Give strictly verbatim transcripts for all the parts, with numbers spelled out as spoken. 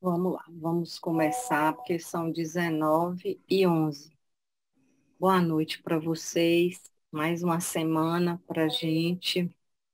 Vamos lá, vamos começar, porque são dezenove e onze. Boa noite para vocês, mais uma semana para a gente.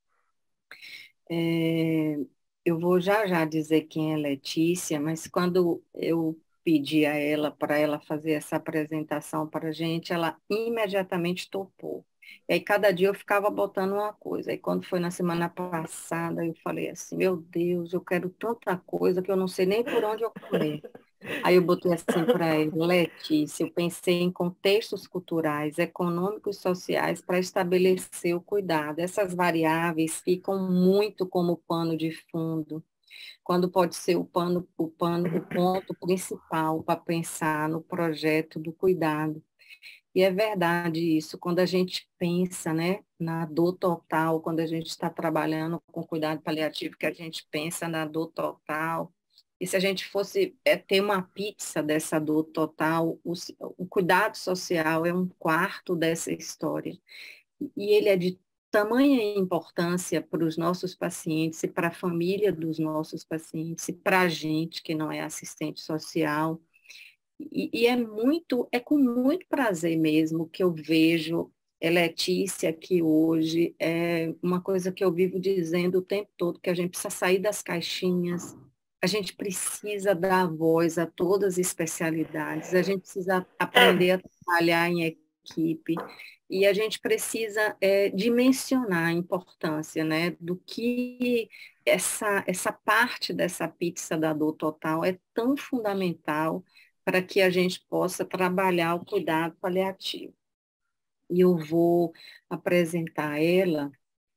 É, eu vou já já dizer quem é Letícia, mas quando eu pedi a ela para ela fazer essa apresentação para a gente, ela imediatamente topou. E aí cada dia eu ficava botando uma coisa. Aí quando foi na semana passada, eu falei assim, meu Deus, eu quero tanta coisa que eu não sei nem por onde eu começo. Aí eu botei assim para ele, Letícia, eu pensei em contextos culturais, econômicos e sociais para estabelecer o cuidado. Essas variáveis ficam muito como pano de fundo, quando pode ser o pano, o pano, o ponto principal para pensar no projeto do cuidado. E é verdade isso, quando a gente pensa, né, na dor total, quando a gente está trabalhando com cuidado paliativo, que a gente pensa na dor total. E se a gente fosse é, ter uma pizza dessa dor total, o, o cuidado social é um quarto dessa história. E ele é de tamanha importância para os nossos pacientes e para a família dos nossos pacientes e para a gente que não é assistente social. E, e é muito, é com muito prazer mesmo que eu vejo a Letícia aqui hoje. É uma coisa que eu vivo dizendo o tempo todo, que a gente precisa sair das caixinhas, a gente precisa dar voz a todas as especialidades, a gente precisa aprender a trabalhar em equipe, e a gente precisa é, dimensionar a importância, né, do que essa, essa parte dessa pizza da dor total é tão fundamental para que a gente possa trabalhar o cuidado paliativo. E eu vou apresentar ela.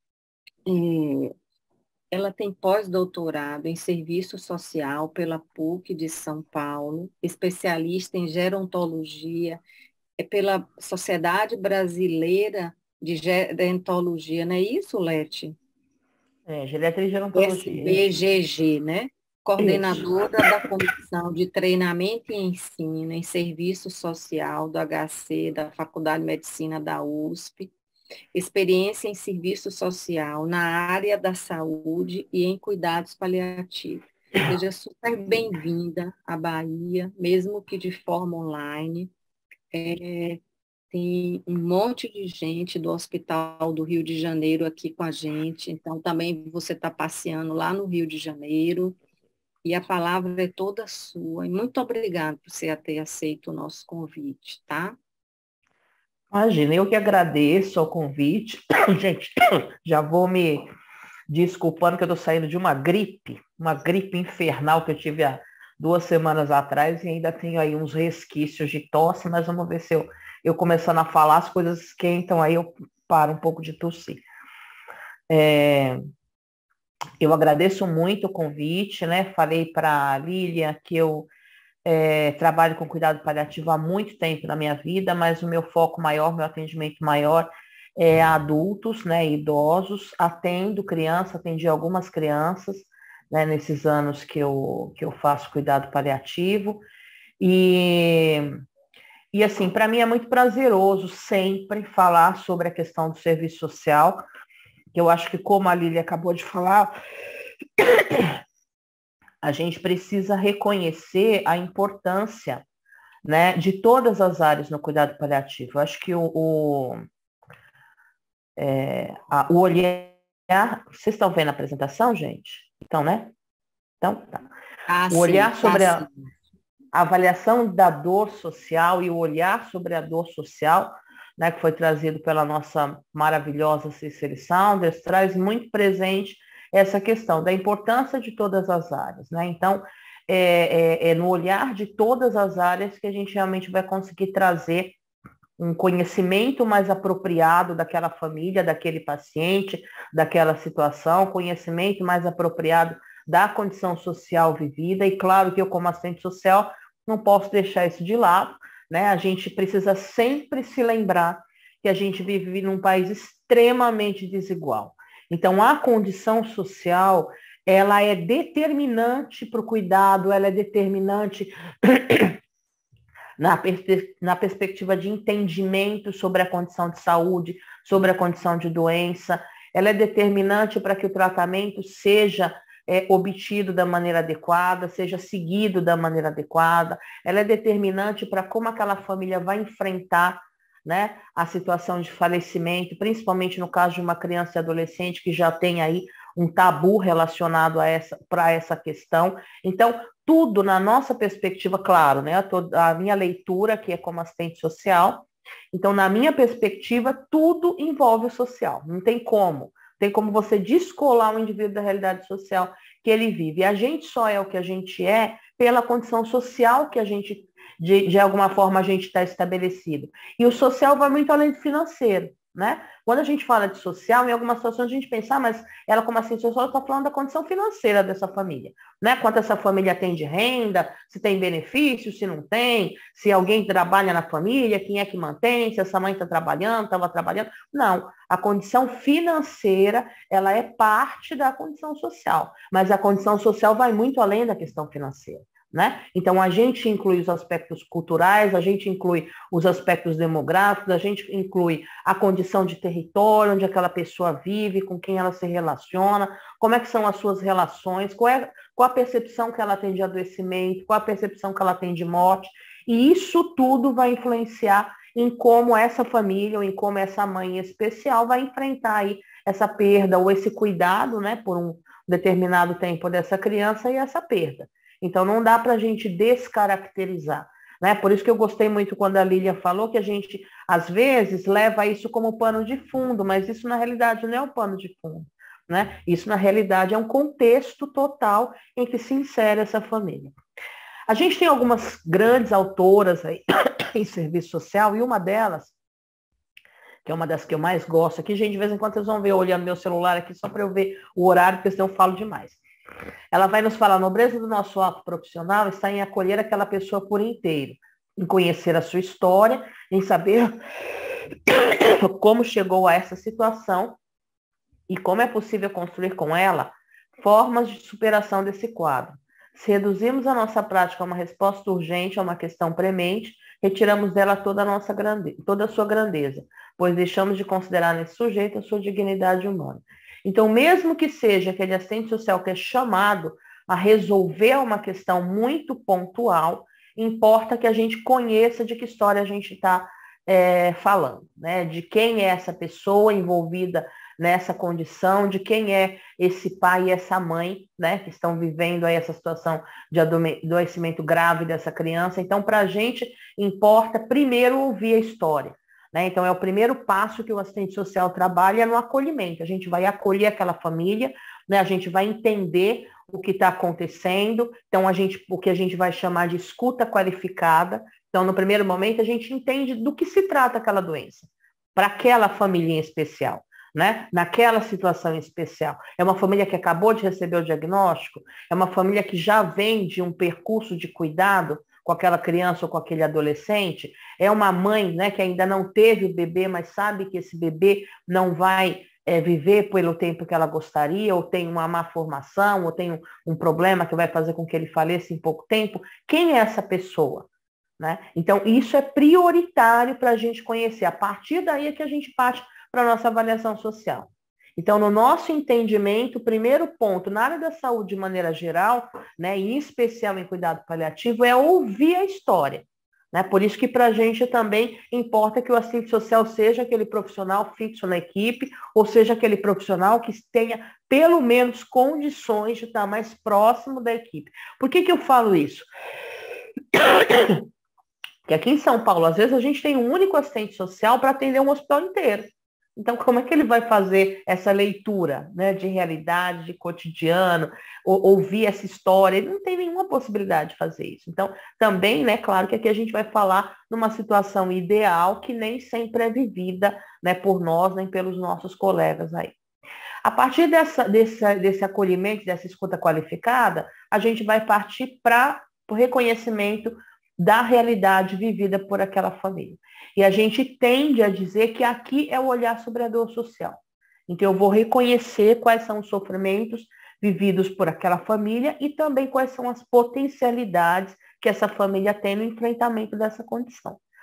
É, ela tem pós-doutorado em serviço social pela PUC de São Paulo, especialista em gerontologia, é pela Sociedade Brasileira de Gerontologia, não é isso, Leti? É, geriatria e gerontologia, isso. S B G G, né? Isso. Coordenadora da Comissão de Treinamento e Ensino em Serviço Social do H C, da Faculdade de Medicina da U S P, experiência em serviço social na área da saúde e em cuidados paliativos. Seja super bem-vinda à Bahia, mesmo que de forma online. É, tem um monte de gente do Hospital do Rio de Janeiro aqui com a gente, então também você está passeando lá no Rio de Janeiro, e a palavra é toda sua. E muito obrigada por você ter aceito o nosso convite, tá? Imagina, eu que agradeço ao convite. Gente, já vou me desculpando que eu estou saindo de uma gripe, uma gripe infernal que eu tive há duas semanas atrás e ainda tenho aí uns resquícios de tosse, mas vamos ver se eu, eu começando a falar, as coisas esquentam, aí eu paro um pouco de tossir. É, eu agradeço muito o convite, né? Falei para a Lilian que eu é, trabalho com cuidado paliativo há muito tempo na minha vida, mas o meu foco maior, meu atendimento maior é adultos, né, idosos. Atendo criança, atendi algumas crianças, né, nesses anos que eu, que eu faço cuidado paliativo. E, e assim, para mim é muito prazeroso sempre falar sobre a questão do serviço social, que eu acho que, como a Lília acabou de falar, a gente precisa reconhecer a importância, né, de todas as áreas no cuidado paliativo. Eu acho que o, o, é, a, o olhar. Vocês estão vendo a apresentação, gente? Então, né? Então, tá. Ah, O sim, olhar tá sobre a, sim. a avaliação da dor social e o olhar sobre a dor social, né, que foi trazido pela nossa maravilhosa Cicely Saunders, traz muito presente essa questão da importância de todas as áreas, né? Então, é, é, é no olhar de todas as áreas que a gente realmente vai conseguir trazer um conhecimento mais apropriado daquela família, daquele paciente, daquela situação, conhecimento mais apropriado da condição social vivida. E claro que eu, como assistente social, não posso deixar isso de lado, né? A gente precisa sempre se lembrar que a gente vive num país extremamente desigual. Então, a condição social, ela é determinante para o cuidado, ela é determinante na, perspe na perspectiva de entendimento sobre a condição de saúde, sobre a condição de doença. Ela é determinante para que o tratamento seja é obtido da maneira adequada, seja seguido da maneira adequada. Ela é determinante para como aquela família vai enfrentar, né, a situação de falecimento, principalmente no caso de uma criança e adolescente que já tem aí um tabu relacionado a essa, para essa questão. Então, tudo na nossa perspectiva, claro, né, a, a minha leitura, que é como assistente social, então, na minha perspectiva, tudo envolve o social, não tem como. Tem como você descolar o indivíduo da realidade social que ele vive. E a gente só é o que a gente é pela condição social que a gente, de, de alguma forma, a gente está estabelecido. E o social vai muito além do financeiro, né? Quando a gente fala de social, em algumas situações a gente pensa, ah, mas ela como assistente social está falando da condição financeira dessa família, né? Quanto essa família tem de renda, se tem benefício, se não tem, se alguém trabalha na família, quem é que mantém, se essa mãe está trabalhando, estava trabalhando. Não, a condição financeira, ela é parte da condição social, mas a condição social vai muito além da questão financeira. Né? Então, a gente inclui os aspectos culturais, a gente inclui os aspectos demográficos, a gente inclui a condição de território, onde aquela pessoa vive, com quem ela se relaciona, como é que são as suas relações, qual é, qual a percepção que ela tem de adoecimento, qual a percepção que ela tem de morte, e isso tudo vai influenciar em como essa família, ou em como essa mãe especial vai enfrentar aí essa perda, ou esse cuidado, né, por um determinado tempo dessa criança e essa perda. Então, não dá para a gente descaracterizar, né? Por isso que eu gostei muito quando a Lília falou que a gente, às vezes, leva isso como pano de fundo, mas isso, na realidade, não é um pano de fundo, né? Isso, na realidade, é um contexto total em que se insere essa família. A gente tem algumas grandes autoras aí em serviço social, e uma delas, que é uma das que eu mais gosto aqui, gente, de vez em quando vocês vão ver eu olhando meu celular aqui só para eu ver o horário, porque senão eu falo demais. Ela vai nos falar, a nobreza do nosso ato profissional está em acolher aquela pessoa por inteiro, em conhecer a sua história, em saber como chegou a essa situação e como é possível construir com ela formas de superação desse quadro. Se reduzimos a nossa prática a uma resposta urgente a uma questão premente, retiramos dela toda a, nossa grande... toda a sua grandeza, pois deixamos de considerar nesse sujeito a sua dignidade humana. Então, mesmo que seja aquele assistente social que é chamado a resolver uma questão muito pontual, importa que a gente conheça de que história a gente está é, falando, né? De quem é essa pessoa envolvida nessa condição, de quem é esse pai e essa mãe, né? Que estão vivendo aí essa situação de adoecimento grave dessa criança. Então, para a gente, importa primeiro ouvir a história. Né? Então, é o primeiro passo que o assistente social trabalha no acolhimento. A gente vai acolher aquela família, né? A gente vai entender o que está acontecendo, então a gente, o que a gente vai chamar de escuta qualificada. Então, no primeiro momento, a gente entende do que se trata aquela doença, para aquela família em especial, né? Naquela situação em especial. É uma família que acabou de receber o diagnóstico, é uma família que já vem de um percurso de cuidado com aquela criança ou com aquele adolescente, é uma mãe, né, que ainda não teve o bebê, mas sabe que esse bebê não vai é, viver pelo tempo que ela gostaria, ou tem uma má formação, ou tem um, um problema que vai fazer com que ele faleça em pouco tempo. Quem é essa pessoa? Né? Então, isso é prioritário para a gente conhecer. A partir daí é que a gente parte para a nossa avaliação social. Então, no nosso entendimento, o primeiro ponto, na área da saúde de maneira geral, né, e em especial em cuidado paliativo, é ouvir a história. Né? Por isso que para a gente também importa que o assistente social seja aquele profissional fixo na equipe, ou seja aquele profissional que tenha pelo menos condições de estar mais próximo da equipe. Por que que eu falo isso? Porque aqui em São Paulo, às vezes, a gente tem um único assistente social para atender um hospital inteiro. Então, como é que ele vai fazer essa leitura, né, de realidade, de cotidiano, ou, ouvir essa história? Ele não tem nenhuma possibilidade de fazer isso. Então, também, né, claro que aqui a gente vai falar numa situação ideal que nem sempre é vivida, né, por nós, nem pelos nossos colegas aí. A partir dessa, desse, desse acolhimento, dessa escuta qualificada, a gente vai partir para o reconhecimento da realidade vivida por aquela família. E a gente tende a dizer que aqui é o olhar sobre a dor social. Então, eu vou reconhecer quais são os sofrimentos vividos por aquela família e também quais são as potencialidades que essa família tem no enfrentamento dessa condição.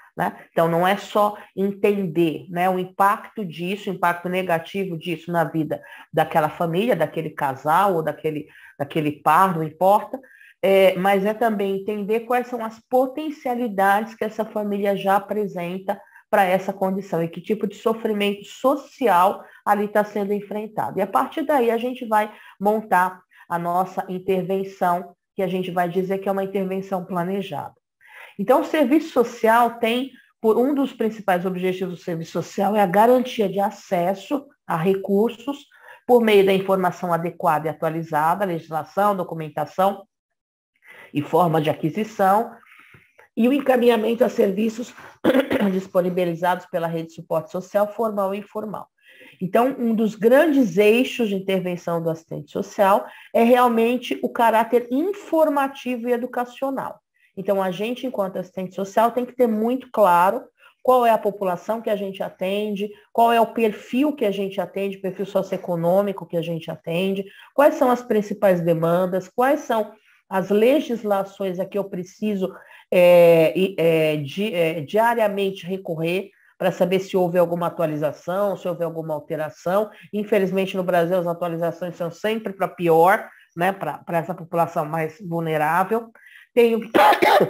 né? Então, não é só entender, né, o impacto disso, o impacto negativo disso na vida daquela família, daquele casal ou daquele, daquele par, não importa, é, mas é também entender quais são as potencialidades que essa família já apresenta para essa condição e que tipo de sofrimento social ali está sendo enfrentado. E a partir daí a gente vai montar a nossa intervenção, que a gente vai dizer que é uma intervenção planejada. Então, o serviço social tem, por um dos principais objetivos do serviço social é a garantia de acesso a recursos por meio da informação adequada e atualizada, legislação, documentação e forma de aquisição, e o encaminhamento a serviços disponibilizados pela rede de suporte social, formal e informal. Então, um dos grandes eixos de intervenção do assistente social é realmente o caráter informativo e educacional. Então, a gente, enquanto assistente social, tem que ter muito claro qual é a população que a gente atende, qual é o perfil que a gente atende, perfil socioeconômico que a gente atende, quais são as principais demandas, quais são as legislações a que eu preciso é, é, di, é, diariamente recorrer para saber se houve alguma atualização, se houve alguma alteração. Infelizmente, no Brasil, as atualizações são sempre para pior, né, para essa população mais vulnerável. Tenho que...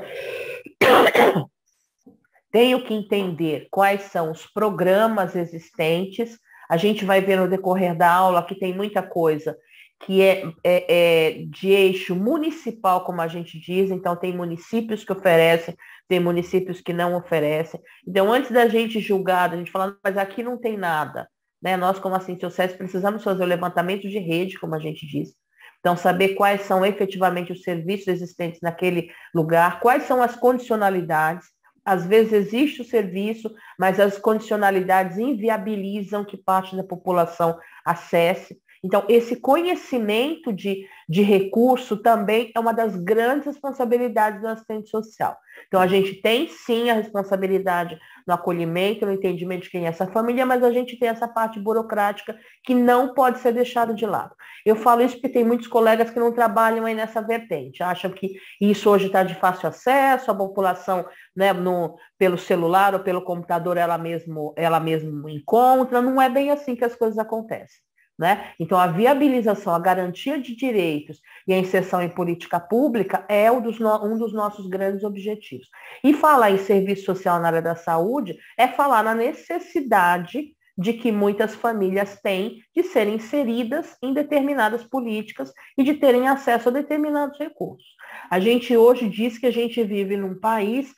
Tenho que entender quais são os programas existentes. A gente vai ver no decorrer da aula que tem muita coisa que é, é, é de eixo municipal, como a gente diz, então tem municípios que oferecem, tem municípios que não oferecem. Então, antes da gente julgar, a gente falar, mas aqui não tem nada, né? Nós, como assistentes sociais, precisamos fazer o levantamento de rede, como a gente diz. Então, saber quais são efetivamente os serviços existentes naquele lugar, quais são as condicionalidades. Às vezes existe o serviço, mas as condicionalidades inviabilizam que parte da população acesse. Então, esse conhecimento de, de recurso também é uma das grandes responsabilidades do assistente social. Então, a gente tem, sim, a responsabilidade no acolhimento, no entendimento de quem é essa família, mas a gente tem essa parte burocrática que não pode ser deixada de lado. Eu falo isso porque tem muitos colegas que não trabalham aí nessa vertente, acham que isso hoje está de fácil acesso, a população, né, no, pelo celular ou pelo computador ela mesmo, ela mesmo encontra, não é bem assim que as coisas acontecem. Né? Então, a viabilização, a garantia de direitos e a inserção em política pública é um dos, no, um dos nossos grandes objetivos. E falar em serviço social na área da saúde é falar na necessidade de que muitas famílias têm de serem inseridas em determinadas políticas e de terem acesso a determinados recursos. A gente hoje diz que a gente vive num país,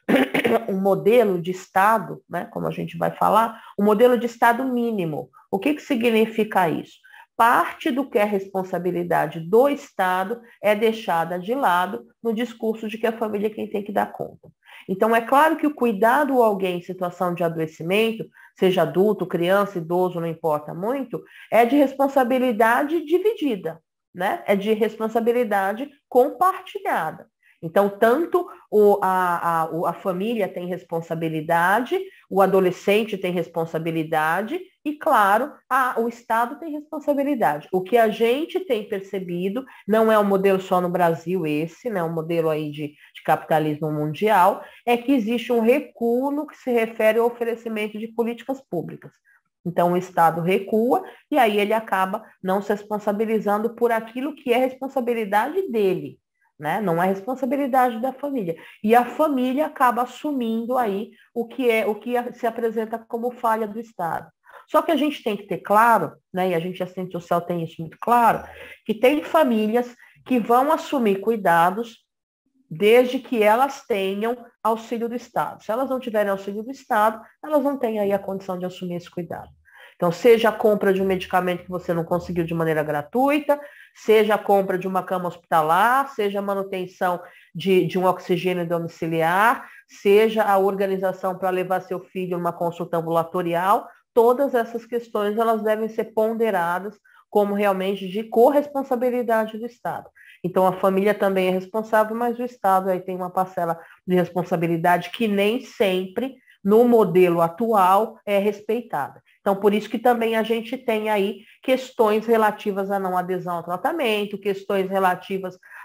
um modelo de Estado, né, como a gente vai falar, um modelo de Estado mínimo. O que, que significa isso? Parte do que é responsabilidade do Estado é deixada de lado no discurso de que a família é quem tem que dar conta. Então, é claro que o cuidado a alguém em situação de adoecimento, seja adulto, criança, idoso, não importa muito, é de responsabilidade dividida, né? É de responsabilidade compartilhada. Então, tanto o, a, a, a família tem responsabilidade, o adolescente tem responsabilidade e, claro, a, o Estado tem responsabilidade. O que a gente tem percebido, não é um modelo só no Brasil esse, né, um modelo aí de, de capitalismo mundial, é que existe um recuo no que se refere ao oferecimento de políticas públicas. Então, o Estado recua e aí ele acaba não se responsabilizando por aquilo que é responsabilidade dele. Né? Não é responsabilidade da família. E a família acaba assumindo aí o que é o que se apresenta como falha do Estado. Só que a gente tem que ter claro, né, e a gente, assistente social, tem isso muito claro, que tem famílias que vão assumir cuidados desde que elas tenham auxílio do Estado. Se elas não tiverem auxílio do Estado, elas não têm aí a condição de assumir esse cuidado. Então, seja a compra de um medicamento que você não conseguiu de maneira gratuita, seja a compra de uma cama hospitalar, seja a manutenção de, de um oxigênio domiciliar, seja a organização para levar seu filho numa consulta ambulatorial, todas essas questões elas devem ser ponderadas como realmente de corresponsabilidade do Estado. Então, a família também é responsável, mas o Estado aí tem uma parcela de responsabilidade que nem sempre, no modelo atual, é respeitada. Então, por isso que também a gente tem aí questões relativas à não adesão ao tratamento, questões relativas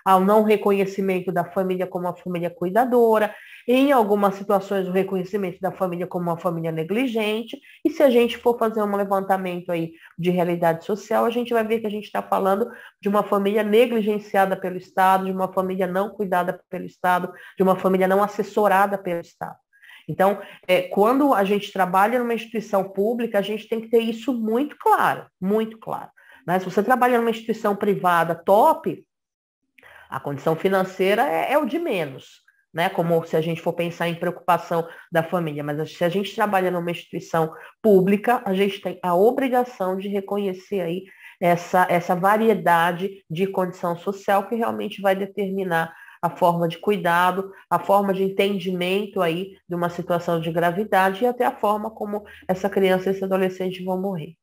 ao não reconhecimento da família como uma família cuidadora, em algumas situações o reconhecimento da família como uma família negligente, e se a gente for fazer um levantamento aí de realidade social, a gente vai ver que a gente está falando de uma família negligenciada pelo Estado, de uma família não cuidada pelo Estado, de uma família não assessorada pelo Estado. Então, é, quando a gente trabalha numa instituição pública, a gente tem que ter isso muito claro, muito claro. Né? Se você trabalha numa instituição privada top, a condição financeira é, é o de menos, né? Como se a gente for pensar em preocupação da família. Mas se a gente trabalha numa instituição pública, a gente tem a obrigação de reconhecer aí essa, essa variedade de condição social que realmente vai determinar a forma de cuidado, a forma de entendimento aí de uma situação de gravidade e até a forma como essa criança e esse adolescente vão morrer.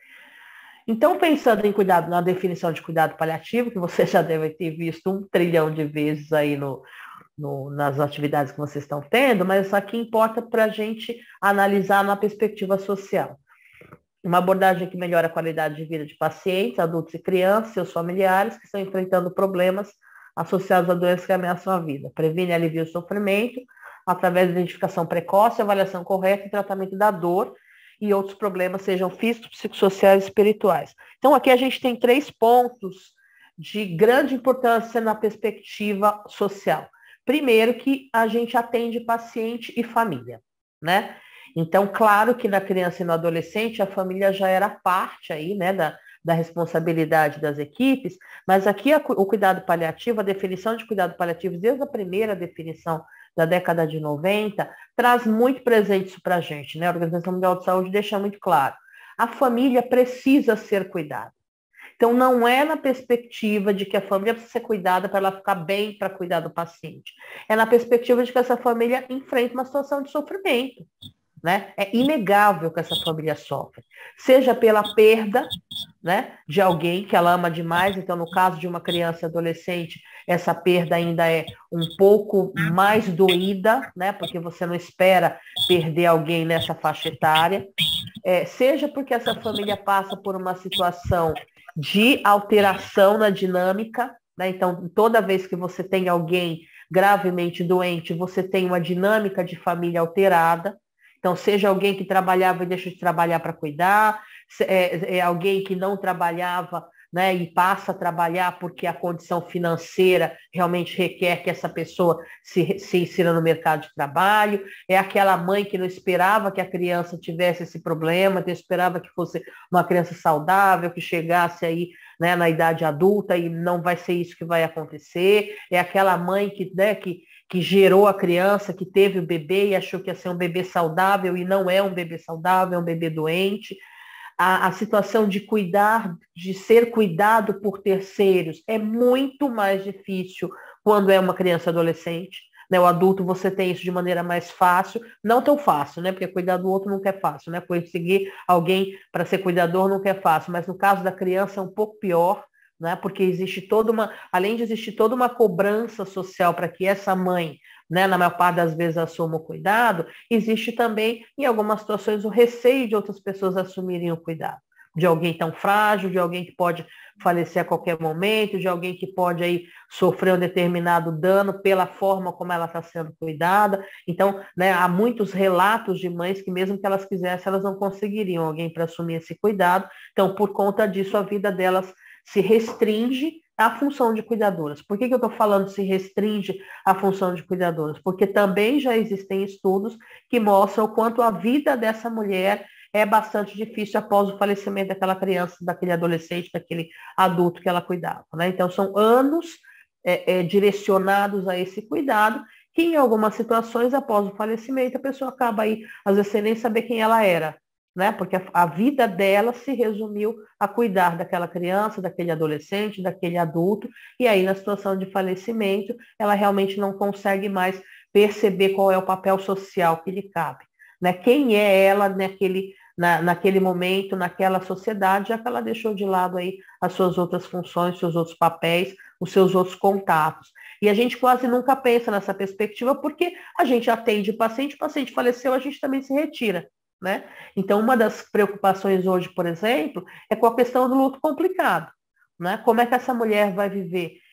Então, pensando em cuidado, na definição de cuidado paliativo, que você já deve ter visto um trilhão de vezes aí no, no, nas atividades que vocês estão tendo, mas isso aqui importa para a gente analisar na perspectiva social. Uma abordagem que melhora a qualidade de vida de pacientes, adultos e crianças, seus familiares que estão enfrentando problemas associados a doenças que ameaçam a vida. Previne e alivia o sofrimento através da identificação precoce, avaliação correta e tratamento da dor e outros problemas, sejam físicos, psicossociais e espirituais. Então, aqui a gente tem três pontos de grande importância na perspectiva social. Primeiro, que a gente atende paciente e família, né? Então, claro que na criança e no adolescente, a família já era parte aí, né, da, da responsabilidade das equipes, mas aqui a, o cuidado paliativo, a definição de cuidado paliativo, desde a primeira definição da década de noventa, traz muito presente isso para a gente, né? A Organização Mundial de Saúde deixa muito claro. A família precisa ser cuidada. Então, não é na perspectiva de que a família precisa ser cuidada para ela ficar bem para cuidar do paciente. É na perspectiva de que essa família enfrenta uma situação de sofrimento. Né? É inegável que essa família sofre, seja pela perda, né, de alguém que ela ama demais. Então, no caso de uma criança e adolescente, essa perda ainda é um pouco mais doída, né, porque você não espera perder alguém nessa faixa etária, é, seja porque essa família passa por uma situação de alteração na dinâmica, né? Então, toda vez que você tem alguém gravemente doente, você tem uma dinâmica de família alterada. Então, seja alguém que trabalhava e deixa de trabalhar para cuidar, é, é alguém que não trabalhava, né, e passa a trabalhar porque a condição financeira realmente requer que essa pessoa se, se insira no mercado de trabalho, é aquela mãe que não esperava que a criança tivesse esse problema, que esperava que fosse uma criança saudável, que chegasse aí, né, na idade adulta e não vai ser isso que vai acontecer, é aquela mãe que, né, que que gerou a criança, que teve o bebê e achou que ia ser um bebê saudável e não é um bebê saudável, é um bebê doente. A, a situação de cuidar, de ser cuidado por terceiros é muito mais difícil quando é uma criança e adolescente. Né? O adulto você tem isso de maneira mais fácil, não tão fácil, né? Porque cuidar do outro nunca é fácil, né? Conseguir alguém para ser cuidador nunca é fácil, mas no caso da criança é um pouco pior, né? Porque existe toda uma, além de existir toda uma cobrança social para que essa mãe, né, na maior parte das vezes assuma o cuidado, existe também, em algumas situações, o receio de outras pessoas assumirem o cuidado. De alguém tão frágil, de alguém que pode falecer a qualquer momento, de alguém que pode aí sofrer um determinado dano pela forma como ela está sendo cuidada. Então, né, há muitos relatos de mães que mesmo que elas quisessem, elas não conseguiriam alguém para assumir esse cuidado. Então, por conta disso, a vida delas se restringe à função de cuidadoras. Por que, que eu estou falando se restringe à função de cuidadoras? Porque também já existem estudos que mostram o quanto a vida dessa mulher é bastante difícil após o falecimento daquela criança, daquele adolescente, daquele adulto que ela cuidava. Né? Então, são anos é, é, direcionados a esse cuidado, que em algumas situações, após o falecimento, a pessoa acaba aí, às vezes, sem nem saber quem ela era. Né? Porque a, a vida dela se resumiu a cuidar daquela criança, daquele adolescente, daquele adulto, e aí na situação de falecimento, ela realmente não consegue mais perceber qual é o papel social que lhe cabe. Né? Quem é ela naquele, na, naquele momento, naquela sociedade, já que ela deixou de lado aí as suas outras funções, seus outros papéis, os seus outros contatos. E a gente quase nunca pensa nessa perspectiva, porque a gente atende o paciente, o paciente faleceu, a gente também se retira. Né? Então, uma das preocupações hoje, por exemplo, é com a questão do luto complicado. Né? Como é que essa mulher vai viver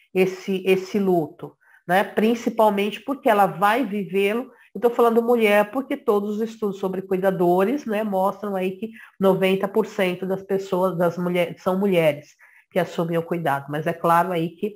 esse, esse luto, né? Principalmente porque ela vai vivê-lo. Estou falando mulher porque todos os estudos sobre cuidadores, né, mostram aí que noventa por cento das pessoas, das mulheres, são mulheres que assumem o cuidado. Mas é claro aí que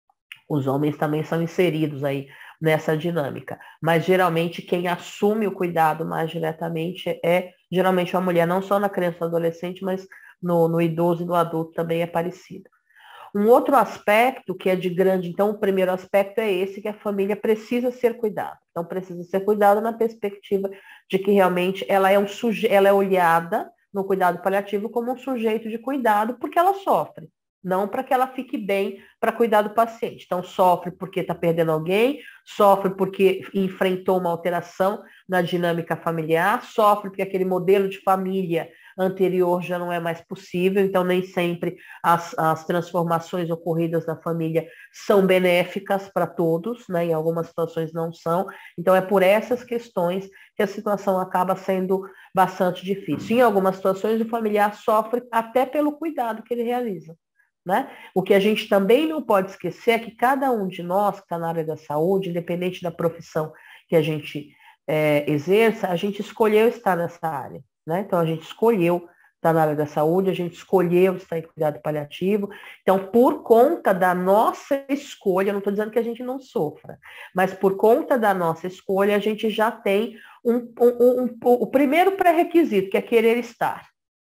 os homens também são inseridos aí nessa dinâmica. Mas geralmente quem assume o cuidado mais diretamente é geralmente uma mulher, não só na criança e no adolescente, mas no, no idoso e no adulto também é parecido. Um outro aspecto que é de grande, então o primeiro aspecto é esse, que a família precisa ser cuidada. Então precisa ser cuidada na perspectiva de que realmente ela é, um suje... ela é olhada no cuidado paliativo como um sujeito de cuidado porque ela sofre, não para que ela fique bem para cuidar do paciente. Então sofre porque está perdendo alguém, sofre porque enfrentou uma alteração na dinâmica familiar, sofre porque aquele modelo de família anterior já não é mais possível, então nem sempre as, as transformações ocorridas na família são benéficas para todos, né? Em algumas situações não são, então é por essas questões que a situação acaba sendo bastante difícil. Em algumas situações o familiar sofre até pelo cuidado que ele realiza, né? O que a gente também não pode esquecer é que cada um de nós que está na área da saúde, independente da profissão que a gente é, exerça, a gente escolheu estar nessa área. Né? Então, a gente escolheu estar na área da saúde, a gente escolheu estar em cuidado paliativo. Então, por conta da nossa escolha, não estou dizendo que a gente não sofra, mas por conta da nossa escolha, a gente já tem um, um, um, um, o primeiro pré-requisito, que é querer estar.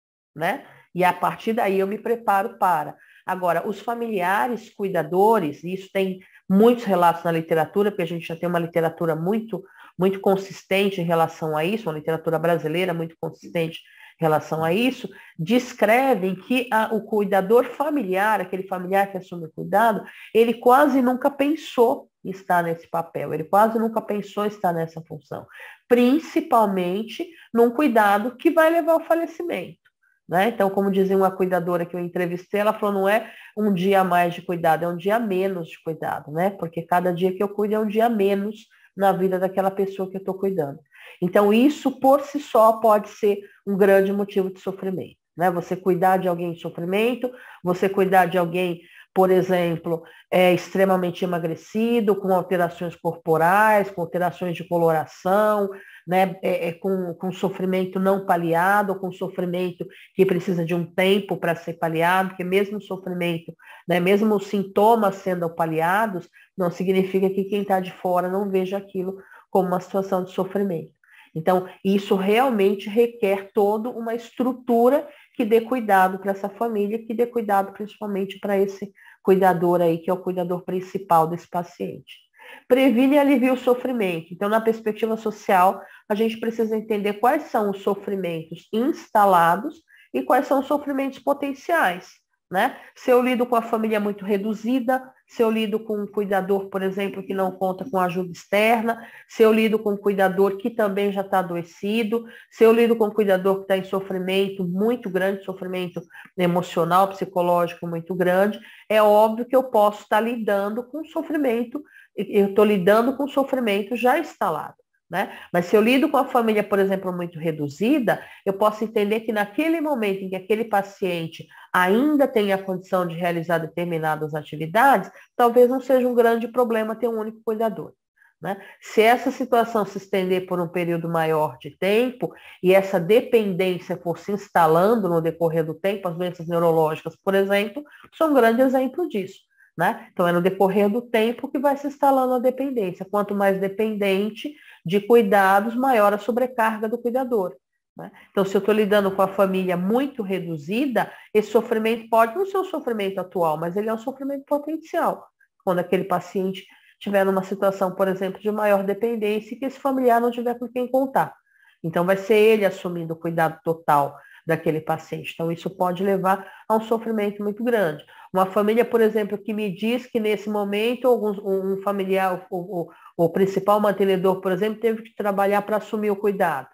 Né? E a partir daí eu me preparo para. Agora, os familiares cuidadores, e isso tem muitos relatos na literatura, porque a gente já tem uma literatura muito muito consistente em relação a isso, uma literatura brasileira muito consistente em relação a isso, descrevem que a, o cuidador familiar, aquele familiar que assume o cuidado, ele quase nunca pensou em estar nesse papel, ele quase nunca pensou em estar nessa função, principalmente num cuidado que vai levar ao falecimento. Né? Então, como dizia uma cuidadora que eu entrevistei, ela falou, não é um dia a mais de cuidado, é um dia a menos de cuidado, né? Porque cada dia que eu cuido é um dia a menos na vida daquela pessoa que eu estou cuidando. Então, isso por si só pode ser um grande motivo de sofrimento. Né? Você cuidar de alguém em sofrimento, você cuidar de alguém, por exemplo, é, extremamente emagrecido, com alterações corporais, com alterações de coloração, né? é, é, com, com sofrimento não paliado, com sofrimento que precisa de um tempo para ser paliado, porque mesmo o sofrimento, né, mesmo os sintomas sendo paliados, não significa que quem está de fora não veja aquilo como uma situação de sofrimento. Então, isso realmente requer toda uma estrutura que dê cuidado para essa família, que dê cuidado principalmente para esse cuidador aí, que é o cuidador principal desse paciente. Previne e alivia o sofrimento. Então, na perspectiva social, a gente precisa entender quais são os sofrimentos instalados e quais são os sofrimentos potenciais. Né? Se eu lido com a família muito reduzida, se eu lido com um cuidador, por exemplo, que não conta com ajuda externa, se eu lido com um cuidador que também já está adoecido, se eu lido com um cuidador que está em sofrimento muito grande, sofrimento emocional, psicológico muito grande, é óbvio que eu posso estar lidando com sofrimento, eu estou lidando com sofrimento já instalado. Né? Mas se eu lido com a família, por exemplo, muito reduzida, eu posso entender que naquele momento em que aquele paciente ainda tem a condição de realizar determinadas atividades, talvez não seja um grande problema ter um único cuidador. Né? Se essa situação se estender por um período maior de tempo e essa dependência for se instalando no decorrer do tempo, as doenças neurológicas, por exemplo, são um grande exemplo disso. Né? Então, é no decorrer do tempo que vai se instalando a dependência. Quanto mais dependente de cuidados, maior a sobrecarga do cuidador. Né? Então, se eu estou lidando com a família muito reduzida, esse sofrimento pode não ser um sofrimento atual, mas ele é um sofrimento potencial. Quando aquele paciente estiver numa situação, por exemplo, de maior dependência e que esse familiar não tiver com quem contar. Então, vai ser ele assumindo o cuidado total daquele paciente. Então, isso pode levar a um sofrimento muito grande. Uma família, por exemplo, que me diz que nesse momento alguns, um familiar, o, o, o principal mantenedor, por exemplo, teve que trabalhar para assumir o cuidado.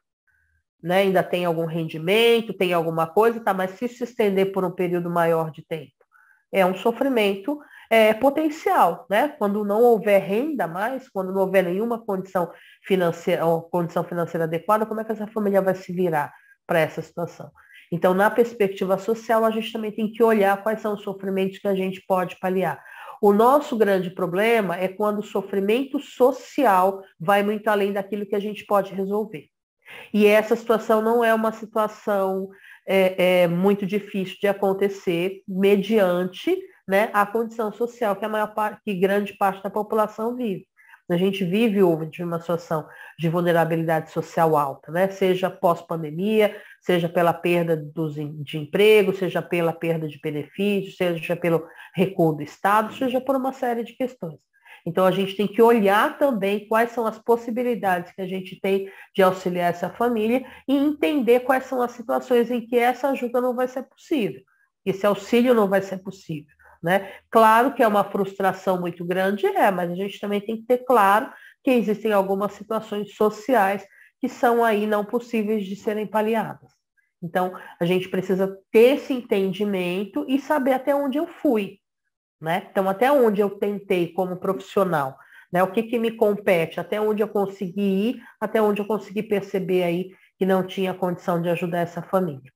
Né? Ainda tem algum rendimento, tem alguma coisa, tá? Mas se se estender por um período maior de tempo, é um sofrimento é, potencial. Né? Quando não houver renda mais, quando não houver nenhuma condição financeira, ou condição financeira adequada, como é que essa família vai se virar para essa situação? Então, na perspectiva social, a gente também tem que olhar quais são os sofrimentos que a gente pode paliar. O nosso grande problema é quando o sofrimento social vai muito além daquilo que a gente pode resolver. E essa situação não é uma situação é, é, muito difícil de acontecer mediante, né, a condição social que a maior parte, que grande parte da população vive. A gente vive hoje uma situação de vulnerabilidade social alta, né? Seja pós-pandemia, seja pela perda dos, de emprego, seja pela perda de benefícios, seja pelo recuo do Estado, seja por uma série de questões. Então, a gente tem que olhar também quais são as possibilidades que a gente tem de auxiliar essa família e entender quais são as situações em que essa ajuda não vai ser possível, esse auxílio não vai ser possível. Né? Claro que é uma frustração muito grande, é, mas a gente também tem que ter claro que existem algumas situações sociais que são aí não possíveis de serem paliadas. Então, a gente precisa ter esse entendimento e saber até onde eu fui. Né? Então, até onde eu tentei como profissional, né? O que, que me compete, até onde eu consegui ir, até onde eu consegui perceber aí que não tinha condição de ajudar essa família.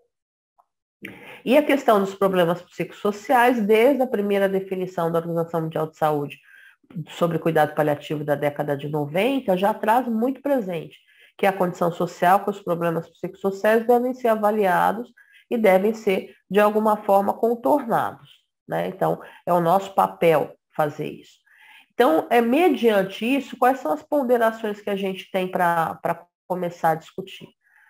E a questão dos problemas psicossociais, desde a primeira definição da Organização Mundial de Saúde sobre cuidado paliativo da década de noventa, já traz muito presente que a condição social com os problemas psicossociais devem ser avaliados e devem ser, de alguma forma, contornados. Né? Então, é o nosso papel fazer isso. Então, é mediante isso, quais são as ponderações que a gente tem para começar a discutir?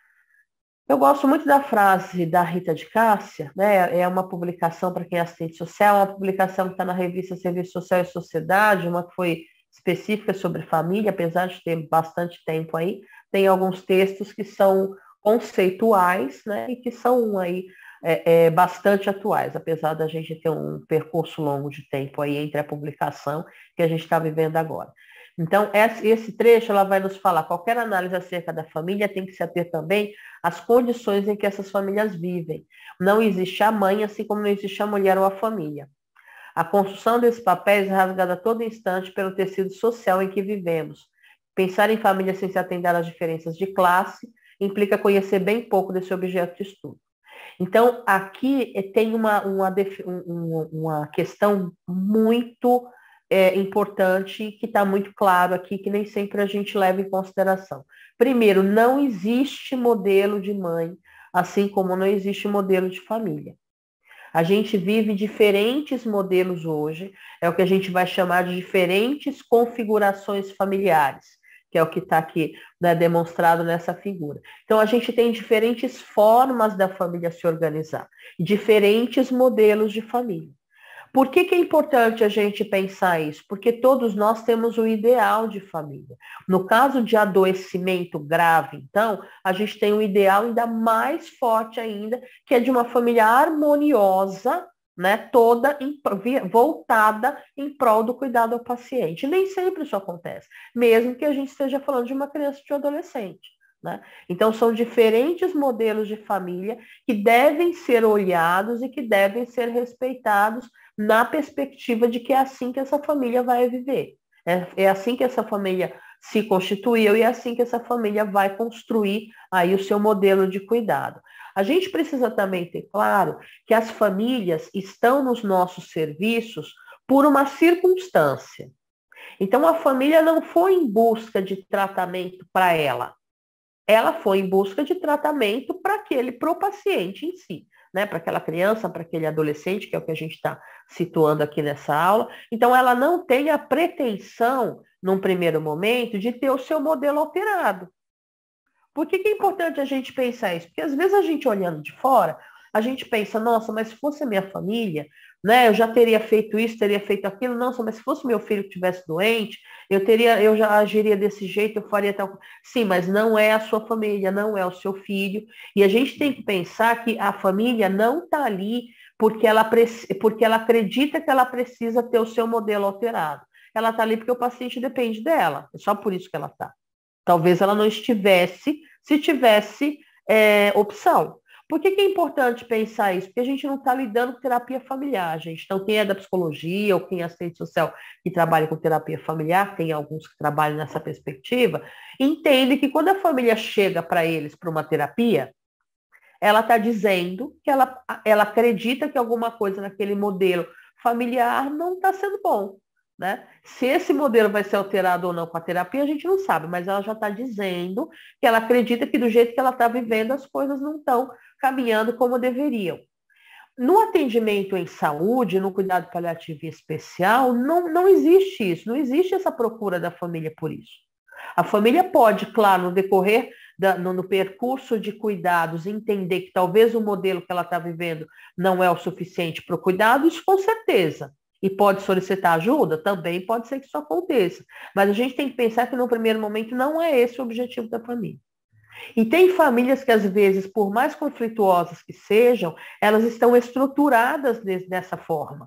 Eu gosto muito da frase da Rita de Cássia, né? É uma publicação para quem é assistente social, uma publicação que está na revista Serviço Social e Sociedade, uma que foi específica sobre família, apesar de ter bastante tempo aí, tem alguns textos que são conceituais, né? E que são aí é, é, bastante atuais, apesar da gente ter um percurso longo de tempo aí entre a publicação que a gente está vivendo agora. Então, esse trecho ela vai nos falar, qualquer análise acerca da família tem que se ater também às condições em que essas famílias vivem. Não existe a mãe, assim como não existe a mulher ou a família. A construção desses papéis é rasgada a todo instante pelo tecido social em que vivemos. Pensar em família sem se atender às diferenças de classe implica conhecer bem pouco desse objeto de estudo. Então, aqui tem uma, uma, uma questão muito é, importante, que está muito claro aqui, que nem sempre a gente leva em consideração. Primeiro, não existe modelo de mãe, assim como não existe modelo de família. A gente vive diferentes modelos hoje, é o que a gente vai chamar de diferentes configurações familiares, que é o que está aqui, né, demonstrado nessa figura. Então, a gente tem diferentes formas da família se organizar, diferentes modelos de família. Por que que é importante a gente pensar isso? Porque todos nós temos um ideal de família. No caso de adoecimento grave, então, a gente tem um ideal ainda mais forte ainda, que é de uma família harmoniosa, né, toda em, voltada em prol do cuidado ao paciente. Nem sempre isso acontece, mesmo que a gente esteja falando de uma criança ou de um adolescente. Né? Então, são diferentes modelos de família que devem ser olhados e que devem ser respeitados na perspectiva de que é assim que essa família vai viver. É, é assim que essa família se constituiu e é assim que essa família vai construir aí o seu modelo de cuidado. A gente precisa também ter claro que as famílias estão nos nossos serviços por uma circunstância. Então, a família não foi em busca de tratamento para ela. Ela foi em busca de tratamento para aquele, para o paciente em si, né? Para aquela criança, para aquele adolescente, que é o que a gente está situando aqui nessa aula. Então, ela não tem a pretensão, num primeiro momento, de ter o seu modelo alterado. Por que que é importante a gente pensar isso? Porque às vezes a gente olhando de fora, a gente pensa, nossa, mas se fosse a minha família, né, eu já teria feito isso, teria feito aquilo. Nossa, mas se fosse meu filho que estivesse doente, eu teria, eu já agiria desse jeito, eu faria tal. Sim, mas não é a sua família, não é o seu filho. E a gente tem que pensar que a família não está ali porque ela, porque ela acredita que ela precisa ter o seu modelo alterado. Ela está ali porque o paciente depende dela. É só por isso que ela está. Talvez ela não estivesse se tivesse é, opção. Por que que é importante pensar isso? Porque a gente não está lidando com terapia familiar, gente. Então, quem é da psicologia ou quem é assistente social que trabalha com terapia familiar, tem alguns que trabalham nessa perspectiva, entende que quando a família chega para eles para uma terapia, ela está dizendo que ela, ela acredita que alguma coisa naquele modelo familiar não está sendo bom, né? Se esse modelo vai ser alterado ou não com a terapia, a gente não sabe, mas ela já está dizendo que ela acredita que do jeito que ela está vivendo, as coisas não estão caminhando como deveriam. No atendimento em saúde, no cuidado paliativo especial, não, não existe isso, não existe essa procura da família por isso. A família pode, claro, no decorrer, da, no, no percurso de cuidados, entender que talvez o modelo que ela está vivendo não é o suficiente para o cuidado, isso com certeza. E pode solicitar ajuda? Também pode ser que isso aconteça. Mas a gente tem que pensar que no primeiro momento não é esse o objetivo da família. E tem famílias que, às vezes, por mais conflituosas que sejam, elas estão estruturadas dessa forma.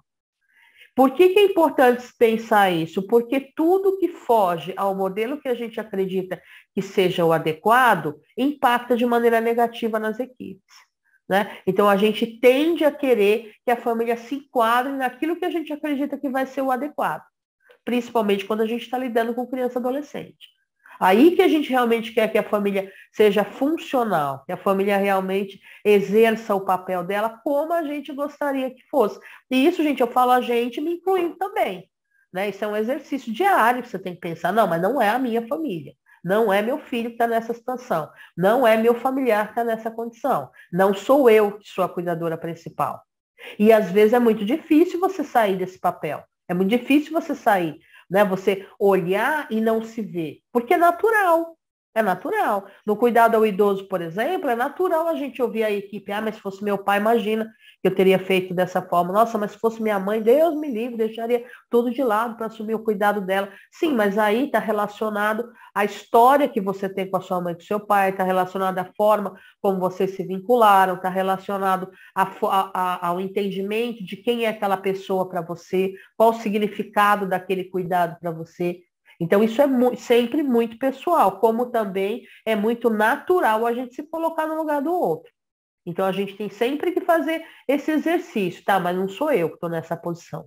Por que que é importante pensar isso? Porque tudo que foge ao modelo que a gente acredita que seja o adequado, impacta de maneira negativa nas equipes, né? Então, a gente tende a querer que a família se enquadre naquilo que a gente acredita que vai ser o adequado, principalmente quando a gente está lidando com criança e adolescente. Aí que a gente realmente quer que a família seja funcional, que a família realmente exerça o papel dela como a gente gostaria que fosse. E isso, gente, eu falo a gente, me incluindo também, né? Isso é um exercício diário que você tem que pensar, não, mas não é a minha família, não é meu filho que está nessa situação, não é meu familiar que está nessa condição, não sou eu que sou a cuidadora principal. E às vezes é muito difícil você sair desse papel, é muito difícil você sair, né? Você olhar e não se ver, porque é natural, é natural. No cuidado ao idoso, por exemplo, é natural a gente ouvir a equipe, ah, mas se fosse meu pai, imagina que eu teria feito dessa forma. Nossa, mas se fosse minha mãe, Deus me livre, deixaria tudo de lado para assumir o cuidado dela. Sim, mas aí está relacionado à história que você tem com a sua mãe e com o seu pai, está relacionado à forma como vocês se vincularam, está relacionado a, a, a, ao entendimento de quem é aquela pessoa para você, qual o significado daquele cuidado para você. Então, isso é mu- sempre muito pessoal, como também é muito natural a gente se colocar no lugar do outro. Então, a gente tem sempre que fazer esse exercício, tá? Mas não sou eu que estou nessa posição.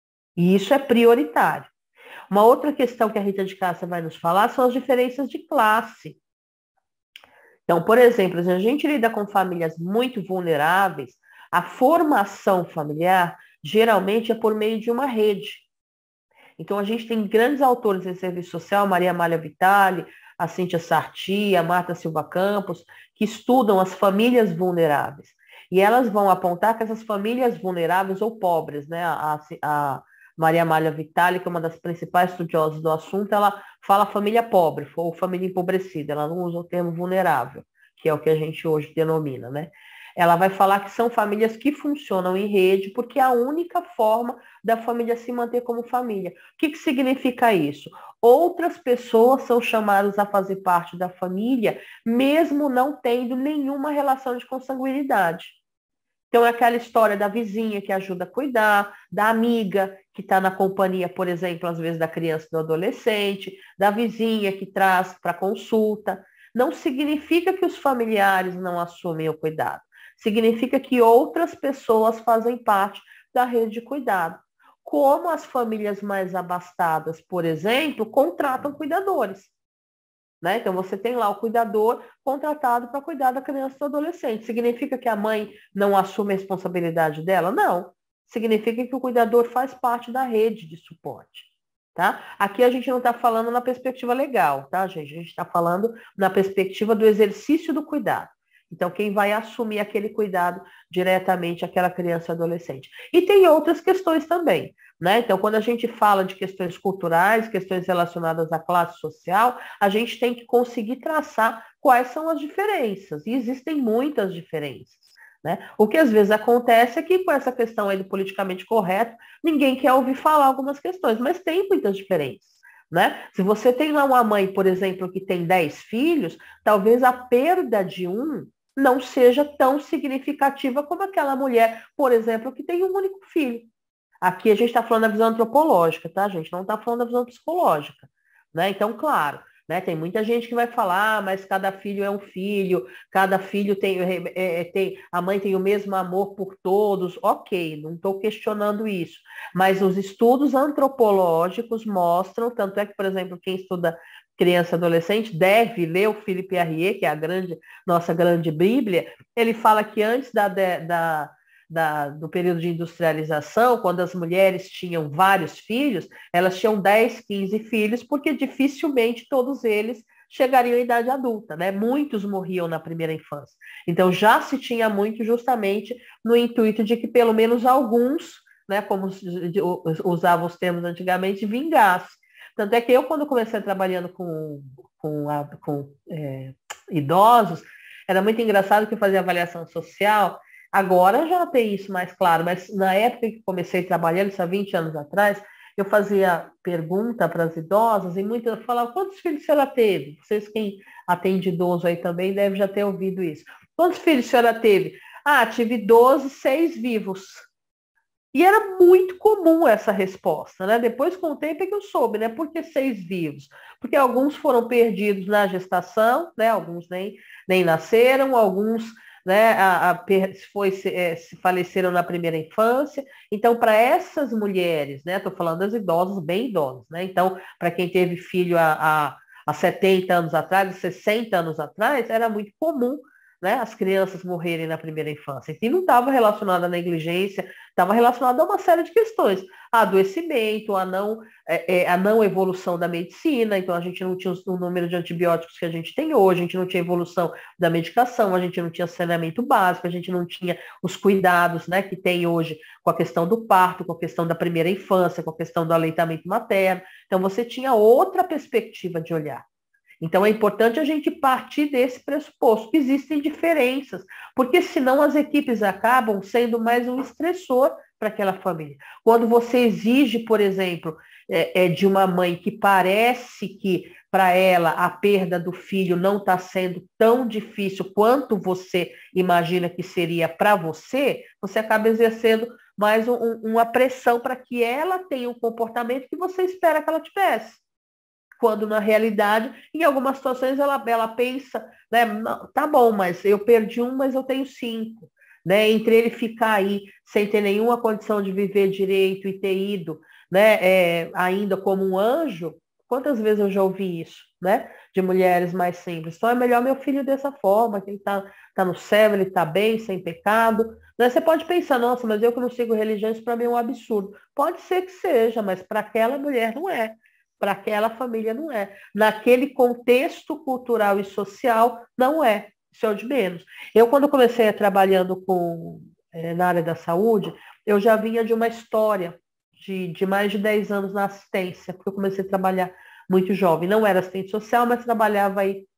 E isso é prioritário. Uma outra questão que a Rita de Cássia vai nos falar são as diferenças de classe. Então, por exemplo, se a gente lida com famílias muito vulneráveis, a formação familiar geralmente é por meio de uma rede. Então, a gente tem grandes autores em serviço social, Maria Amália Vitale, a Cíntia Sarti, a Marta Silva Campos, que estudam as famílias vulneráveis. E elas vão apontar que essas famílias vulneráveis ou pobres, né? A, a Maria Amália Vitale, que é uma das principais estudiosas do assunto, ela fala família pobre, ou família empobrecida, ela não usa o termo vulnerável, que é o que a gente hoje denomina, né? Ela vai falar que são famílias que funcionam em rede, porque é a única forma da família se manter como família. O que, que significa isso? Outras pessoas são chamadas a fazer parte da família, mesmo não tendo nenhuma relação de consanguinidade. Então, é aquela história da vizinha que ajuda a cuidar, da amiga que está na companhia, por exemplo, às vezes da criança e do adolescente, da vizinha que traz para consulta. Não significa que os familiares não assumem o cuidado. Significa que outras pessoas fazem parte da rede de cuidado. Como as famílias mais abastadas, por exemplo, contratam cuidadores. Né? Então, você tem lá o cuidador contratado para cuidar da criança e do adolescente. Significa que a mãe não assume a responsabilidade dela? Não. Significa que o cuidador faz parte da rede de suporte. Tá? Aqui a gente não está falando na perspectiva legal, tá, gente? A gente está falando na perspectiva do exercício do cuidado. Então, quem vai assumir aquele cuidado diretamente é aquela criança e adolescente. E tem outras questões também, né? Então, quando a gente fala de questões culturais, questões relacionadas à classe social, a gente tem que conseguir traçar quais são as diferenças. E existem muitas diferenças, né? O que às vezes acontece é que com essa questão aí do politicamente correto, ninguém quer ouvir falar algumas questões, mas tem muitas diferenças. Né? Se você tem lá uma mãe, por exemplo, que tem dez filhos, talvez a perda de um não seja tão significativa como aquela mulher, por exemplo, que tem um único filho. Aqui a gente está falando da visão antropológica, tá, gente? Não está falando da visão psicológica, né? Então, claro, né? Tem muita gente que vai falar, ah, mas cada filho é um filho, cada filho tem, é, é, tem, a mãe tem o mesmo amor por todos. Ok, não estou questionando isso. Mas os estudos antropológicos mostram, tanto é que, por exemplo, quem estuda criança e adolescente deve ler o Philippe Arrier, que é a grande, nossa grande Bíblia. Ele fala que antes da, da da, do período de industrialização, quando as mulheres tinham vários filhos, elas tinham dez, quinze filhos, porque dificilmente todos eles chegariam à idade adulta, né? Muitos morriam na primeira infância. Então já se tinha muito justamente no intuito de que pelo menos alguns, né, como usavam os termos antigamente, vingasse. Tanto é que eu, quando comecei trabalhando com, com, a, com é, idosos, era muito engraçado que eu fazia avaliação social. Agora já tem isso mais claro, mas na época que comecei trabalhando, isso há vinte anos atrás, eu fazia pergunta para as idosas e muitas falavam, quantos filhos a senhora teve? Vocês, quem atende idoso aí também, deve já ter ouvido isso. Quantos filhos a senhora teve? Ah, tive doze, seis vivos. E era muito comum essa resposta, né? Depois, com o tempo, é que eu soube, né? Por que seis vivos? Porque alguns foram perdidos na gestação, né? Alguns nem, nem nasceram, alguns, né, a, a, foi, é, se faleceram na primeira infância. Então, para essas mulheres, né? Estou falando das idosas, bem idosas, né? Então, para quem teve filho há, há, há setenta anos atrás, sessenta anos atrás, era muito comum, né, as crianças morrerem na primeira infância. E não estava relacionado à negligência, estava relacionado a uma série de questões. A adoecimento, a não, é, é, a não evolução da medicina, então a gente não tinha o número de antibióticos que a gente tem hoje, a gente não tinha evolução da medicação, a gente não tinha saneamento básico, a gente não tinha os cuidados, né, que tem hoje com a questão do parto, com a questão da primeira infância, com a questão do aleitamento materno. Então você tinha outra perspectiva de olhar. Então é importante a gente partir desse pressuposto, que existem diferenças, porque senão as equipes acabam sendo mais um estressor para aquela família. Quando você exige, por exemplo, é, é, de uma mãe que parece que para ela a perda do filho não está sendo tão difícil quanto você imagina que seria para você, você acaba exercendo mais um, uma pressão para que ela tenha um comportamento que você espera que ela tivesse. Quando, na realidade, em algumas situações, ela, ela pensa, né, tá bom, mas eu perdi um, mas eu tenho cinco. Né? Entre ele ficar aí sem ter nenhuma condição de viver direito e ter ido, né, é, ainda como um anjo, quantas vezes eu já ouvi isso, né? De mulheres mais simples. Então, é melhor meu filho dessa forma, que ele está tá no céu, ele está bem, sem pecado. Né? Você pode pensar, nossa, mas eu que não sigo religião, isso para mim é um absurdo. Pode ser que seja, mas para aquela mulher não é. Para aquela família não é. Naquele contexto cultural e social, não é. Isso é o de menos. Eu, quando comecei trabalhando com, é, na área da saúde, eu já vinha de uma história de, de mais de dez anos na assistência, porque eu comecei a trabalhar muito jovem. Não era assistente social, mas trabalhava aí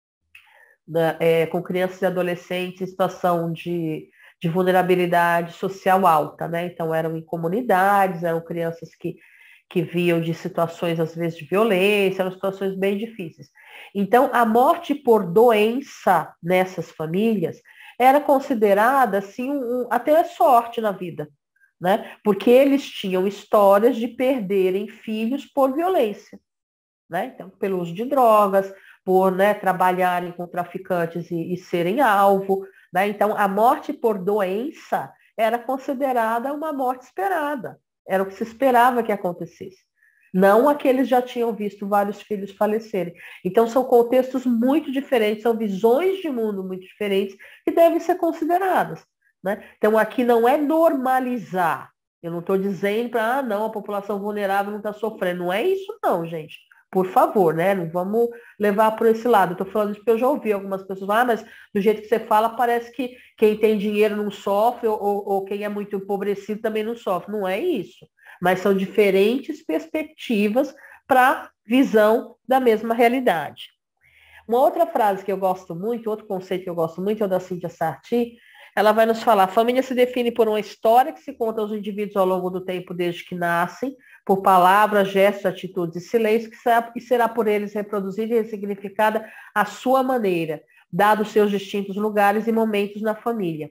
na, é, com crianças e adolescentes em situação de, de vulnerabilidade social alta, né? Então, eram em comunidades, eram crianças que que viam de situações, às vezes, de violência, eram situações bem difíceis. Então, a morte por doença nessas famílias era considerada, assim, um, um, até sorte na vida, né? Porque eles tinham histórias de perderem filhos por violência, né? Então, pelo uso de drogas, por, né, trabalharem com traficantes e, e serem alvo, né? Então, a morte por doença era considerada uma morte esperada. Era o que se esperava que acontecesse. Não aqueles já tinham visto vários filhos falecerem. Então, são contextos muito diferentes, são visões de mundo muito diferentes que devem ser consideradas. Né? Então, aqui não é normalizar. Eu não estou dizendo para, ah, não, a população vulnerável não está sofrendo. Não é isso, não, gente. Por favor, né? Não vamos levar por esse lado. Estou falando isso porque eu já ouvi algumas pessoas, ah, mas do jeito que você fala, parece que quem tem dinheiro não sofre, ou, ou quem é muito empobrecido também não sofre. Não é isso. Mas são diferentes perspectivas para a visão da mesma realidade. Uma outra frase que eu gosto muito, outro conceito que eu gosto muito é o da Cíntia Sarti. Ela vai nos falar, a família se define por uma história que se conta aos indivíduos ao longo do tempo desde que nascem, por palavras, gestos, atitudes e silêncio, que será, que será por eles reproduzida e ressignificada à sua maneira, dados seus distintos lugares e momentos na família.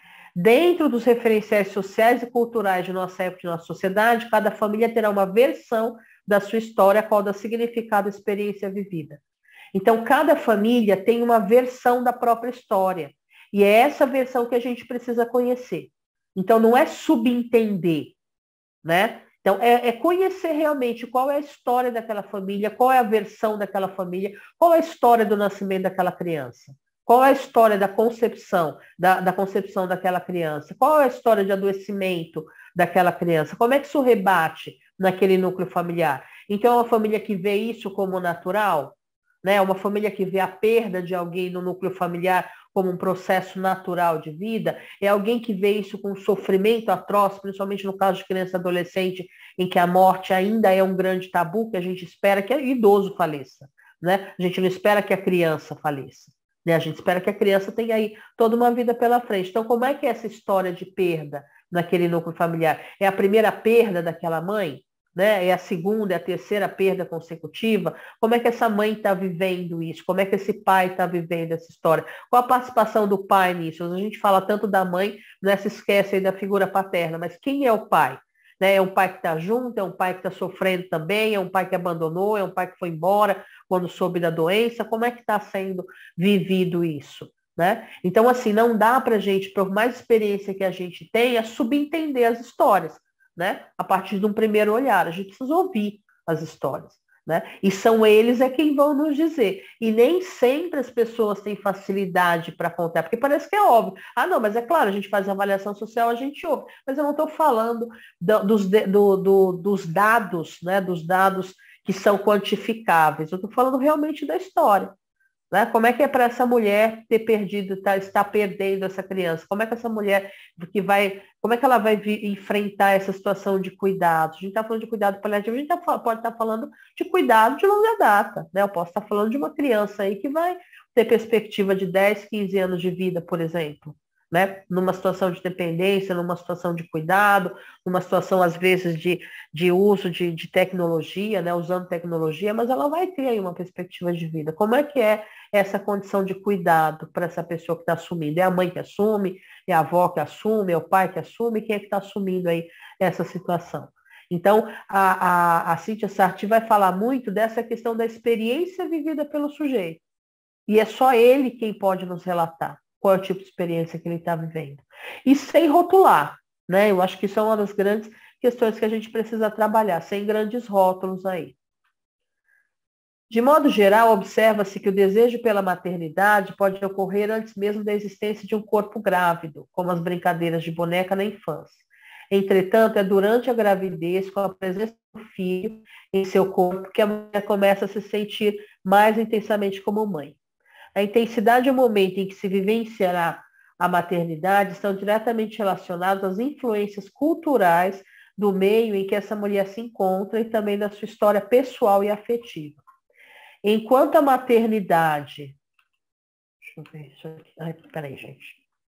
Dentro dos referenciais sociais e culturais de nossa época e de nossa sociedade, cada família terá uma versão da sua história, a qual dá significado à experiência vivida. Então, cada família tem uma versão da própria história. E é essa versão que a gente precisa conhecer. Então, não é subentender, né? Então, é, é conhecer realmente qual é a história daquela família, qual é a versão daquela família, qual é a história do nascimento daquela criança. Qual é a história da concepção, da, da concepção daquela criança? Qual é a história de adoecimento daquela criança? Como é que isso rebate naquele núcleo familiar? Então, é uma família que vê isso como natural, né? Uma família que vê a perda de alguém no núcleo familiar como um processo natural de vida, é alguém que vê isso com sofrimento atroz, principalmente no caso de criança e adolescente, em que a morte ainda é um grande tabu, que a gente espera que o idoso faleça, né? A gente não espera que a criança faleça, né? A gente espera que a criança tenha aí toda uma vida pela frente. Então, como é que é essa história de perda naquele núcleo familiar? É a primeira perda daquela mãe? Né? É a segunda, é a terceira perda consecutiva? Como é que essa mãe está vivendo isso? Como é que esse pai está vivendo essa história? Qual a participação do pai nisso? A gente fala tanto da mãe, né? Se esquece aí da figura paterna, mas quem é o pai? Né? É um pai que está junto, é um pai que está sofrendo também, é um pai que abandonou, é um pai que foi embora quando soube da doença? Como é que está sendo vivido isso? Né? Então, assim, não dá para a gente, por mais experiência que a gente tenha, subentender as histórias. Né? A partir de um primeiro olhar, a gente precisa ouvir as histórias, né? E são eles é quem vão nos dizer. E nem sempre as pessoas têm facilidade para contar, porque parece que é óbvio. Ah, não, mas é claro, a gente faz avaliação social, a gente ouve. Mas eu não estou falando do, dos, do, do, dos dados, né? Dos dados que são quantificáveis. Eu estou falando realmente da história. Né? Como é que é para essa mulher ter perdido, tá, estar perdendo essa criança? Como é que essa mulher que vai, como é que ela vai vir, enfrentar essa situação de cuidado? A gente está falando de cuidado paliativo, a gente tá, pode estar tá falando de cuidado de longa data. Né? Eu posso estar tá falando de uma criança aí que vai ter perspectiva de dez, quinze anos de vida, por exemplo. Né? Numa situação de dependência, numa situação de cuidado, numa situação, às vezes, de, de uso de, de tecnologia, né? Usando tecnologia, mas ela vai ter aí uma perspectiva de vida. Como é que é essa condição de cuidado para essa pessoa que está assumindo? É a mãe que assume? É a avó que assume? É o pai que assume? Quem é que está assumindo aí essa situação? Então, a, a, a Cíntia Sarti vai falar muito dessa questão da experiência vivida pelo sujeito. E é só ele quem pode nos relatar qual é o tipo de experiência que ele está vivendo. E sem rotular, né? Eu acho que isso é uma das grandes questões que a gente precisa trabalhar, sem grandes rótulos aí. De modo geral, observa-se que o desejo pela maternidade pode ocorrer antes mesmo da existência de um corpo grávido, como as brincadeiras de boneca na infância. Entretanto, é durante a gravidez, com a presença do filho em seu corpo, que a mulher começa a se sentir mais intensamente como mãe. A intensidade e o momento em que se vivenciará a maternidade estão diretamente relacionados às influências culturais do meio em que essa mulher se encontra e também da sua história pessoal e afetiva. Enquanto a maternidade... Deixa eu ver isso aqui. Ai, peraí, gente.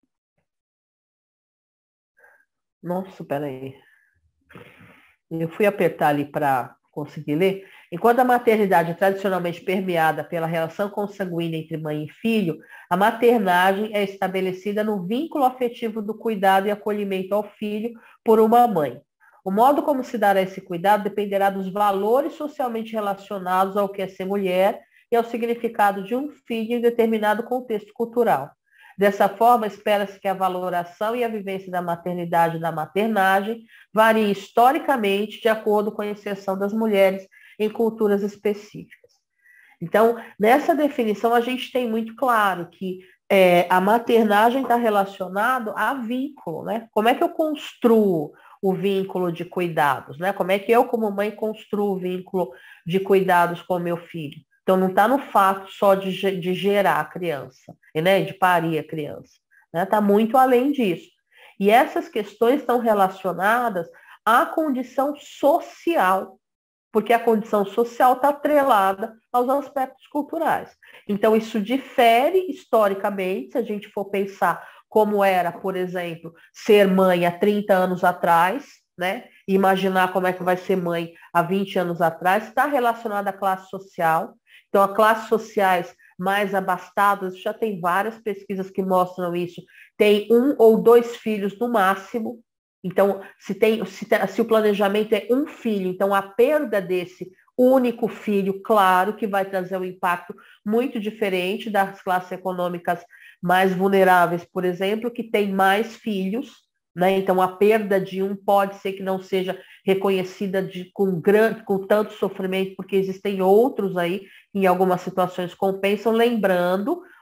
Nossa, peraí. Eu fui apertar ali para conseguir ler. Enquanto a maternidade é tradicionalmente permeada pela relação consanguínea entre mãe e filho, a maternagem é estabelecida no vínculo afetivo do cuidado e acolhimento ao filho por uma mãe. O modo como se dará esse cuidado dependerá dos valores socialmente relacionados ao que é ser mulher e ao significado de um filho em determinado contexto cultural. Dessa forma, espera-se que a valoração e a vivência da maternidade e da maternagem variem historicamente de acordo com a inserção das mulheres em culturas específicas. Então, nessa definição, a gente tem muito claro que é, a maternagem está relacionada a vínculo, né? Como é que eu construo o vínculo de cuidados, né? Como é que eu, como mãe, construo o vínculo de cuidados com o meu filho? Então, não está no fato só de, de gerar a criança, né? De parir a criança. Está, né? Muito além disso. E essas questões estão relacionadas à condição social, porque a condição social está atrelada aos aspectos culturais. Então, isso difere historicamente, se a gente for pensar como era, por exemplo, ser mãe há trinta anos atrás, né? Imaginar como é que vai ser mãe há vinte anos atrás, está relacionada à classe social. Então, as classes sociais mais abastadas, já tem várias pesquisas que mostram isso, tem um ou dois filhos no máximo. Então, se, tem, se, se o planejamento é um filho, então a perda desse único filho, claro que vai trazer um impacto muito diferente das classes econômicas mais vulneráveis, por exemplo, que tem mais filhos, né? Então, a perda de um pode ser que não seja reconhecida de, com, grande, com tanto sofrimento, porque existem outros aí, em algumas situações compensam, lembrando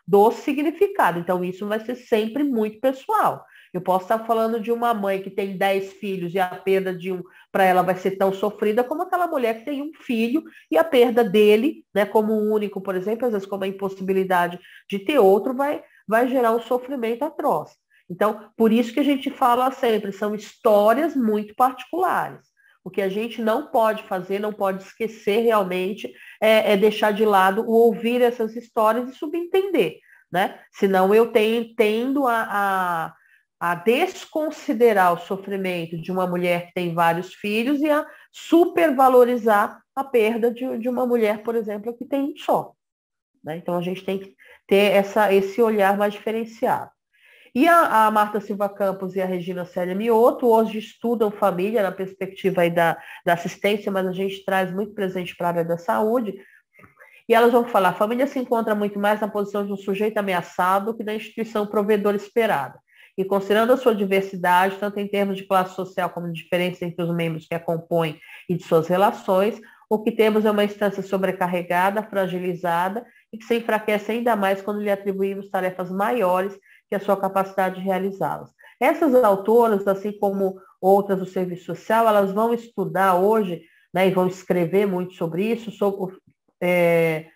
do significado. Então, isso vai ser sempre muito pessoal. Eu posso estar falando de uma mãe que tem dez filhos e a perda de um para ela vai ser tão sofrida como aquela mulher que tem um filho e a perda dele, né, como único, por exemplo, às vezes como a impossibilidade de ter outro, vai, vai gerar um sofrimento atroz. Então, por isso que a gente fala sempre, são histórias muito particulares. O que a gente não pode fazer, não pode esquecer realmente, é, é deixar de lado o ouvir essas histórias e subentender, né? Senão eu tenho, tendo a, a, a desconsiderar o sofrimento de uma mulher que tem vários filhos e a supervalorizar a perda de, de uma mulher, por exemplo, que tem um só. Né? Então a gente tem que ter essa, esse olhar mais diferenciado. E a, a Marta Silva Campos e a Regina Célia Mioto hoje estudam família na perspectiva aí da, da assistência, mas a gente traz muito presente para a área da saúde. E elas vão falar, a família se encontra muito mais na posição de um sujeito ameaçado que da instituição provedora esperada. E considerando a sua diversidade, tanto em termos de classe social como de diferença entre os membros que a compõem e de suas relações, o que temos é uma instância sobrecarregada, fragilizada e que se enfraquece ainda mais quando lhe atribuímos tarefas maiores que a sua capacidade de realizá-las. Essas autoras, assim como outras do serviço social, elas vão estudar hoje, né, e vão escrever muito sobre isso, sobre, é,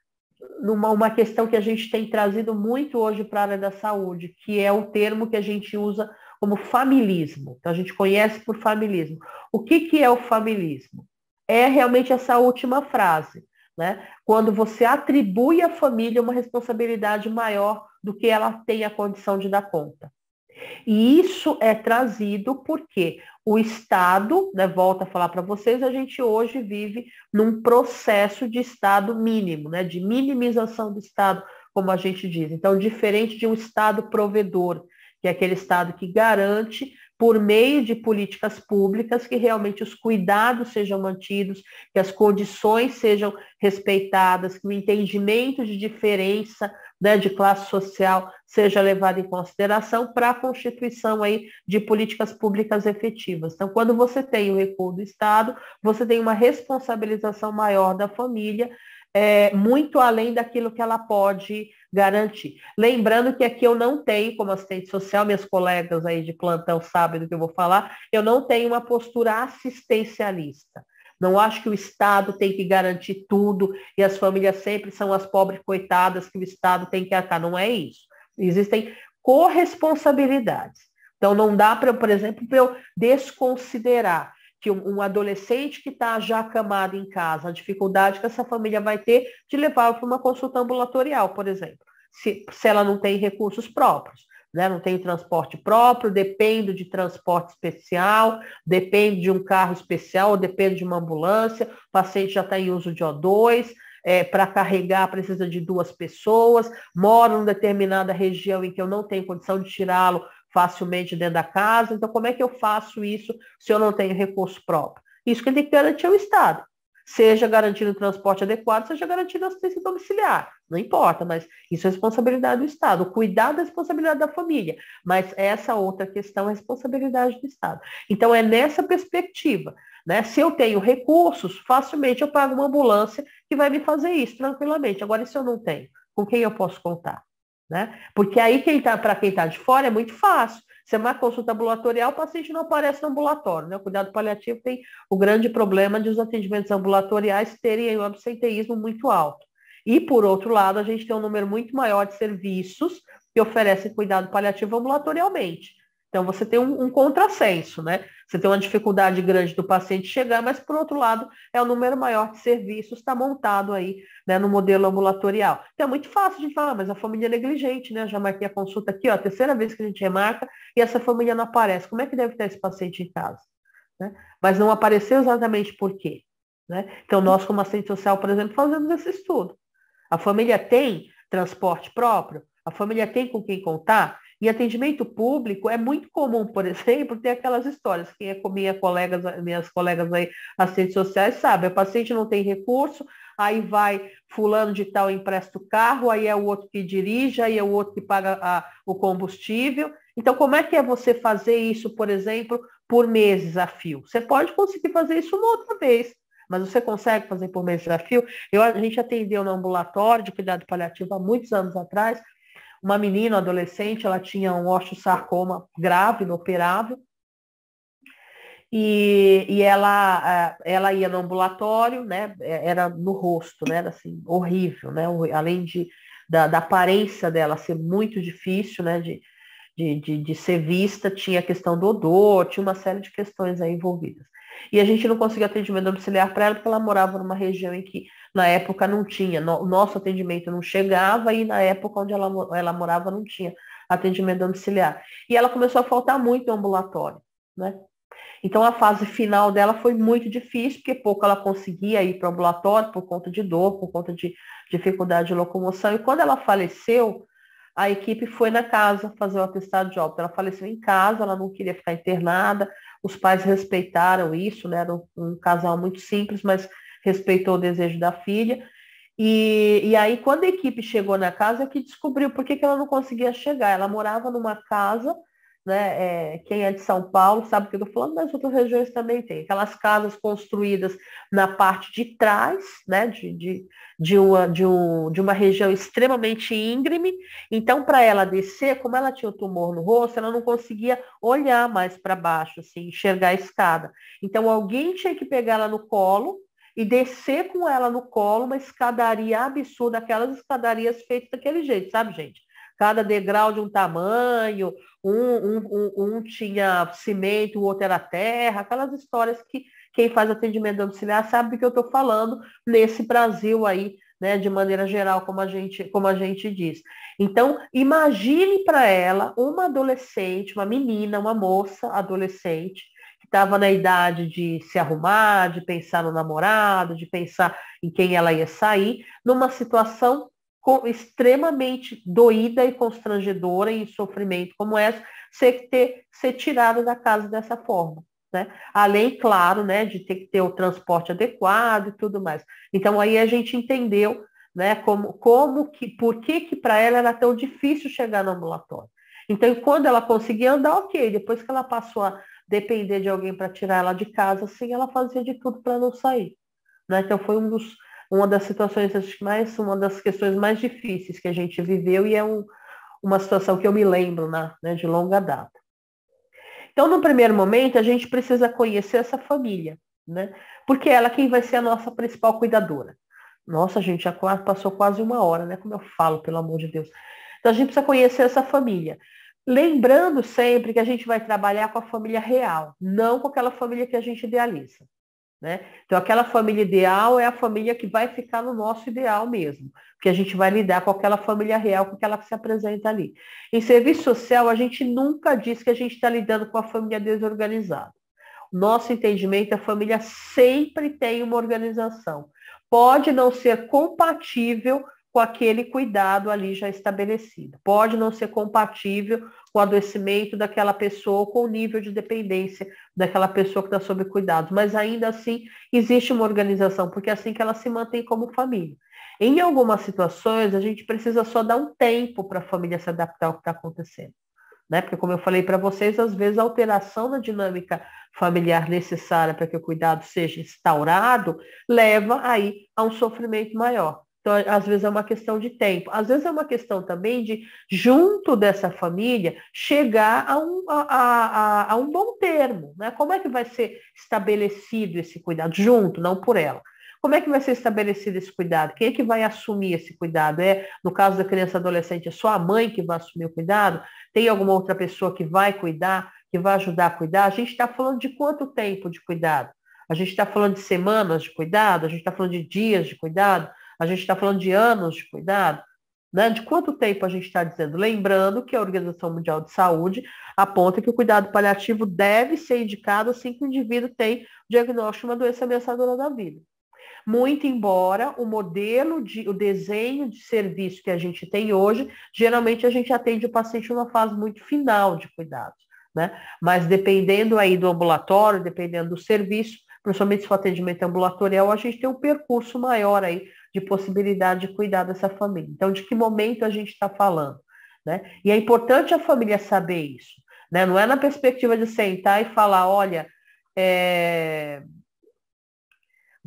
numa uma questão que a gente tem trazido muito hoje para a área da saúde, que é o termo que a gente usa como familismo. Então, a gente conhece por familismo. O que, que é o familismo? É realmente essa última frase, né? Quando você atribui à família uma responsabilidade maior do que ela tem a condição de dar conta. E isso é trazido porque o Estado, né, volto a falar para vocês, a gente hoje vive num processo de Estado mínimo, né, de minimização do Estado, como a gente diz. Então, diferente de um Estado provedor, que é aquele Estado que garante, por meio de políticas públicas, que realmente os cuidados sejam mantidos, que as condições sejam respeitadas, que o entendimento de diferença, né, de classe social seja levado em consideração para a constituição aí de políticas públicas efetivas. Então, quando você tem o recuo do Estado, você tem uma responsabilização maior da família, é, muito além daquilo que ela pode garantir. Lembrando que aqui eu não tenho, como assistente social, minhas colegas aí de plantão sabem do que eu vou falar, eu não tenho uma postura assistencialista. Não acho que o Estado tem que garantir tudo e as famílias sempre são as pobres coitadas que o Estado tem que arcar. Não é isso. Existem corresponsabilidades. Então, não dá, para, por exemplo, para eu desconsiderar que um adolescente que está já acamado em casa, a dificuldade que essa família vai ter de levá-lo para uma consulta ambulatorial, por exemplo, se, se ela não tem recursos próprios, né? Não tem transporte próprio, depende de transporte especial, depende de um carro especial, depende de uma ambulância, o paciente já está em uso de O dois, é, para carregar precisa de duas pessoas, mora em determinada região em que eu não tenho condição de tirá-lo facilmente dentro da casa, então como é que eu faço isso se eu não tenho recurso próprio? Isso que tem que garantir o Estado, seja garantindo o transporte adequado, seja garantindo a assistência domiciliar, não importa, mas isso é responsabilidade do Estado, o cuidado é responsabilidade da família, mas essa outra questão é responsabilidade do Estado. Então é nessa perspectiva, né? Se eu tenho recursos, facilmente eu pago uma ambulância que vai me fazer isso tranquilamente. Agora, se eu não tenho, com quem eu posso contar? Né? Porque aí, quem tá, para quem está de fora, é muito fácil. Você marca consulta ambulatorial, o paciente não aparece no ambulatório. Né? O cuidado paliativo tem o grande problema de os atendimentos ambulatoriais terem um absenteísmo muito alto. E, por outro lado, a gente tem um número muito maior de serviços que oferecem cuidado paliativo ambulatorialmente. Então, você tem um, um contrassenso, né? Você tem uma dificuldade grande do paciente chegar, mas, por outro lado, é o número maior de serviços está montado aí, né, no modelo ambulatorial. Então, é muito fácil de falar, mas a família é negligente, né? Já marquei a consulta aqui, ó, a terceira vez que a gente remarca e essa família não aparece. Como é que deve estar esse paciente em casa? Né? Mas não apareceu exatamente por quê? Né? Então, nós, como assistente social, por exemplo, fazemos esse estudo. A família tem transporte próprio? A família tem com quem contar? Em atendimento público, é muito comum, por exemplo, ter aquelas histórias. Quem é com minha colegas, minhas colegas aí, assistentes sociais, sabe, o paciente não tem recurso, aí vai fulano de tal empresta o carro, aí é o outro que dirige, aí é o outro que paga a, o combustível. Então, como é que é você fazer isso, por exemplo, por meses a fio? Você pode conseguir fazer isso uma outra vez, mas você consegue fazer por mês desafio? Eu, a gente atendeu no ambulatório de cuidado paliativo há muitos anos atrás, uma menina, uma adolescente, ela tinha um osteosarcoma grave, inoperável, e, e ela, ela ia no ambulatório, né? Era no rosto, né? Era assim, horrível, né? Além de, da, da aparência dela ser muito difícil, né? De, de, de, de ser vista, tinha a questão do odor, tinha uma série de questões aí envolvidas. E a gente não conseguia atendimento domiciliar para ela, porque ela morava numa região em que, na época, não tinha, o nosso atendimento não chegava, e na época onde ela, ela morava não tinha atendimento domiciliar. E ela começou a faltar muito no ambulatório, né? Então, a fase final dela foi muito difícil, porque pouco ela conseguia ir para o ambulatório por conta de dor, por conta de dificuldade de locomoção. E quando ela faleceu, a equipe foi na casa fazer o atestado de óbito. Ela faleceu em casa, ela não queria ficar internada. Os pais respeitaram isso, né? Era um, um casal muito simples, mas respeitou o desejo da filha. E, e aí, quando a equipe chegou na casa, é que descobriu por que, que ela não conseguia chegar. Ela morava numa casa, né? É, quem é de São Paulo sabe o que eu estou falando, mas outras regiões também tem. Aquelas casas construídas na parte de trás, né? De, de, de, uma, de, um, de uma região extremamente íngreme. Então, para ela descer, como ela tinha o tumor no rosto, ela não conseguia olhar mais para baixo, assim, enxergar a escada. Então, alguém tinha que pegar ela no colo e descer com ela no colo, uma escadaria absurda, aquelas escadarias feitas daquele jeito, sabe, gente? Cada degrau de um tamanho, um, um, um, um tinha cimento, o outro era terra, aquelas histórias que quem faz atendimento domiciliar sabe do que eu estou falando nesse Brasil aí, né, de maneira geral, como a gente, como a gente diz. Então, imagine para ela uma adolescente, uma menina, uma moça adolescente, estava na idade de se arrumar, de pensar no namorado, de pensar em quem ela ia sair, numa situação extremamente doída e constrangedora e em sofrimento como essa, ser, ter, ser tirada da casa dessa forma. Né? Além, claro, né, de ter que ter o transporte adequado e tudo mais. Então, aí a gente entendeu, né, como, como que, por que que para ela era tão difícil chegar no ambulatório. Então, quando ela conseguia andar, ok, depois que ela passou a depender de alguém para tirar ela de casa, assim, ela fazia de tudo para não sair. Né? Então foi um dos, uma das situações, acho que mais, uma das questões mais difíceis que a gente viveu e é um, uma situação que eu me lembro, né, né, de longa data. Então, no primeiro momento, a gente precisa conhecer essa família, né? Porque ela é quem vai ser a nossa principal cuidadora. Nossa, a gente já passou quase uma hora, né? Como eu falo, pelo amor de Deus. Então, a gente precisa conhecer essa família. Lembrando sempre que a gente vai trabalhar com a família real, não com aquela família que a gente idealiza. Né? Então, aquela família ideal é a família que vai ficar no nosso ideal mesmo, porque a gente vai lidar com aquela família real, com aquela que se apresenta ali. Em serviço social, a gente nunca diz que a gente está lidando com a família desorganizada. Nosso entendimento, a família sempre tem uma organização. Pode não ser compatível com aquele cuidado ali já estabelecido. Pode não ser compatível com o adoecimento daquela pessoa, com o nível de dependência daquela pessoa que está sob cuidado, mas ainda assim existe uma organização, porque é assim que ela se mantém como família. Em algumas situações, a gente precisa só dar um tempo para a família se adaptar ao que está acontecendo. Né? Porque, como eu falei para vocês, às vezes a alteração na dinâmica familiar necessária para que o cuidado seja instaurado leva aí a um sofrimento maior. Então, às vezes é uma questão de tempo. Às vezes é uma questão também de, junto dessa família, chegar a um, a, a, a um bom termo. Né? Como é que vai ser estabelecido esse cuidado? Junto, não por ela. Como é que vai ser estabelecido esse cuidado? Quem é que vai assumir esse cuidado? É, no caso da criança e adolescente, é só a mãe que vai assumir o cuidado? Tem alguma outra pessoa que vai cuidar, que vai ajudar a cuidar? A gente está falando de quanto tempo de cuidado? A gente está falando de semanas de cuidado? A gente está falando de dias de cuidado? A gente está falando de anos de cuidado? Né? De quanto tempo a gente está dizendo? Lembrando que a Organização Mundial de Saúde aponta que o cuidado paliativo deve ser indicado assim que o indivíduo tem o diagnóstico de uma doença ameaçadora da vida. Muito embora o modelo, de, o desenho de serviço que a gente tem hoje, geralmente a gente atende o paciente numa fase muito final de cuidados, né? Mas dependendo aí do ambulatório, dependendo do serviço, principalmente se for atendimento ambulatorial, a gente tem um percurso maior aí de possibilidade de cuidar dessa família. Então, de que momento a gente está falando, né? E é importante a família saber isso, né? Não é na perspectiva de sentar e falar, olha, é...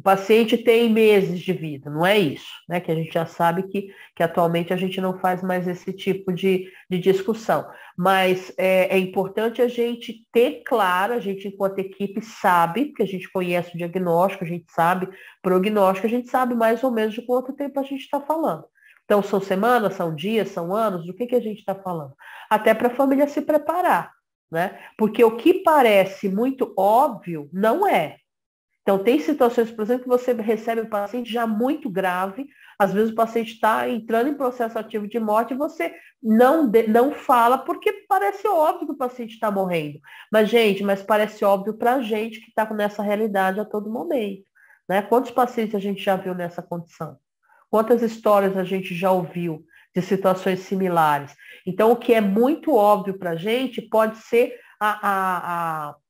o paciente tem meses de vida, não é isso, né? Que a gente já sabe que, que atualmente a gente não faz mais esse tipo de, de discussão. Mas é, é importante a gente ter claro, a gente, enquanto equipe, sabe, porque a gente conhece o diagnóstico, a gente sabe prognóstico, a gente sabe mais ou menos de quanto tempo a gente está falando. Então, são semanas, são dias, são anos, do que, que a gente está falando? Até para a família se preparar, né? Porque o que parece muito óbvio não é. Então, tem situações, por exemplo, que você recebe um paciente já muito grave, às vezes o paciente está entrando em processo ativo de morte e você não, de, não fala, porque parece óbvio que o paciente está morrendo. Mas, gente, mas parece óbvio para a gente que está nessa realidade a todo momento. Né? Quantos pacientes a gente já viu nessa condição? Quantas histórias a gente já ouviu de situações similares? Então, o que é muito óbvio para a gente pode ser a, a, a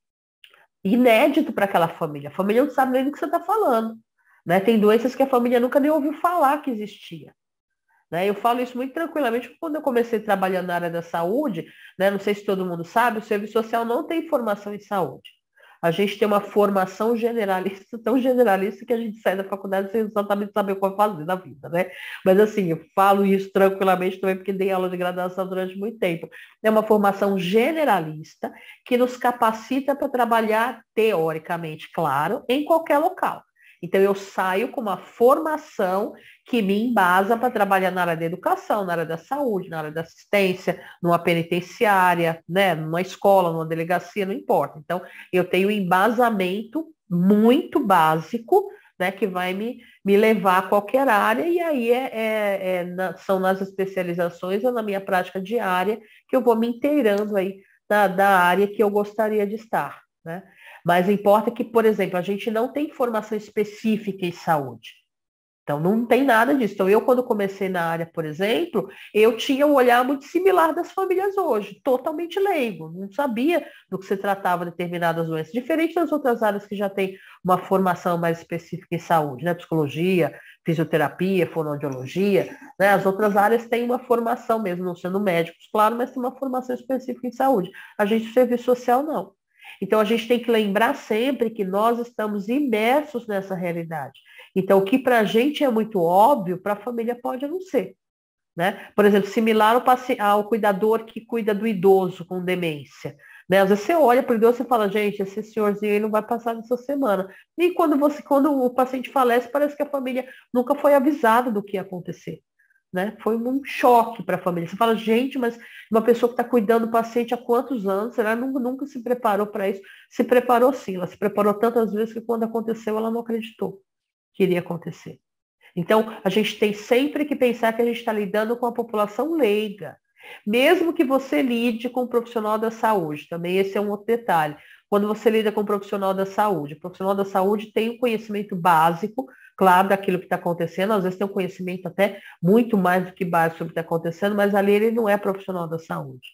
inédito para aquela família. A família não sabe nem do que você está falando. Né? Tem doenças que a família nunca nem ouviu falar que existia. Né? Eu falo isso muito tranquilamente, porque quando eu comecei trabalhando na área da saúde, né, não sei se todo mundo sabe, o serviço social não tem formação em saúde. A gente tem uma formação generalista, tão generalista que a gente sai da faculdade sem exatamente saber o que fazer na vida, né? Mas assim, eu falo isso tranquilamente também porque dei aula de graduação durante muito tempo. É uma formação generalista que nos capacita para trabalhar, teoricamente, claro, em qualquer local. Então, eu saio com uma formação que me embasa para trabalhar na área da educação, na área da saúde, na área da assistência, numa penitenciária, né, numa escola, numa delegacia, não importa. Então, eu tenho um embasamento muito básico, né, que vai me, me levar a qualquer área, e aí é, é, é na, são nas especializações ou na minha prática diária que eu vou me inteirando aí da, da área que eu gostaria de estar, né? Mas importa que, por exemplo, a gente não tem formação específica em saúde. Então, não tem nada disso. Então, eu, quando comecei na área, por exemplo, eu tinha um olhar muito similar das famílias hoje, totalmente leigo, não sabia do que se tratava determinadas doenças, diferente das outras áreas que já têm uma formação mais específica em saúde, né? Psicologia, fisioterapia, fonoaudiologia, né? As outras áreas têm uma formação mesmo, não sendo médicos, claro, mas tem uma formação específica em saúde. A gente, serviço social, não. Então, a gente tem que lembrar sempre que nós estamos imersos nessa realidade. Então, o que para a gente é muito óbvio, para a família pode não ser. Né? Por exemplo, similar ao, ao cuidador que cuida do idoso com demência. Né? Às vezes você olha para o idoso e fala, gente, esse senhorzinho aí não vai passar nessa semana. E quando, você, quando o paciente falece, parece que a família nunca foi avisada do que ia acontecer. Né? Foi um choque para a família. Você fala, gente, mas uma pessoa que está cuidando do paciente há quantos anos? Ela nunca, nunca se preparou para isso? Se preparou sim, ela se preparou tantas vezes que quando aconteceu ela não acreditou que iria acontecer. Então, a gente tem sempre que pensar que a gente está lidando com a população leiga. Mesmo que você lide com um profissional da saúde, também esse é um outro detalhe. Quando você lida com um profissional da saúde, o profissional da saúde tem um conhecimento básico, claro, daquilo que está acontecendo, às vezes tem um conhecimento até muito mais do que básico sobre o que está acontecendo, mas ali ele não é profissional da saúde.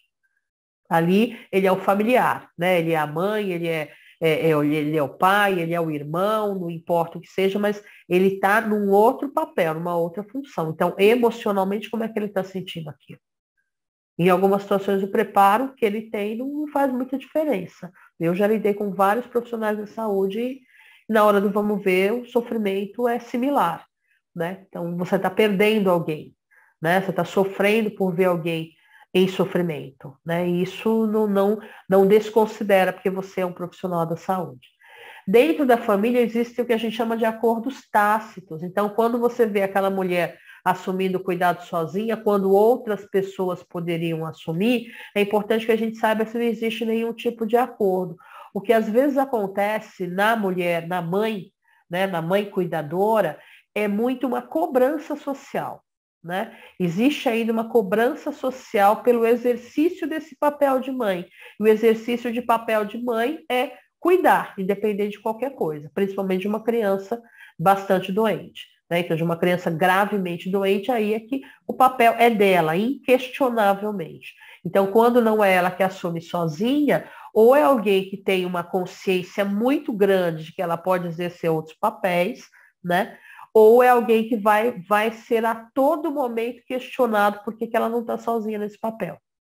Ali ele é o familiar, né? Ele é a mãe, ele é, é, é, ele é o pai, ele é o irmão, não importa o que seja, mas ele está num outro papel, numa outra função. Então, emocionalmente, como é que ele está sentindo aquilo? Em algumas situações, o preparo que ele tem não faz muita diferença. Eu já lidei com vários profissionais de saúde e na hora do vamos ver, o sofrimento é similar, né? Então, você está perdendo alguém, né? Você está sofrendo por ver alguém em sofrimento, né? E isso não, não, não desconsidera, porque você é um profissional da saúde. Dentro da família existe o que a gente chama de acordos tácitos. Então, quando você vê aquela mulher assumindo o cuidado sozinha, quando outras pessoas poderiam assumir, é importante que a gente saiba se não existe nenhum tipo de acordo. O que às vezes acontece na mulher, na mãe, né, na mãe cuidadora, é muito uma cobrança social. Né? Existe ainda uma cobrança social pelo exercício desse papel de mãe. E o exercício de papel de mãe é cuidar, independente de qualquer coisa, principalmente de uma criança bastante doente. Né? Então, de uma criança gravemente doente, aí é que o papel é dela, inquestionavelmente. Então, quando não é ela que assume sozinha, ou é alguém que tem uma consciência muito grande de que ela pode exercer outros papéis, né? Ou é alguém que vai, vai ser a todo momento questionado por que ela não está sozinha nesse papel.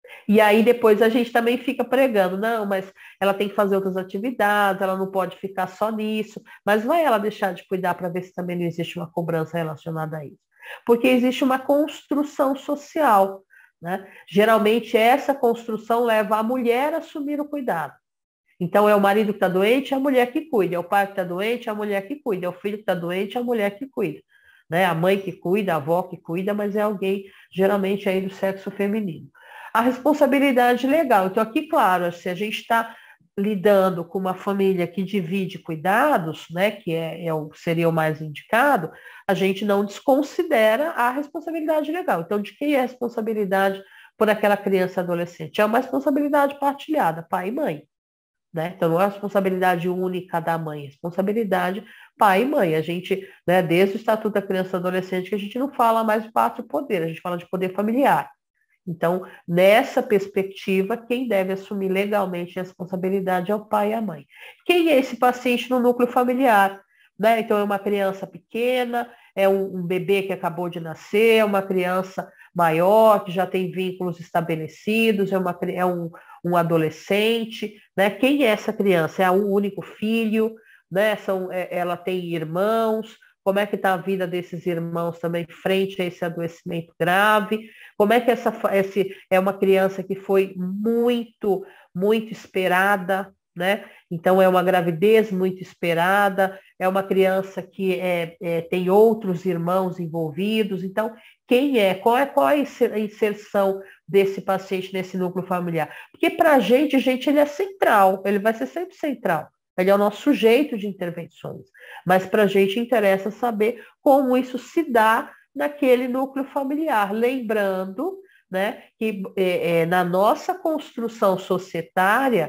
E aí depois a gente também fica pregando, não, mas ela tem que fazer outras atividades, ela não pode ficar só nisso, mas vai ela deixar de cuidar para ver se também não existe uma cobrança relacionada a isso. Porque existe uma construção social, né? Geralmente essa construção leva a mulher a assumir o cuidado. Então é o marido que está doente, é a mulher que cuida, é o pai que está doente, é a mulher que cuida, é o filho que está doente, é a mulher que cuida. Né? A mãe que cuida, a avó que cuida, mas é alguém geralmente aí do sexo feminino. A responsabilidade legal. Então, aqui, claro, se a gente está lidando com uma família que divide cuidados, né, que é, é o, seria o mais indicado, a gente não desconsidera a responsabilidade legal. Então, de quem é a responsabilidade por aquela criança e adolescente? É uma responsabilidade partilhada, pai e mãe. Né? Então, não é responsabilidade única da mãe, é responsabilidade pai e mãe. A gente, né, desde o Estatuto da Criança e Adolescente, que a gente não fala mais de pátrio poder, a gente fala de poder familiar. Então, nessa perspectiva, quem deve assumir legalmente a responsabilidade é o pai e a mãe. Quem é esse paciente no núcleo familiar? Né? Então, é uma criança pequena, é um, um bebê que acabou de nascer, é uma criança maior, que já tem vínculos estabelecidos, é, uma, é um, um adolescente. Né? Quem é essa criança? É um único filho? Né? São, é, ela tem irmãos? Como é que está a vida desses irmãos também frente a esse adoecimento grave? Como é que essa esse, é uma criança que foi muito, muito esperada, né? Então, é uma gravidez muito esperada, é uma criança que é, é, tem outros irmãos envolvidos. Então, quem é? Qual é, qual é a inserção desse paciente nesse núcleo familiar? Porque para a gente, gente, ele é central, ele vai ser sempre central. Ele é o nosso sujeito de intervenções. Mas para a gente interessa saber como isso se dá naquele núcleo familiar. Lembrando, né, que é, é, na nossa construção societária,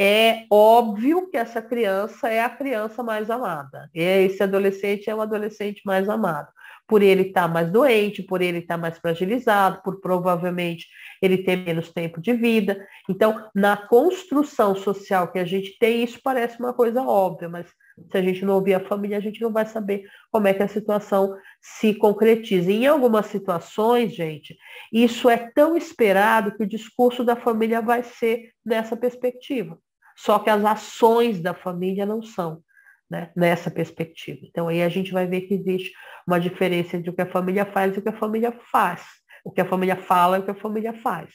é óbvio que essa criança é a criança mais amada. Esse adolescente é o adolescente mais amado. Por ele estar mais doente, por ele estar mais fragilizado, por provavelmente ele ter menos tempo de vida. Então, na construção social que a gente tem, isso parece uma coisa óbvia, mas se a gente não ouvir a família, a gente não vai saber como é que a situação se concretiza. E em algumas situações, gente, isso é tão esperado que o discurso da família vai ser nessa perspectiva. Só que as ações da família não são, né, nessa perspectiva. Então, aí a gente vai ver que existe uma diferença entre o que a família faz e o que a família faz. O que a família fala e o que a família faz.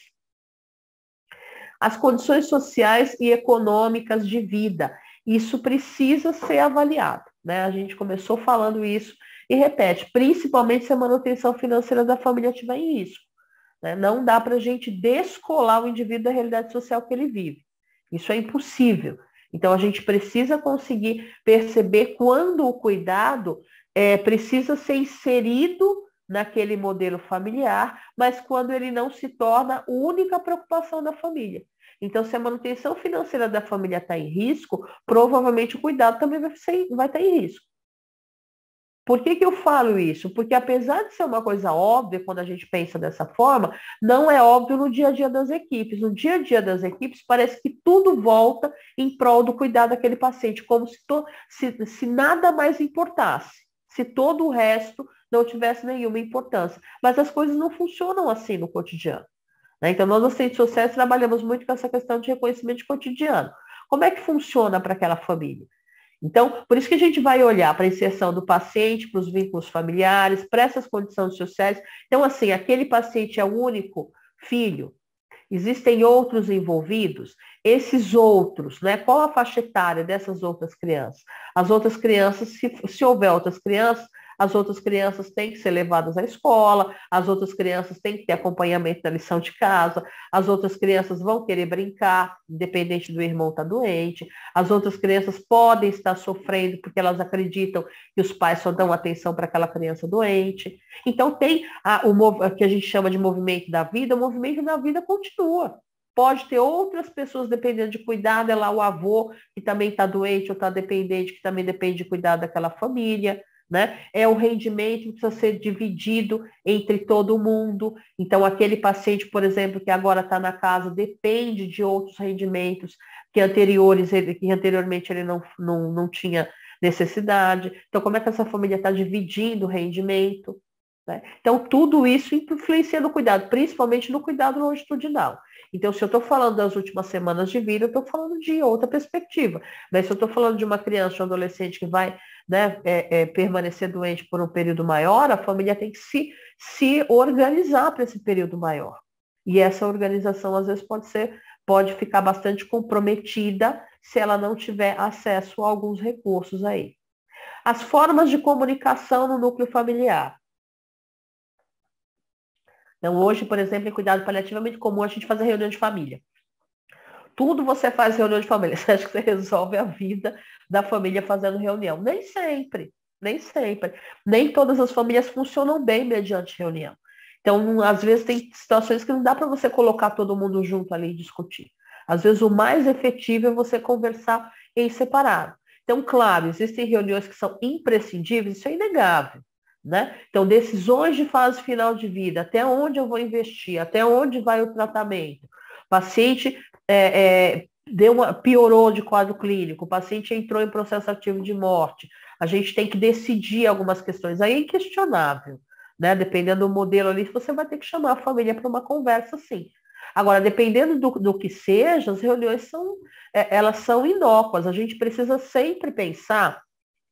As condições sociais e econômicas de vida. Isso precisa ser avaliado. Né? A gente começou falando isso e repete, principalmente se a manutenção financeira da família estiver em risco. Né? Não dá para a gente descolar o indivíduo da realidade social que ele vive. Isso é impossível. Então, a gente precisa conseguir perceber quando o cuidado é, precisa ser inserido naquele modelo familiar, mas quando ele não se torna a única preocupação da família. Então, se a manutenção financeira da família está em risco, provavelmente o cuidado também vai, ser, vai estar em risco. Por que que eu falo isso? Porque apesar de ser uma coisa óbvia, quando a gente pensa dessa forma, não é óbvio no dia a dia das equipes. No dia a dia das equipes, parece que tudo volta em prol do cuidado daquele paciente, como se, to, se, se nada mais importasse, se todo o resto não tivesse nenhuma importância. Mas as coisas não funcionam assim no cotidiano. Né? Então, nós, assistentes sociais, trabalhamos muito com essa questão de reconhecimento de cotidiano. Como é que funciona para aquela família? Então, por isso que a gente vai olhar para a inserção do paciente, para os vínculos familiares, para essas condições sociais. Então, assim, aquele paciente é o único filho? Existem outros envolvidos? Esses outros, né? Qual a faixa etária dessas outras crianças? As outras crianças, se, se houver outras crianças, as outras crianças têm que ser levadas à escola, as outras crianças têm que ter acompanhamento da lição de casa, as outras crianças vão querer brincar, independente do irmão estar doente, as outras crianças podem estar sofrendo porque elas acreditam que os pais só dão atenção para aquela criança doente. Então tem a, o que a gente chama de movimento da vida, o movimento da vida continua. Pode ter outras pessoas dependendo de cuidado, é lá o avô que também está doente ou está dependente, que também depende de cuidar daquela família. Né? É o rendimento que precisa ser dividido entre todo mundo. Então, aquele paciente, por exemplo, que agora está na casa, depende de outros rendimentos que, anteriores, que anteriormente ele não, não, não tinha necessidade. Então, como é que essa família está dividindo o rendimento? Né? Então, tudo isso influencia no cuidado, principalmente no cuidado longitudinal. Então, se eu estou falando das últimas semanas de vida, eu estou falando de outra perspectiva. Mas se eu estou falando de uma criança ou um adolescente que vai, né, é, é, permanecer doente por um período maior, a família tem que se, se organizar para esse período maior. E essa organização, às vezes, pode ser, pode ficar bastante comprometida se ela não tiver acesso a alguns recursos aí. As formas de comunicação no núcleo familiar. Então, hoje, por exemplo, em cuidado paliativo é muito comum a gente fazer reunião de família. Tudo você faz reunião de família. Você acha que você resolve a vida da família fazendo reunião? Nem sempre, nem sempre. Nem todas as famílias funcionam bem mediante reunião. Então, às vezes, tem situações que não dá para você colocar todo mundo junto ali e discutir. Às vezes, o mais efetivo é você conversar em separado. Então, claro, existem reuniões que são imprescindíveis, isso é inegável. Né? Então, decisões de fase final de vida, até onde eu vou investir, até onde vai o tratamento. O paciente é, é, deu uma, piorou de quadro clínico, o paciente entrou em processo ativo de morte. A gente tem que decidir algumas questões. Aí é inquestionável. Né? Dependendo do modelo ali, você vai ter que chamar a família para uma conversa, sim. Agora, dependendo do, do que seja, as reuniões são, é, elas são inócuas. A gente precisa sempre pensar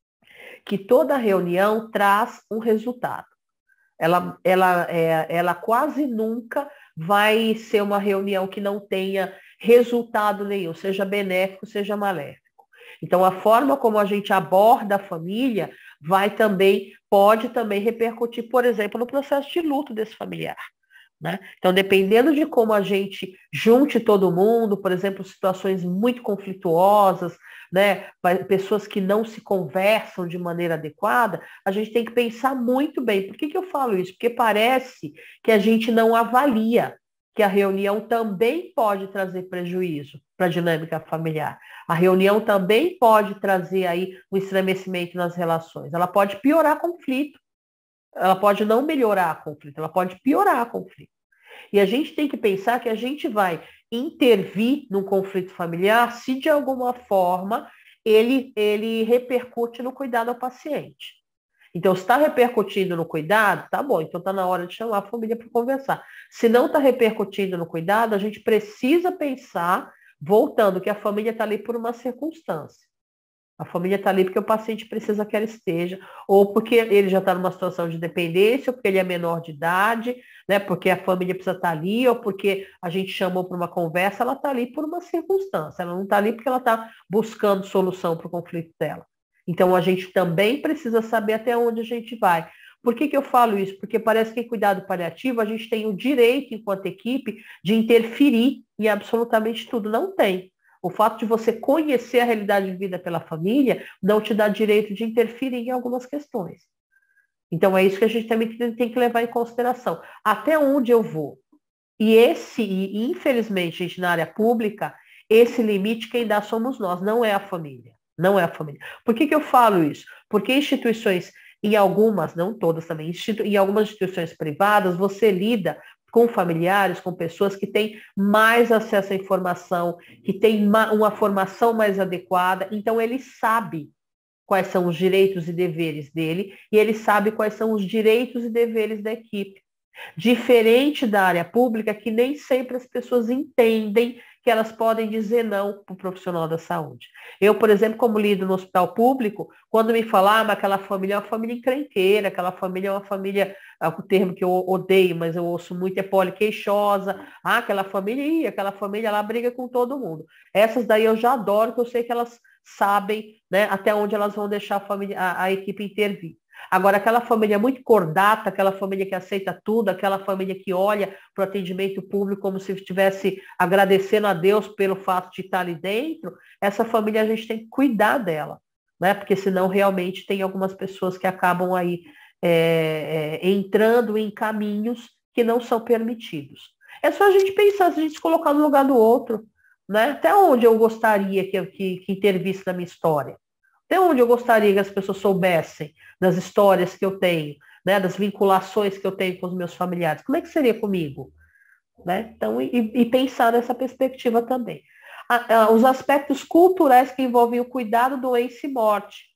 que toda reunião traz um resultado. Ela, ela, é, ela quase nunca vai ser uma reunião que não tenha resultado nenhum, seja benéfico, seja maléfico. Então, a forma como a gente aborda a família vai também, pode também repercutir, por exemplo, no processo de luto desse familiar. Né? Então, dependendo de como a gente junte todo mundo, por exemplo, situações muito conflituosas, né? Pessoas que não se conversam de maneira adequada, a gente tem que pensar muito bem. Por que que eu falo isso? Porque parece que a gente não avalia que a reunião também pode trazer prejuízo para a dinâmica familiar. A reunião também pode trazer aí um estremecimento nas relações. Ela pode piorar conflito. Ela pode não melhorar conflito, ela pode piorar conflito. E a gente tem que pensar que a gente vai intervir num conflito familiar se de alguma forma ele, ele repercute no cuidado ao paciente. Então, se está repercutindo no cuidado, tá bom, então está na hora de chamar a família para conversar. Se não está repercutindo no cuidado, a gente precisa pensar, voltando, que a família está ali por uma circunstância. A família está ali porque o paciente precisa que ela esteja, ou porque ele já está numa situação de dependência, ou porque ele é menor de idade, né? Porque a família precisa estar ali, ou porque a gente chamou para uma conversa, ela está ali por uma circunstância, ela não está ali porque ela está buscando solução para o conflito dela. Então, a gente também precisa saber até onde a gente vai. Por que que eu falo isso? Porque parece que em cuidado paliativo a gente tem o direito, enquanto equipe, de interferir em absolutamente tudo. Não tem. O fato de você conhecer a realidade vivida pela família não te dá direito de interferir em algumas questões. Então, é isso que a gente também tem que levar em consideração. Até onde eu vou? E esse, e infelizmente, gente, na área pública, esse limite quem dá somos nós, não é a família. Não é a família. Por que que eu falo isso? Porque instituições, em algumas, não todas também, em algumas instituições privadas, você lida com familiares, com pessoas que têm mais acesso à informação, que têm uma formação mais adequada, então ele sabe quais são os direitos e deveres dele, e ele sabe quais são os direitos e deveres da equipe. Diferente da área pública, que nem sempre as pessoas entendem que elas podem dizer não para o profissional da saúde. Eu, por exemplo, como lido no hospital público, quando me falavam aquela família é uma família encrenqueira, aquela família é uma família, é o termo que eu odeio, mas eu ouço muito, é poliqueixosa, ah, aquela família, ih, aquela família, ela briga com todo mundo. Essas daí eu já adoro, que eu sei que elas sabem, né, até onde elas vão deixar a, família, a, a equipe intervir. Agora, aquela família muito cordata, aquela família que aceita tudo, aquela família que olha para o atendimento público como se estivesse agradecendo a Deus pelo fato de estar ali dentro, essa família a gente tem que cuidar dela, né? Porque senão realmente tem algumas pessoas que acabam aí é, é, entrando em caminhos que não são permitidos. É só a gente pensar, se a gente se colocar no lugar do outro, né? Até onde eu gostaria que, que, que intervisse na minha história? Até onde eu gostaria que as pessoas soubessem das histórias que eu tenho, né, das vinculações que eu tenho com os meus familiares? Como é que seria comigo? Né? Então, e, e pensar nessa perspectiva também. A, a, os aspectos culturais que envolvem o cuidado, doença e morte.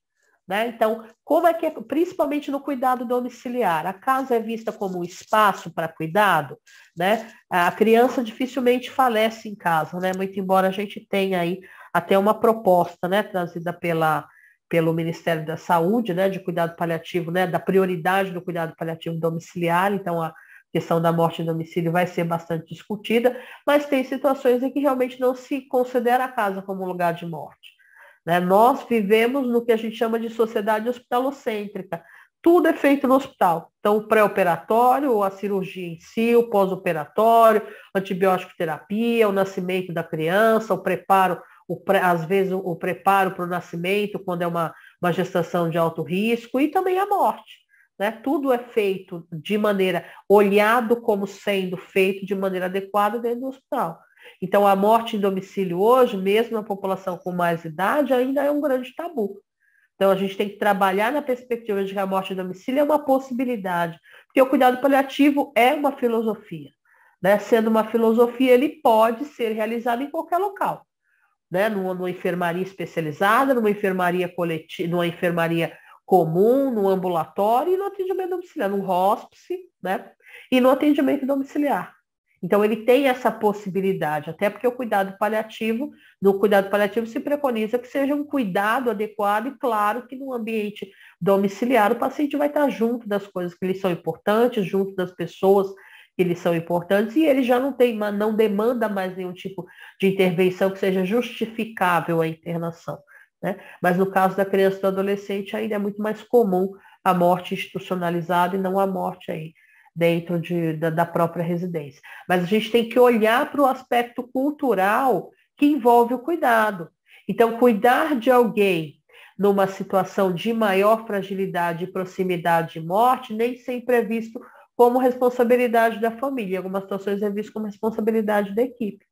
Né? Então, como é que é, principalmente no cuidado domiciliar, a casa é vista como um espaço para cuidado, né? A criança dificilmente falece em casa, né? Muito embora a gente tenha aí até uma proposta, né, trazida pela, pelo Ministério da Saúde, né, de cuidado paliativo, né, da prioridade do cuidado paliativo domiciliar, então a questão da morte em domicílio vai ser bastante discutida, mas tem situações em que realmente não se considera a casa como um lugar de morte. Né? Nós vivemos no que a gente chama de sociedade hospitalocêntrica. Tudo é feito no hospital. Então, o pré-operatório, a cirurgia em si, o pós-operatório, antibiótico terapia, o nascimento da criança, o preparo, o pré, às vezes o, o preparo para o nascimento, quando é uma, uma gestação de alto risco, e também a morte. Né? Tudo é feito de maneira, olhado como sendo feito de maneira adequada dentro do hospital. Então, a morte em domicílio hoje, mesmo na população com mais idade, ainda é um grande tabu. Então, a gente tem que trabalhar na perspectiva de que a morte em domicílio é uma possibilidade, porque o cuidado paliativo é uma filosofia. Né? Sendo uma filosofia, ele pode ser realizado em qualquer local. Né? Numa, numa enfermaria especializada, numa enfermaria coletiva, numa enfermaria comum, no ambulatório e no atendimento domiciliar, no hospice, né? E no atendimento domiciliar. Então, ele tem essa possibilidade, até porque o cuidado paliativo, no cuidado paliativo se preconiza que seja um cuidado adequado e claro que no ambiente domiciliar o paciente vai estar junto das coisas que lhe são importantes, junto das pessoas que lhe são importantes, e ele já não tem, não demanda mais nenhum tipo de intervenção que seja justificável a internação. Né? Mas no caso da criança e do adolescente ainda é muito mais comum a morte institucionalizada e não a morte aí dentro de, da, da própria residência. Mas a gente tem que olhar para o aspecto cultural que envolve o cuidado. Então, cuidar de alguém numa situação de maior fragilidade, proximidade e morte, nem sempre é visto como responsabilidade da família. Em algumas situações é visto como responsabilidade da equipe.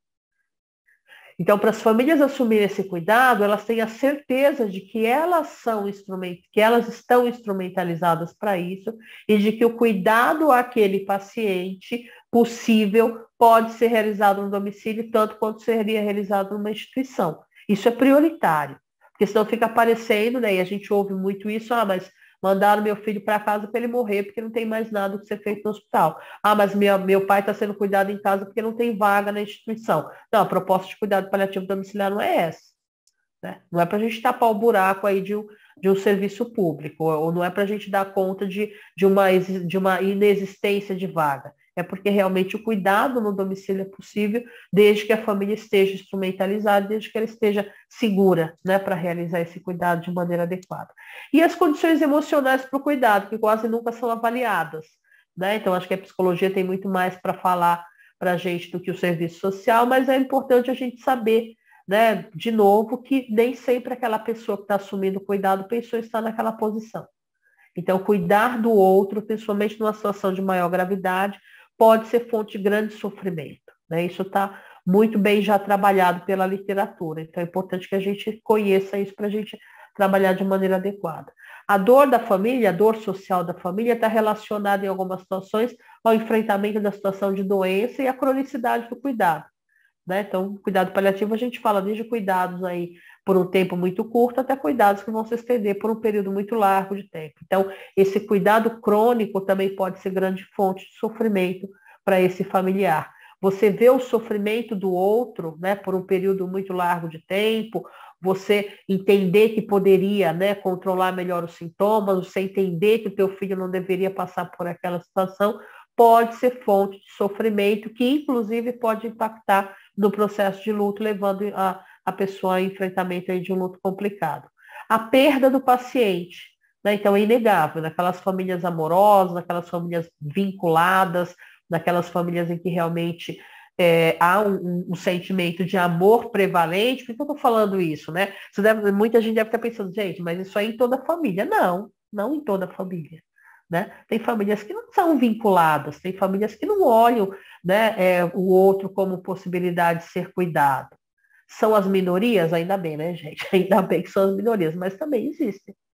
Então, para as famílias assumirem esse cuidado, elas têm a certeza de que elas são instrumentos, que elas estão instrumentalizadas para isso e de que o cuidado àquele paciente possível pode ser realizado no domicílio, tanto quanto seria realizado numa instituição. Isso é prioritário, porque senão fica aparecendo, né, e a gente ouve muito isso, ah, mas mandaram meu filho para casa para ele morrer porque não tem mais nada que ser feito no hospital. Ah, mas meu, meu pai está sendo cuidado em casa porque não tem vaga na instituição. Não, a proposta de cuidado paliativo domiciliar não é essa. Né? Não é para a gente tapar o buraco aí de um, de um serviço público, ou não é para a gente dar conta de, de, uma, de uma inexistência de vaga. É porque realmente o cuidado no domicílio é possível, desde que a família esteja instrumentalizada, desde que ela esteja segura, né, para realizar esse cuidado de maneira adequada. E as condições emocionais para o cuidado, que quase nunca são avaliadas. Né? Então, acho que a psicologia tem muito mais para falar para a gente do que o serviço social, mas é importante a gente saber, né, de novo, que nem sempre aquela pessoa que está assumindo o cuidado pensou estar naquela posição. Então, cuidar do outro, principalmente numa situação de maior gravidade, pode ser fonte de grande sofrimento. Né? Isso está muito bem já trabalhado pela literatura. Então, é importante que a gente conheça isso para a gente trabalhar de maneira adequada. A dor da família, a dor social da família, está relacionada em algumas situações ao enfrentamento da situação de doença e à cronicidade do cuidado. Né? Então, cuidado paliativo, a gente fala desde cuidados aí por um tempo muito curto até cuidados que vão se estender por um período muito largo de tempo. Então, esse cuidado crônico também pode ser grande fonte de sofrimento para esse familiar. Você vê o sofrimento do outro, né, por um período muito largo de tempo, você entender que poderia, né, controlar melhor os sintomas, você entender que o teu filho não deveria passar por aquela situação, pode ser fonte de sofrimento que, inclusive, pode impactar no processo de luto, levando a a pessoa em enfrentamento aí de um luto complicado. A perda do paciente, né? Então é inegável, naquelas famílias amorosas, naquelas famílias vinculadas, naquelas famílias em que realmente é, há um, um, um sentimento de amor prevalente. Por que eu estou falando isso, né? Você deve, muita gente deve estar pensando, gente, mas isso aí em toda a família. Não, não em toda a família. Né? Tem famílias que não são vinculadas, tem famílias que não olham, né, é, o outro como possibilidade de ser cuidado. São as minorias? Ainda bem, né, gente? Ainda bem que são as minorias, mas também existem.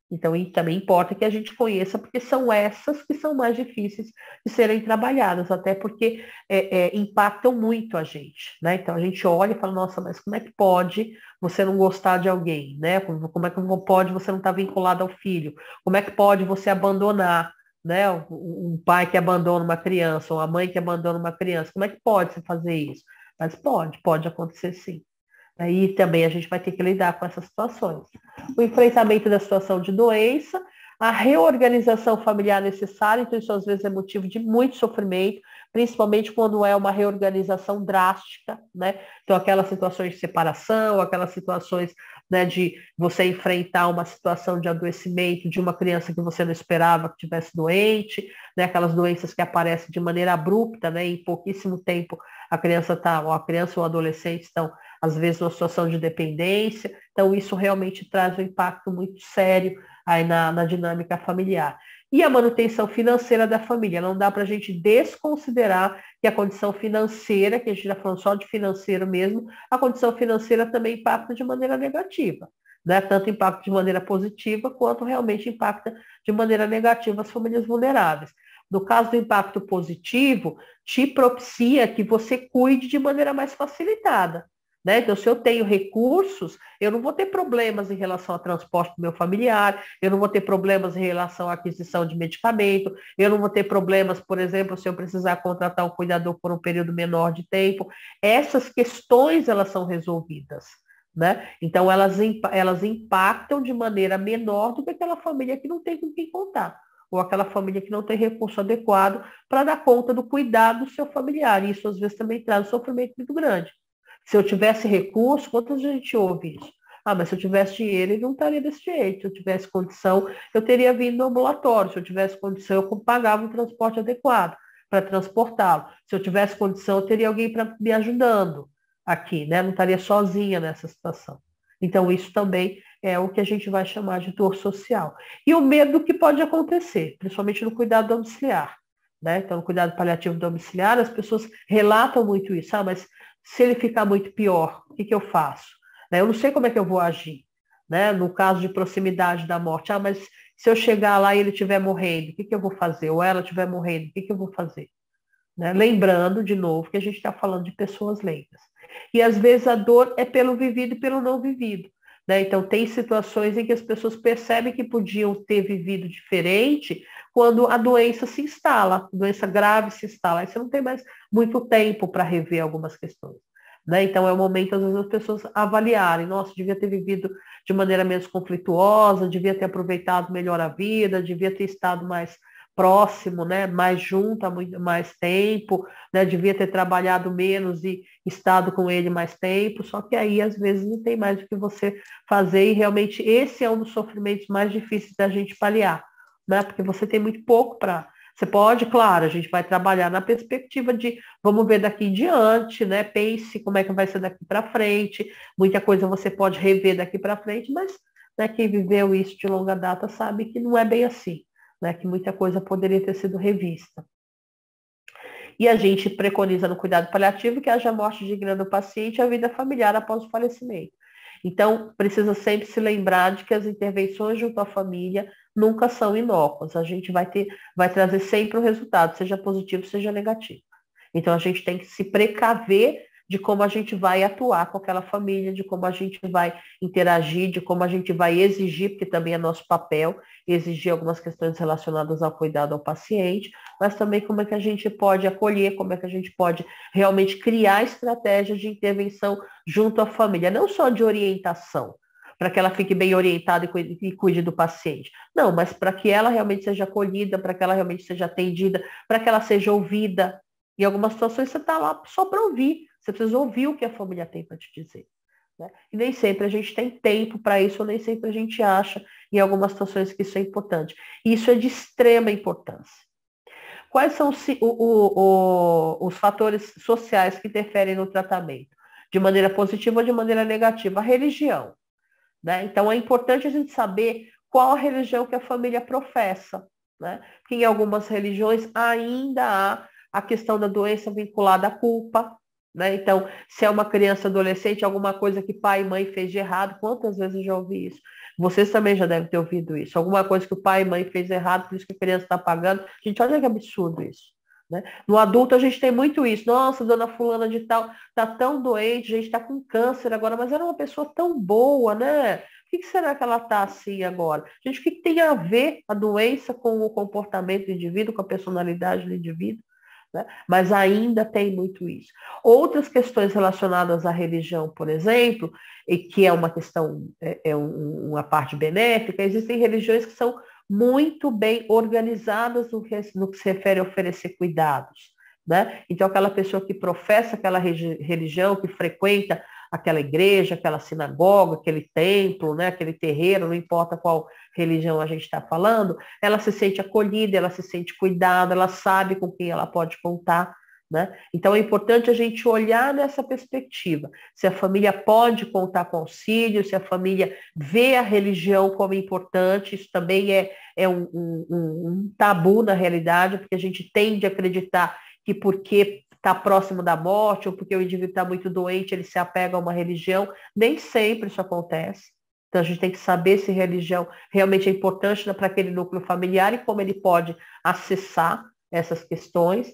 Então, e também importa que a gente conheça, porque são essas que são mais difíceis de serem trabalhadas, até porque é, é, impactam muito a gente, né? Então, a gente olha e fala, nossa, mas como é que pode você não gostar de alguém, né? Como, como é que pode você não estar vinculado ao filho? Como é que pode você abandonar, né? Um, um pai que abandona uma criança, ou uma mãe que abandona uma criança, como é que pode você fazer isso? Mas pode, pode acontecer sim. Aí também a gente vai ter que lidar com essas situações. O enfrentamento da situação de doença, a reorganização familiar necessária, então isso às vezes é motivo de muito sofrimento, principalmente quando é uma reorganização drástica, né? Então aquelas situações de separação, aquelas situações, né, de você enfrentar uma situação de adoecimento de uma criança que você não esperava que tivesse doente, né? Aquelas doenças que aparecem de maneira abrupta, né? Em pouquíssimo tempo a criança tá, ou a criança ou o adolescente estão às vezes uma situação de dependência, então isso realmente traz um impacto muito sério aí na, na dinâmica familiar. E a manutenção financeira da família, não dá para a gente desconsiderar que a condição financeira, que a gente está falando só de financeiro mesmo, a condição financeira também impacta de maneira negativa, né? Tanto impacta de maneira positiva, quanto realmente impacta de maneira negativa as famílias vulneráveis. No caso do impacto positivo, te propicia que você cuide de maneira mais facilitada. Né? Então, se eu tenho recursos, eu não vou ter problemas em relação ao transporte do meu familiar, eu não vou ter problemas em relação à aquisição de medicamento, eu não vou ter problemas, por exemplo, se eu precisar contratar um cuidador por um período menor de tempo. Essas questões, elas são resolvidas. Né? Então, elas, elas impactam de maneira menor do que aquela família que não tem com quem contar, ou aquela família que não tem recurso adequado para dar conta do cuidado do seu familiar. E isso, às vezes, também traz um sofrimento muito grande. Se eu tivesse recurso, quantas vezes a gente ouve isso? Ah, mas se eu tivesse dinheiro, ele não estaria desse jeito. Se eu tivesse condição, eu teria vindo no ambulatório. Se eu tivesse condição, eu pagava um transporte adequado para transportá-lo. Se eu tivesse condição, eu teria alguém para me ajudando aqui, né? Não estaria sozinha nessa situação. Então, isso também é o que a gente vai chamar de dor social. E o medo que pode acontecer, principalmente no cuidado domiciliar. Né? Então, no cuidado paliativo domiciliar, as pessoas relatam muito isso. Ah, mas se ele ficar muito pior, o que, que eu faço? Né? Eu não sei como é que eu vou agir. Né? No caso de proximidade da morte, ah, mas se eu chegar lá e ele estiver morrendo, o que, que eu vou fazer? Ou ela estiver morrendo, o que, que eu vou fazer? Né? Lembrando, de novo, que a gente está falando de pessoas leigas. E às vezes a dor é pelo vivido e pelo não vivido. Né? Então, tem situações em que as pessoas percebem que podiam ter vivido diferente quando a doença se instala, a doença grave se instala. Aí você não tem mais muito tempo para rever algumas questões. Né? Então, é o momento, às vezes, as pessoas avaliarem, nossa, devia ter vivido de maneira menos conflituosa, devia ter aproveitado melhor a vida, devia ter estado mais próximo, né, mais junto há muito mais tempo, né, devia ter trabalhado menos e estado com ele mais tempo, só que aí às vezes não tem mais o que você fazer e realmente esse é um dos sofrimentos mais difíceis da gente paliar, né, porque você tem muito pouco para... Você pode, claro, a gente vai trabalhar na perspectiva de vamos ver daqui em diante, né, pense como é que vai ser daqui para frente, muita coisa você pode rever daqui para frente, mas né, quem viveu isso de longa data sabe que não é bem assim. Né, que muita coisa poderia ter sido revista. E a gente preconiza no cuidado paliativo que haja morte digna do paciente e a vida familiar após o falecimento. Então, precisa sempre se lembrar de que as intervenções junto à família nunca são inócuas. A gente vai ter, vai trazer sempre o resultado, seja positivo, seja negativo. Então, a gente tem que se precaver de como a gente vai atuar com aquela família, de como a gente vai interagir, de como a gente vai exigir, porque também é nosso papel, exigir algumas questões relacionadas ao cuidado ao paciente, mas também como é que a gente pode acolher, como é que a gente pode realmente criar estratégias de intervenção junto à família, não só de orientação, para que ela fique bem orientada e cuide, e cuide do paciente. Não, mas para que ela realmente seja acolhida, para que ela realmente seja atendida, para que ela seja ouvida. Em algumas situações você está lá só para ouvir, você precisa ouvir o que a família tem para te dizer. Né? E nem sempre a gente tem tempo para isso, ou nem sempre a gente acha em algumas situações que isso é importante. E isso é de extrema importância. Quais são os, o, o, os fatores sociais que interferem no tratamento? De maneira positiva ou de maneira negativa? A religião. Né? Então, é importante a gente saber qual a religião que a família professa. Né? Porque em algumas religiões ainda há a questão da doença vinculada à culpa. Né? Então, se é uma criança adolescente, alguma coisa que pai e mãe fez de errado, quantas vezes eu já ouvi isso? Vocês também já devem ter ouvido isso. Alguma coisa que o pai e mãe fez errado, por isso que a criança está pagando. Gente, olha que absurdo isso. Né? No adulto a gente tem muito isso. Nossa, dona fulana de tal está tão doente, gente está com câncer agora, mas era uma pessoa tão boa, né? Por que, que será que ela está assim agora? Gente, o que, que tem a ver a doença com o comportamento do indivíduo, com a personalidade do indivíduo? Né? Mas ainda tem muito isso. Outras questões relacionadas à religião, por exemplo, e que é uma questão, é, é um, uma parte benéfica, existem religiões que são muito bem organizadas no que, no que se refere a oferecer cuidados. Né? Então, aquela pessoa que professa aquela religião, que frequenta aquela igreja, aquela sinagoga, aquele templo, né, aquele terreiro, não importa qual religião a gente está falando, ela se sente acolhida, ela se sente cuidada, ela sabe com quem ela pode contar. Né? Então é importante a gente olhar nessa perspectiva. Se a família pode contar com auxílio, se a família vê a religião como importante, isso também é, é um, um, um tabu na realidade, porque a gente tende a acreditar que porque está próximo da morte, ou porque o indivíduo está muito doente, ele se apega a uma religião. Nem sempre isso acontece. Então, a gente tem que saber se religião realmente é importante para aquele núcleo familiar e como ele pode acessar essas questões.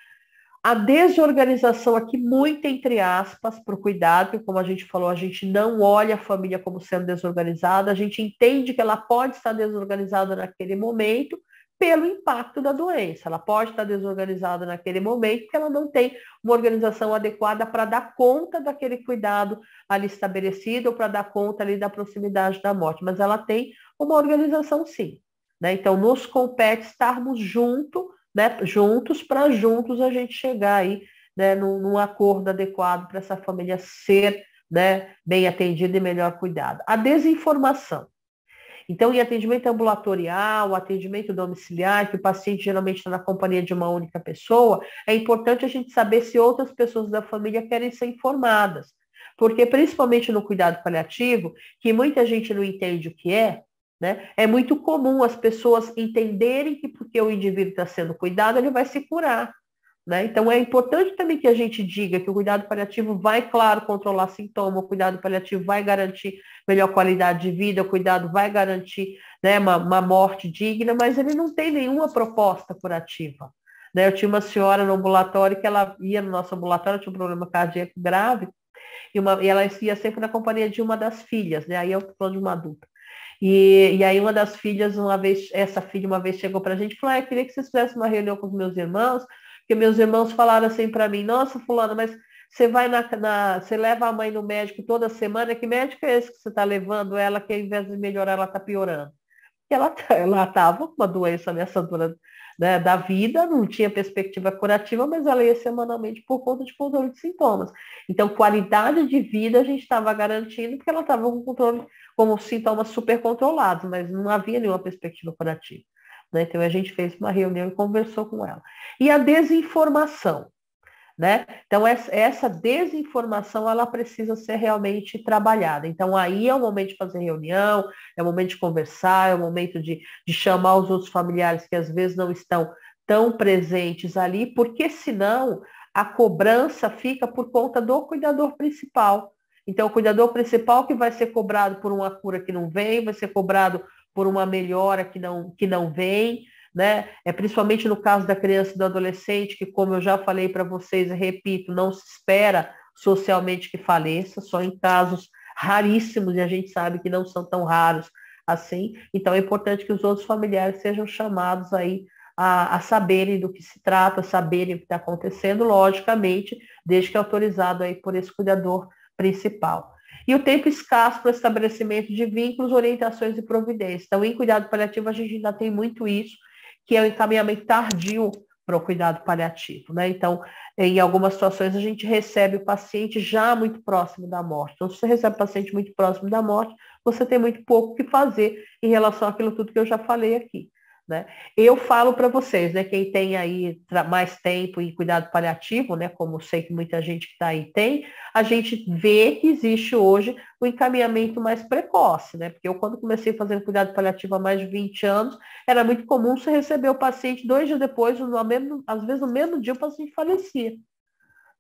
A desorganização aqui, muito entre aspas, para o cuidado, porque como a gente falou, a gente não olha a família como sendo desorganizada, a gente entende que ela pode estar desorganizada naquele momento, pelo impacto da doença. Ela pode estar desorganizada naquele momento porque ela não tem uma organização adequada para dar conta daquele cuidado ali estabelecido ou para dar conta ali da proximidade da morte, mas ela tem uma organização sim. Né? Então, nos compete estarmos junto, né, juntos para juntos a gente chegar aí, né, num, num acordo adequado para essa família ser, né, bem atendida e melhor cuidada. A desinformação. Então, em atendimento ambulatorial, atendimento domiciliar, que o paciente geralmente está na companhia de uma única pessoa, é importante a gente saber se outras pessoas da família querem ser informadas. Porque, principalmente no cuidado paliativo, que muita gente não entende o que é, né, é muito comum as pessoas entenderem que porque o indivíduo está sendo cuidado, ele vai se curar. Né? Então, é importante também que a gente diga que o cuidado paliativo vai, claro, controlar sintoma, o cuidado paliativo vai garantir melhor qualidade de vida, o cuidado vai garantir, né, uma, uma morte digna, mas ele não tem nenhuma proposta curativa. Né? Eu tinha uma senhora no ambulatório que ela ia no nosso ambulatório, tinha um problema cardíaco grave, e, uma, e ela ia sempre na companhia de uma das filhas, né? Aí eu estou falando de uma adulta. E, e aí uma das filhas, uma vez, essa filha uma vez chegou para a gente e falou, ah, eu queria que vocês fizessem uma reunião com os meus irmãos, porque meus irmãos falaram assim para mim, nossa, fulana, mas você vai na, na, você leva a mãe no médico toda semana, que médico é esse que você está levando ela, que ao invés de melhorar, ela está piorando? E ela ela estava com uma doença ameaçadora, né, da vida, não tinha perspectiva curativa, mas ela ia semanalmente por conta de controle de sintomas. Então, qualidade de vida a gente estava garantindo, porque ela estava com controle, com os sintomas super controlados, mas não havia nenhuma perspectiva curativa. Né? Então, a gente fez uma reunião e conversou com ela. E a desinformação. Né? Então, essa desinformação ela precisa ser realmente trabalhada. Então, aí é o momento de fazer reunião, é o momento de conversar, é o momento de, de chamar os outros familiares que às vezes não estão tão presentes ali, porque senão a cobrança fica por conta do cuidador principal. Então, o cuidador principal que vai ser cobrado por uma cura que não vem, vai ser cobrado por uma melhora que não, que não vem, né? É principalmente no caso da criança e do adolescente, que como eu já falei para vocês, eu repito, não se espera socialmente que faleça, só em casos raríssimos, e a gente sabe que não são tão raros assim. Então é importante que os outros familiares sejam chamados aí a, a saberem do que se trata, saberem o que está acontecendo, logicamente, desde que autorizado aí por esse cuidador principal. E o tempo escasso para o estabelecimento de vínculos, orientações e providências. Então, em cuidado paliativo, a gente ainda tem muito isso, que é o encaminhamento tardio para o cuidado paliativo. Né? Então, em algumas situações, a gente recebe o paciente já muito próximo da morte. Então, se você recebe o paciente muito próximo da morte, você tem muito pouco o que fazer em relação àquilo tudo que eu já falei aqui. Né? Eu falo para vocês, né, quem tem aí mais tempo em cuidado paliativo, né, como eu sei que muita gente que está aí tem, a gente vê que existe hoje o encaminhamento mais precoce, né? Porque eu, quando comecei fazendo cuidado paliativo há mais de vinte anos, era muito comum você receber o paciente dois dias depois, no mesmo, às vezes no mesmo dia o paciente falecia.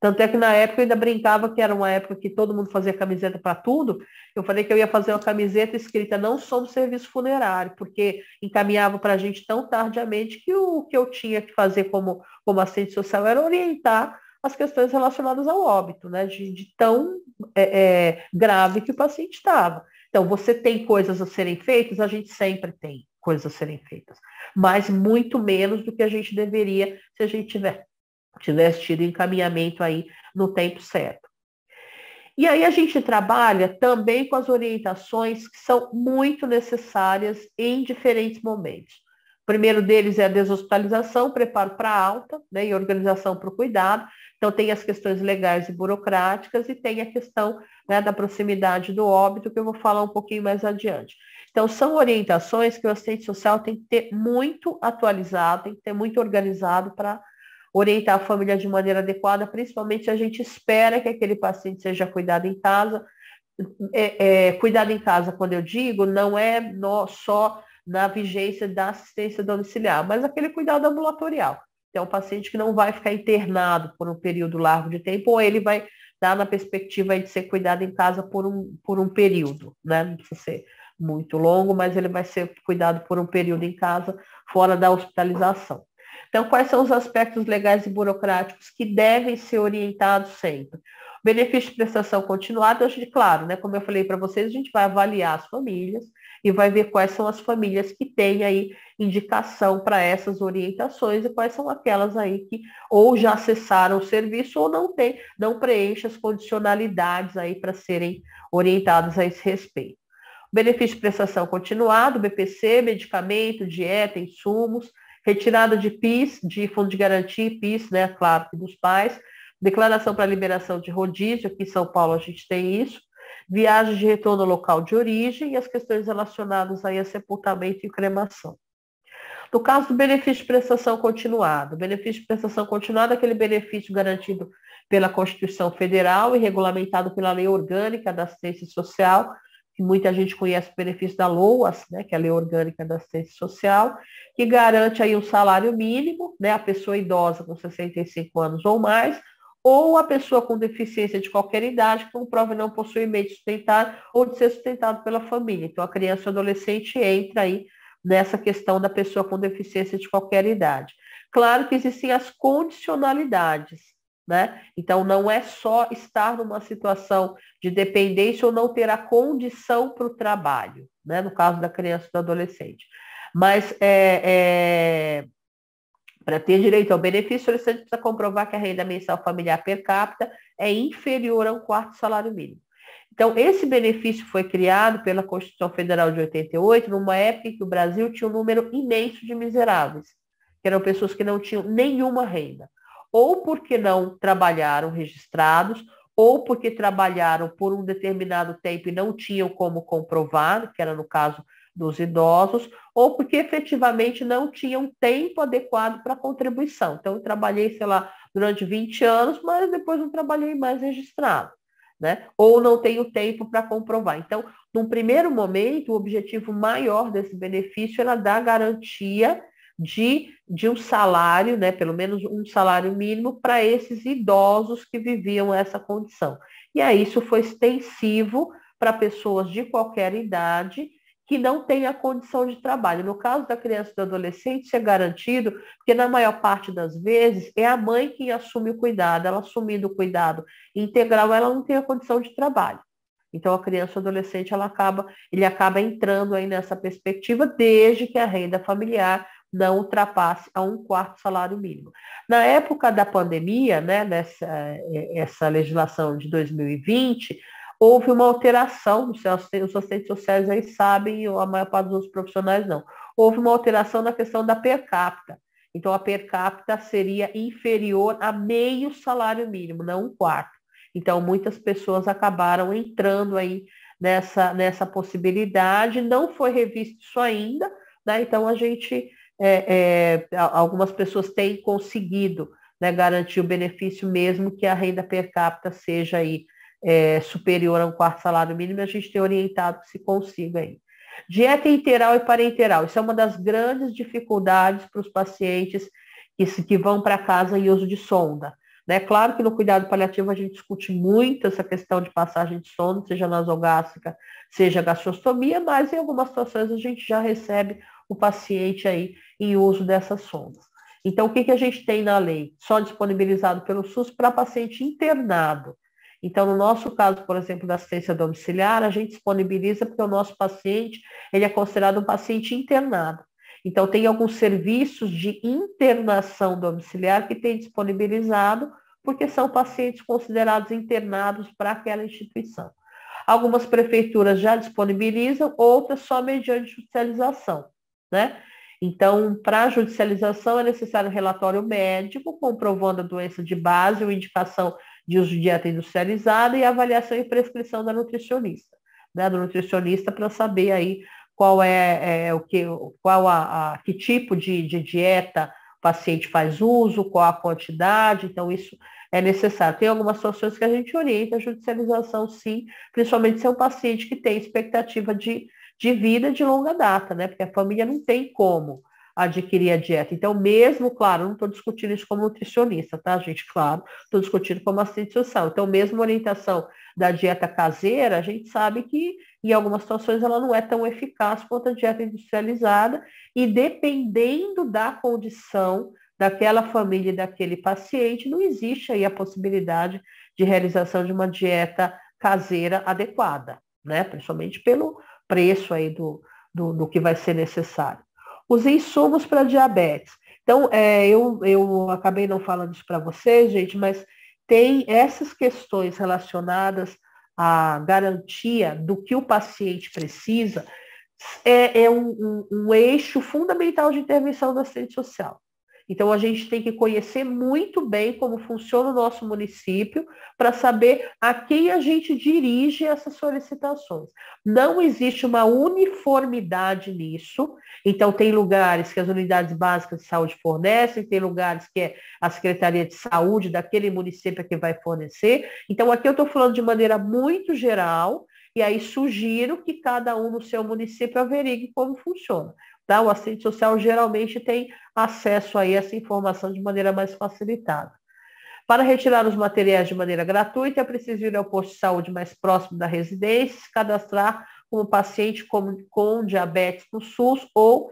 Tanto é que na época eu ainda brincava que era uma época que todo mundo fazia camiseta para tudo. Eu falei que eu ia fazer uma camiseta escrita não somos serviço funerário, porque encaminhava para a gente tão tardiamente que o que eu tinha que fazer como, como assistente social era orientar as questões relacionadas ao óbito, né? De, de tão é, é, grave que o paciente estava. Então, você tem coisas a serem feitas, a gente sempre tem coisas a serem feitas, mas muito menos do que a gente deveria se a gente tiver, tivesse tido encaminhamento aí no tempo certo. E aí a gente trabalha também com as orientações que são muito necessárias em diferentes momentos. O primeiro deles é a deshospitalização, preparo para a alta, né, e organização para o cuidado. Então tem as questões legais e burocráticas e tem a questão, né, da proximidade do óbito, que eu vou falar um pouquinho mais adiante. Então são orientações que o assistente social tem que ter muito atualizado, tem que ter muito organizado para orientar a família de maneira adequada, principalmente se a gente espera que aquele paciente seja cuidado em casa. É, é, cuidado em casa, quando eu digo, não é no, só na vigência da assistência domiciliar, mas aquele cuidado ambulatorial. Então, é um paciente que não vai ficar internado por um período largo de tempo, ou ele vai dar na perspectiva de ser cuidado em casa por um, por um período, né? Não precisa ser muito longo, mas ele vai ser cuidado por um período em casa, fora da hospitalização. Então, quais são os aspectos legais e burocráticos que devem ser orientados sempre? Benefício de prestação continuada, a gente, claro, né, como eu falei para vocês, a gente vai avaliar as famílias e vai ver quais são as famílias que têm aí indicação para essas orientações e quais são aquelas aí que ou já acessaram o serviço ou não tem, não preenchem as condicionalidades aí para serem orientadas a esse respeito. Benefício de prestação continuada, B P C, medicamento, dieta, insumos, retirada de P I S, de fundo de garantia, P I S, né, claro, dos pais, declaração para liberação de rodízio, aqui em São Paulo a gente tem isso, viagem de retorno ao local de origem e as questões relacionadas aí a sepultamento e cremação. No caso do benefício de prestação continuada, o benefício de prestação continuada é aquele benefício garantido pela Constituição Federal e regulamentado pela Lei Orgânica da Assistência Social, que muita gente conhece o benefício da LOAS, né, que é a Lei Orgânica da Assistência Social, que garante aí um salário mínimo, né, a pessoa idosa com sessenta e cinco anos ou mais, ou a pessoa com deficiência de qualquer idade que comprova não possuir meio de sustentar ou de ser sustentado pela família. Então, a criança e o adolescente entra aí nessa questão da pessoa com deficiência de qualquer idade. Claro que existem as condicionalidades, né? Então, não é só estar numa situação de dependência ou não ter a condição para o trabalho, né? No caso da criança e do adolescente. Mas, é, é, para ter direito ao benefício, o solicitante precisa comprovar que a renda mensal familiar per capita é inferior a um quarto salário mínimo. Então, esse benefício foi criado pela Constituição Federal de oitenta e oito, numa época em que o Brasil tinha um número imenso de miseráveis, que eram pessoas que não tinham nenhuma renda, ou porque não trabalharam registrados, ou porque trabalharam por um determinado tempo e não tinham como comprovar, que era no caso dos idosos, ou porque efetivamente não tinham tempo adequado para contribuição. Então, eu trabalhei, sei lá, durante vinte anos, mas depois não trabalhei mais registrado, né? Ou não tenho tempo para comprovar. Então, num primeiro momento, o objetivo maior desse benefício era dar garantia de, de um salário, né, pelo menos um salário mínimo para esses idosos que viviam essa condição. E aí isso foi extensivo para pessoas de qualquer idade que não têm a condição de trabalho. No caso da criança e do adolescente, isso é garantido, porque na maior parte das vezes é a mãe quem assume o cuidado. Ela assumindo o cuidado integral, ela não tem a condição de trabalho. Então, a criança e o adolescente, ela acaba, ele acaba entrando aí nessa perspectiva, desde que a renda familiar não ultrapasse a um quarto salário mínimo. Na época da pandemia, né, nessa essa legislação de dois mil e vinte, houve uma alteração, os assistentes sociais aí sabem, a maior parte dos profissionais não. Houve uma alteração na questão da per capita. Então, a per capita seria inferior a meio salário mínimo, não um quarto. Então, muitas pessoas acabaram entrando aí nessa, nessa possibilidade. Não foi revisto isso ainda, né? Então, a gente... É, é, algumas pessoas têm conseguido, né, garantir o benefício mesmo que a renda per capita seja aí, é, superior a um quarto salário mínimo, a gente tem orientado que se consiga aí. Dieta interal e parenteral, isso é uma das grandes dificuldades para os pacientes que, que vão para casa em uso de sonda. Né? Claro que no cuidado paliativo a gente discute muito essa questão de passagem de sono, seja nasogástrica, seja gastrostomia, mas em algumas situações a gente já recebe o paciente aí em uso dessas sondas. Então, o que, que a gente tem na lei? Só disponibilizado pelo SUS para paciente internado. Então, no nosso caso, por exemplo, da assistência domiciliar, a gente disponibiliza porque o nosso paciente, ele é considerado um paciente internado. Então, tem alguns serviços de internação domiciliar que tem disponibilizado, porque são pacientes considerados internados para aquela instituição. Algumas prefeituras já disponibilizam, outras só mediante judicialização, né? Então, para a judicialização é necessário um relatório médico comprovando a doença de base ou indicação de uso de dieta industrializada e avaliação e prescrição da nutricionista, né? Do nutricionista para saber aí qual é, é o que, qual a, a que tipo de, de dieta o paciente faz uso, qual a quantidade, então isso é necessário. Tem algumas situações que a gente orienta a judicialização, sim, principalmente se é um paciente que tem expectativa de, de vida de longa data, né? Porque a família não tem como adquirir a dieta. Então, mesmo, claro, não estou discutindo isso como nutricionista, tá, gente? Claro, estou discutindo como assistente social. Então, mesmo a orientação da dieta caseira, a gente sabe que em algumas situações ela não é tão eficaz quanto a dieta industrializada e dependendo da condição daquela família e daquele paciente, não existe aí a possibilidade de realização de uma dieta caseira adequada, né? Principalmente pelo preço aí do, do, do que vai ser necessário. Os insumos para diabetes. Então, é, eu, eu acabei não falando isso para vocês, gente, mas tem essas questões relacionadas à garantia do que o paciente precisa, é, é um, um, um eixo fundamental de intervenção da assistente social. Então, a gente tem que conhecer muito bem como funciona o nosso município para saber a quem a gente dirige essas solicitações. Não existe uma uniformidade nisso. Então, tem lugares que as unidades básicas de saúde fornecem, tem lugares que é a Secretaria de Saúde daquele município que vai fornecer. Então, aqui eu estou falando de maneira muito geral, e aí sugiro que cada um no seu município averigue como funciona. Tá? O assistente social geralmente tem acesso a essa informação de maneira mais facilitada. Para retirar os materiais de maneira gratuita, é preciso ir ao posto de saúde mais próximo da residência, se cadastrar como paciente com, com diabetes no SUS ou,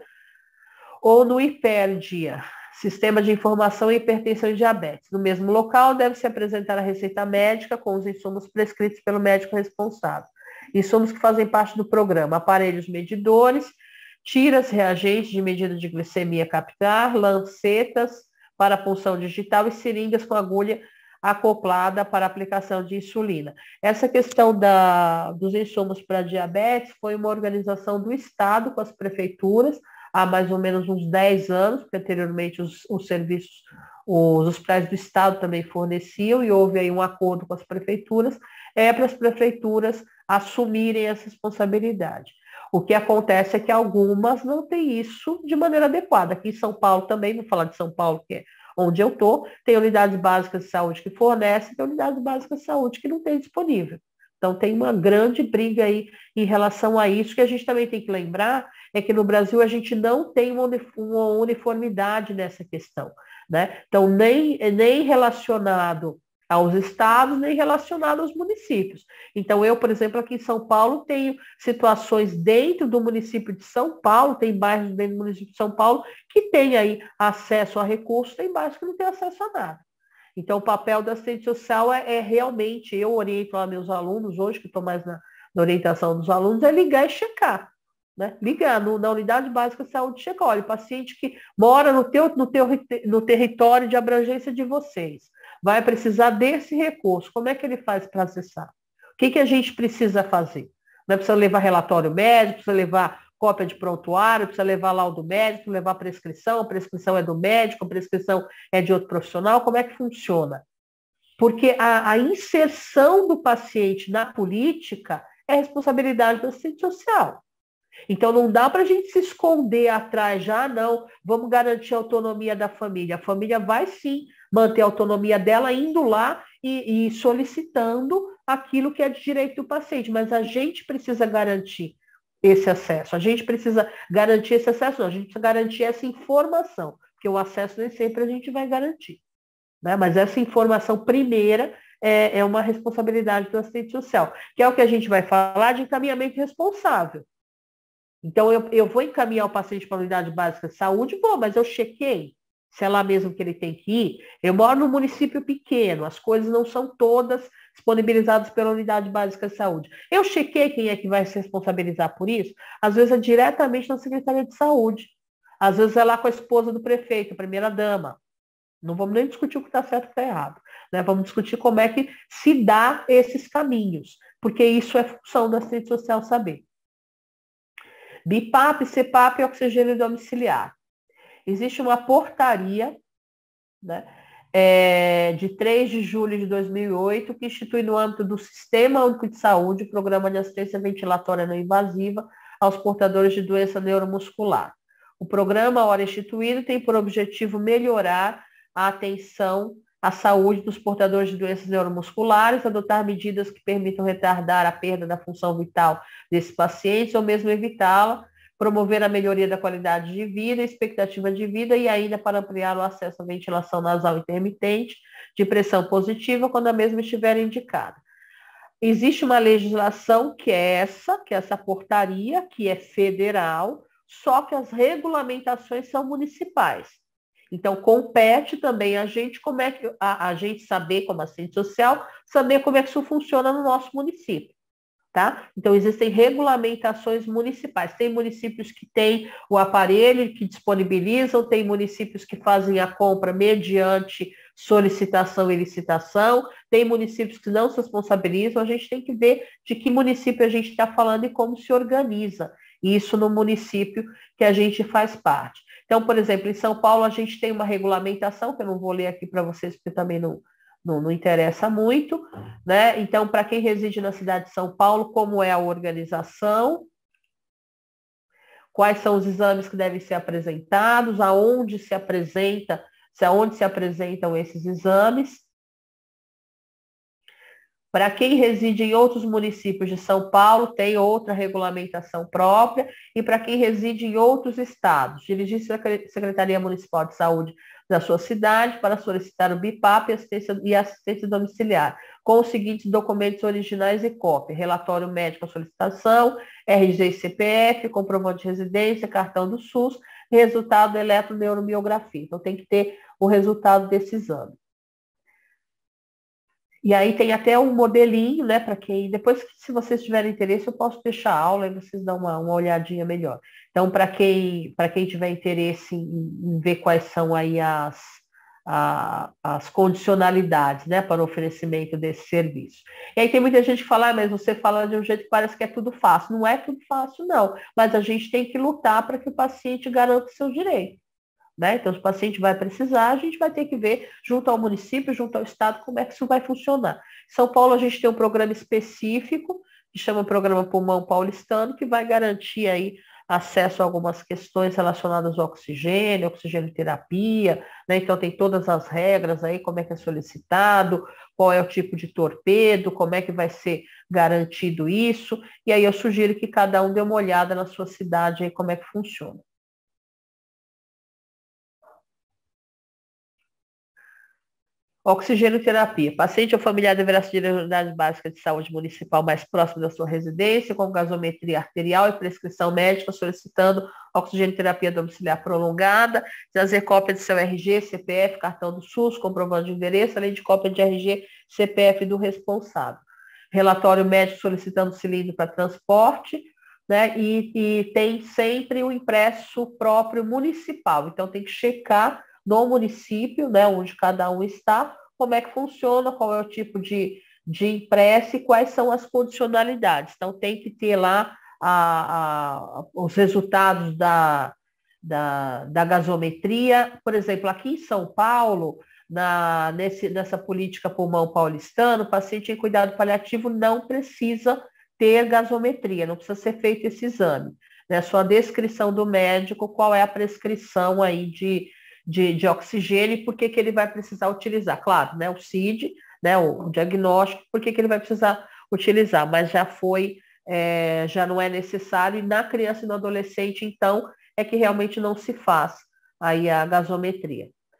ou no HIPERDIA, Sistema de Informação e Hipertensão e Diabetes. No mesmo local, deve-se apresentar a receita médica com os insumos prescritos pelo médico responsável. Insumos que fazem parte do programa: aparelhos medidores, tiras reagentes de medida de glicemia capilar, lancetas para punção digital e seringas com agulha acoplada para aplicação de insulina. Essa questão da, dos insumos para diabetes foi uma organização do Estado com as prefeituras há mais ou menos uns dez anos, porque anteriormente os, os serviços, os hospitais do Estado também forneciam e houve aí um acordo com as prefeituras, é para as prefeituras assumirem essa responsabilidade. O que acontece é que algumas não têm isso de maneira adequada. Aqui em São Paulo também, vou falar de São Paulo, que é onde eu estou, tem unidades básicas de saúde que fornecem, tem unidades básicas de saúde que não tem disponível. Então tem uma grande briga aí em relação a isso, que a gente também tem que lembrar, é que no Brasil a gente não tem uma uniformidade nessa questão, né? Então nem, nem relacionado aos estados, nem relacionado aos municípios. Então, eu, por exemplo, aqui em São Paulo, tenho situações dentro do município de São Paulo, tem bairros dentro do município de São Paulo que tem aí acesso a recursos, tem bairros que não tem acesso a nada. Então, o papel da assistente social é, é realmente, eu oriento lá meus alunos, hoje que estou mais na, na orientação dos alunos, é ligar e checar. Né? Ligar no, na unidade básica de saúde, checar, olha, paciente que mora no, teu, no, teu, no território de abrangência de vocês, vai precisar desse recurso. Como é que ele faz para acessar? O que, que a gente precisa fazer? Não é precisa levar relatório médico, precisa levar cópia de prontuário, precisa levar laudo médico, levar prescrição, a prescrição é do médico, a prescrição é de outro profissional. Como é que funciona? Porque a, a inserção do paciente na política é responsabilidade da assistente social. Então, não dá para a gente se esconder atrás, já não, vamos garantir a autonomia da família. A família vai sim manter a autonomia dela indo lá e, e solicitando aquilo que é de direito do paciente, mas a gente precisa garantir esse acesso, a gente precisa garantir esse acesso, não, a gente precisa garantir essa informação, porque o acesso nem sempre a gente vai garantir. né? Mas essa informação primeira é, é uma responsabilidade do assistente social, que é o que a gente vai falar de encaminhamento responsável. Então, eu, eu vou encaminhar o paciente para a unidade básica de saúde, vou, mas eu chequei se é lá mesmo que ele tem que ir. Eu moro num município pequeno, as coisas não são todas disponibilizadas pela unidade básica de saúde. Eu chequei quem é que vai se responsabilizar por isso, às vezes é diretamente na Secretaria de Saúde, às vezes é lá com a esposa do prefeito, a primeira-dama. Não vamos nem discutir o que está certo e o que está errado, né? Vamos discutir como é que se dá esses caminhos, porque isso é função da assistente social saber. BIPAP, CEPAP e oxigênio domiciliar. Existe uma portaria, né, é, de três de julho de dois mil e oito, que institui no âmbito do Sistema Único de Saúde o Programa de Assistência Ventilatória Não Invasiva aos portadores de doença neuromuscular. O programa, ora instituído, tem por objetivo melhorar a atenção à saúde dos portadores de doenças neuromusculares, adotar medidas que permitam retardar a perda da função vital desses pacientes ou mesmo evitá-la, promover a melhoria da qualidade de vida, expectativa de vida e ainda para ampliar o acesso à ventilação nasal intermitente de pressão positiva quando a mesma estiver indicada. Existe uma legislação que é essa, que é essa portaria, que é federal, só que as regulamentações são municipais. Então, compete também a gente, como é que, a, a gente saber, como assistente social, saber como é que isso funciona no nosso município. Tá? Então, existem regulamentações municipais. Tem municípios que têm o aparelho, que disponibilizam, tem municípios que fazem a compra mediante solicitação e licitação, tem municípios que não se responsabilizam. A gente tem que ver de que município a gente está falando e como se organiza isso no município que a gente faz parte. Então, por exemplo, em São Paulo, a gente tem uma regulamentação, que eu não vou ler aqui para vocês, porque também não Não, não interessa muito, né? Então, para quem reside na cidade de São Paulo, como é a organização, quais são os exames que devem ser apresentados, aonde se apresenta, se aonde se apresentam esses exames. Para quem reside em outros municípios de São Paulo, tem outra regulamentação própria, e para quem reside em outros estados, dirigir-se à Secretaria Municipal de Saúde da sua cidade para solicitar o BIPAP e assistência, e assistência domiciliar, com os seguintes documentos originais e cópia: relatório médico à solicitação, R G e C P F, comprovante de residência, cartão do SUS, resultado eletroneuromiografia. Então, tem que ter o resultado desse exame. E aí tem até um modelinho, né, para quem, depois, se vocês tiverem interesse, eu posso deixar a aula e vocês dão uma, uma olhadinha melhor. Então, para quem, para quem tiver interesse em, em ver quais são aí as, a, as condicionalidades, né, para o oferecimento desse serviço. E aí tem muita gente que fala, ah, mas você fala de um jeito que parece que é tudo fácil. Não é tudo fácil, não. Mas a gente tem que lutar para que o paciente garanta o seu direito. Né? Então, se o paciente vai precisar, a gente vai ter que ver, junto ao município, junto ao estado, como é que isso vai funcionar. Em São Paulo, a gente tem um programa específico, que chama Programa Pulmão Paulistano, que vai garantir aí acesso a algumas questões relacionadas ao oxigênio, oxigênio terapia, né? Então tem todas as regras aí, como é que é solicitado, qual é o tipo de torpedo, como é que vai ser garantido isso, e aí eu sugiro que cada um dê uma olhada na sua cidade aí, como é que funciona. Oxigênio terapia. Paciente ou familiar deverá seguir a unidade básica de saúde municipal mais próxima da sua residência, com gasometria arterial e prescrição médica, solicitando oxigênio terapia domiciliar prolongada, trazer cópia de seu R G, C P F, cartão do SUS, comprovante de endereço, além de cópia de R G, C P F do responsável. Relatório médico solicitando cilindro para transporte, né? E, e tem sempre o impresso próprio municipal. Então, tem que checar no município, né, onde cada um está, como é que funciona, qual é o tipo de, de impresso e quais são as condicionalidades. Então, tem que ter lá a, a, os resultados da, da, da gasometria. Por exemplo, aqui em São Paulo, na, nesse, nessa política pulmão paulistano, o paciente em cuidado paliativo não precisa ter gasometria, não precisa ser feito esse exame. Né? Só a descrição do médico, qual é a prescrição aí de De, de oxigênio e por que, que ele vai precisar utilizar. Claro, né, o C I D, né, o, o diagnóstico, por que, que ele vai precisar utilizar, mas já foi, é, já não é necessário, e na criança e no adolescente, então, é que realmente não se faz aí a gasometria.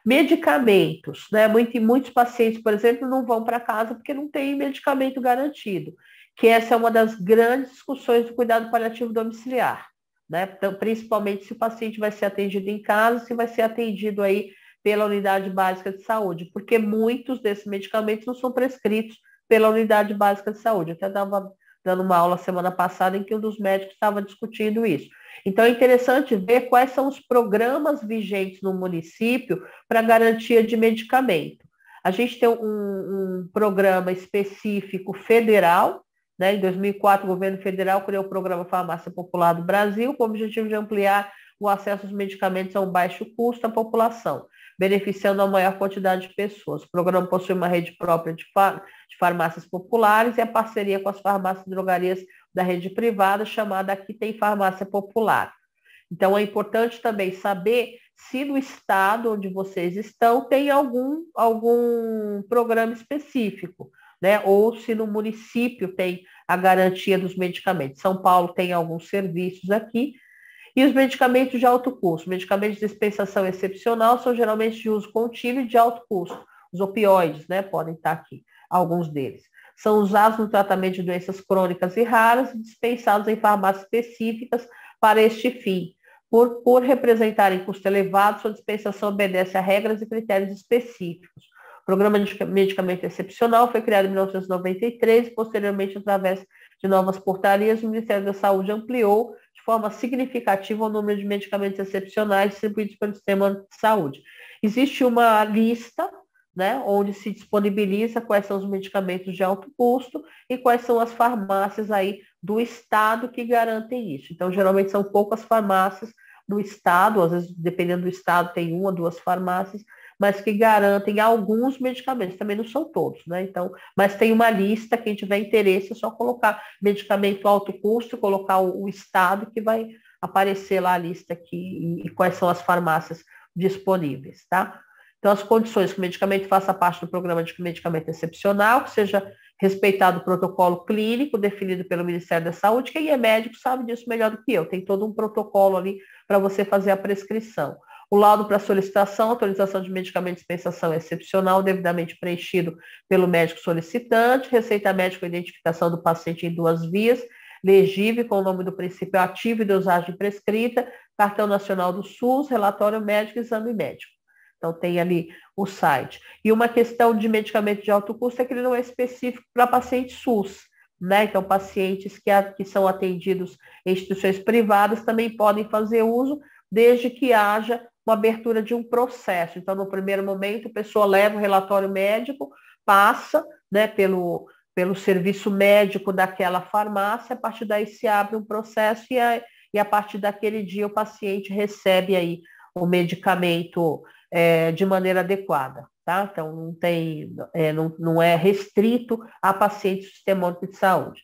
Medicamentos, né? Muito, muitos pacientes, por exemplo, não vão para casa porque não tem medicamento garantido, que essa é uma das grandes discussões do cuidado paliativo domiciliar, né? Então, principalmente se o paciente vai ser atendido em casa, se vai ser atendido aí pela unidade básica de saúde, porque muitos desses medicamentos não são prescritos pela unidade básica de saúde. Eu até estava dando uma aula semana passada em que um dos médicos estava discutindo isso. Então, é interessante ver quais são os programas vigentes no município para garantia de medicamento. A gente tem um, um programa específico federal, né? Em dois mil e quatro, o governo federal criou o programa Farmácia Popular do Brasil, com o objetivo de ampliar o acesso aos medicamentos a um baixo custo à população, beneficiando a maior quantidade de pessoas. O programa possui uma rede própria de, far de farmácias populares e a parceria com as farmácias e drogarias da rede privada, chamada Aqui Tem Farmácia Popular. Então, é importante também saber se no estado onde vocês estão tem algum, algum programa específico, né? Ou se no município tem a garantia dos medicamentos. São Paulo tem alguns serviços aqui. E os medicamentos de alto custo. Medicamentos de dispensação excepcional são geralmente de uso contínuo e de alto custo. Os opioides, né, podem estar aqui, alguns deles. São usados no tratamento de doenças crônicas e raras e dispensados em farmácias específicas para este fim. Por, por representarem custo elevado, sua dispensação obedece a regras e critérios específicos. O Programa de Medicamento Excepcional foi criado em mil novecentos e noventa e três e, posteriormente, através de novas portarias, o Ministério da Saúde ampliou de forma significativa o número de medicamentos excepcionais distribuídos pelo sistema de saúde. Existe uma lista, né, onde se disponibiliza quais são os medicamentos de alto custo e quais são as farmácias aí do estado que garantem isso. Então, geralmente são poucas farmácias do estado, às vezes, dependendo do estado, tem uma, duas farmácias, mas que garantem alguns medicamentos, também não são todos, né? Então, mas tem uma lista, quem tiver interesse é só colocar medicamento alto custo, colocar o, o estado que vai aparecer lá a lista aqui e, e quais são as farmácias disponíveis, tá? Então, as condições que o medicamento faça parte do programa de medicamento excepcional, que seja respeitado o protocolo clínico definido pelo Ministério da Saúde. Quem é médico sabe disso melhor do que eu. Tem todo um protocolo ali para você fazer a prescrição. O laudo para solicitação, autorização de medicamento de dispensação excepcional, devidamente preenchido pelo médico solicitante, receita médica com identificação do paciente em duas vias, legível com o nome do princípio ativo e dosagem prescrita, cartão nacional do SUS, relatório médico e exame médico. Então, tem ali o site. E uma questão de medicamento de alto custo é que ele não é específico para paciente SUS, né? Então, pacientes que, a, que são atendidos em instituições privadas também podem fazer uso, desde que haja uma abertura de um processo. Então, no primeiro momento, a pessoa leva o relatório médico, passa, né, pelo, pelo serviço médico daquela farmácia, a partir daí se abre um processo e a, e a partir daquele dia o paciente recebe aí o medicamento é, de maneira adequada, tá? Então, não tem, é, não, não é restrito a pacientes do Sistema Único de Saúde.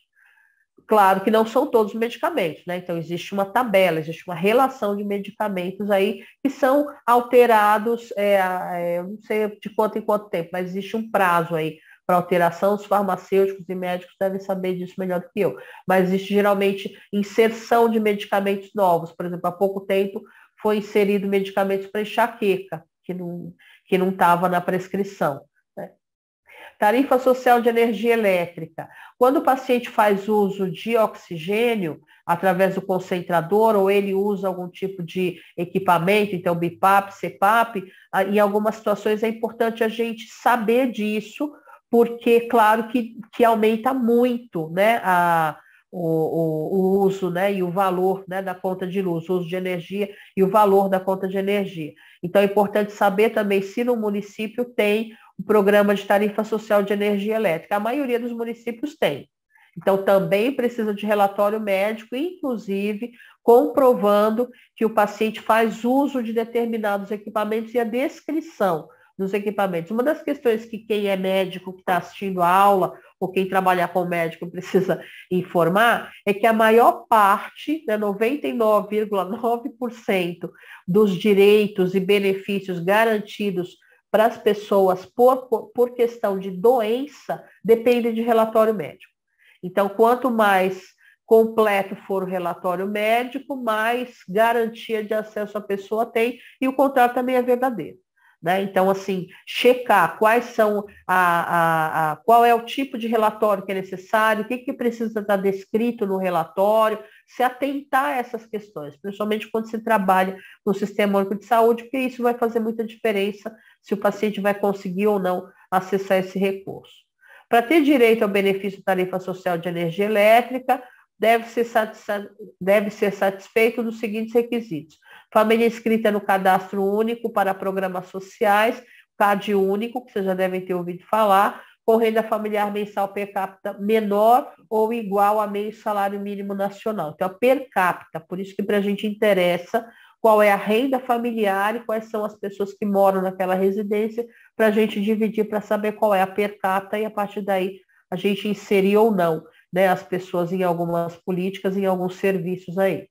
Claro que não são todos os medicamentos, né? Então, existe uma tabela, existe uma relação de medicamentos aí que são alterados, é, é, eu não sei de quanto em quanto tempo, mas existe um prazo aí para alteração. Os farmacêuticos e médicos devem saber disso melhor do que eu. Mas existe geralmente inserção de medicamentos novos. Por exemplo, há pouco tempo foi inserido medicamentos para enxaqueca, que não que não estava na prescrição. Tarifa social de energia elétrica. Quando o paciente faz uso de oxigênio, através do concentrador, ou ele usa algum tipo de equipamento, então BIPAP, CPAP, em algumas situações é importante a gente saber disso, porque, claro, que, que aumenta muito, né, a, o, o, o uso, né, e o valor, né, da conta de luz, o uso de energia e o valor da conta de energia. Então, é importante saber também se no município tem o programa de tarifa social de energia elétrica. A maioria dos municípios tem. Então, também precisa de relatório médico, inclusive comprovando que o paciente faz uso de determinados equipamentos e a descrição dos equipamentos. Uma das questões que quem é médico, que está assistindo a aula, ou quem trabalhar com médico precisa informar, é que a maior parte, né, noventa e nove vírgula nove por cento dos direitos e benefícios garantidos para as pessoas por, por, por questão de doença, depende de relatório médico. Então, quanto mais completo for o relatório médico, mais garantia de acesso a pessoa tem, e o contrário também é verdadeiro. Né? Então, assim, checar quais são a, a, a, qual é o tipo de relatório que é necessário, o que, que precisa estar descrito no relatório, se atentar a essas questões, principalmente quando se trabalha no Sistema Único de Saúde, porque isso vai fazer muita diferença se o paciente vai conseguir ou não acessar esse recurso. Para ter direito ao benefício tarifa social de energia elétrica, deve ser, satisfa... deve ser satisfeito dos seguintes requisitos: família inscrita no Cadastro Único para Programas Sociais, C A D único, que vocês já devem ter ouvido falar, com renda familiar mensal per capita menor ou igual a meio salário mínimo nacional. Então, per capita, por isso que para a gente interessa qual é a renda familiar e quais são as pessoas que moram naquela residência, para a gente dividir para saber qual é a per capita e a partir daí a gente inserir ou não, né, as pessoas em algumas políticas, em alguns serviços aí.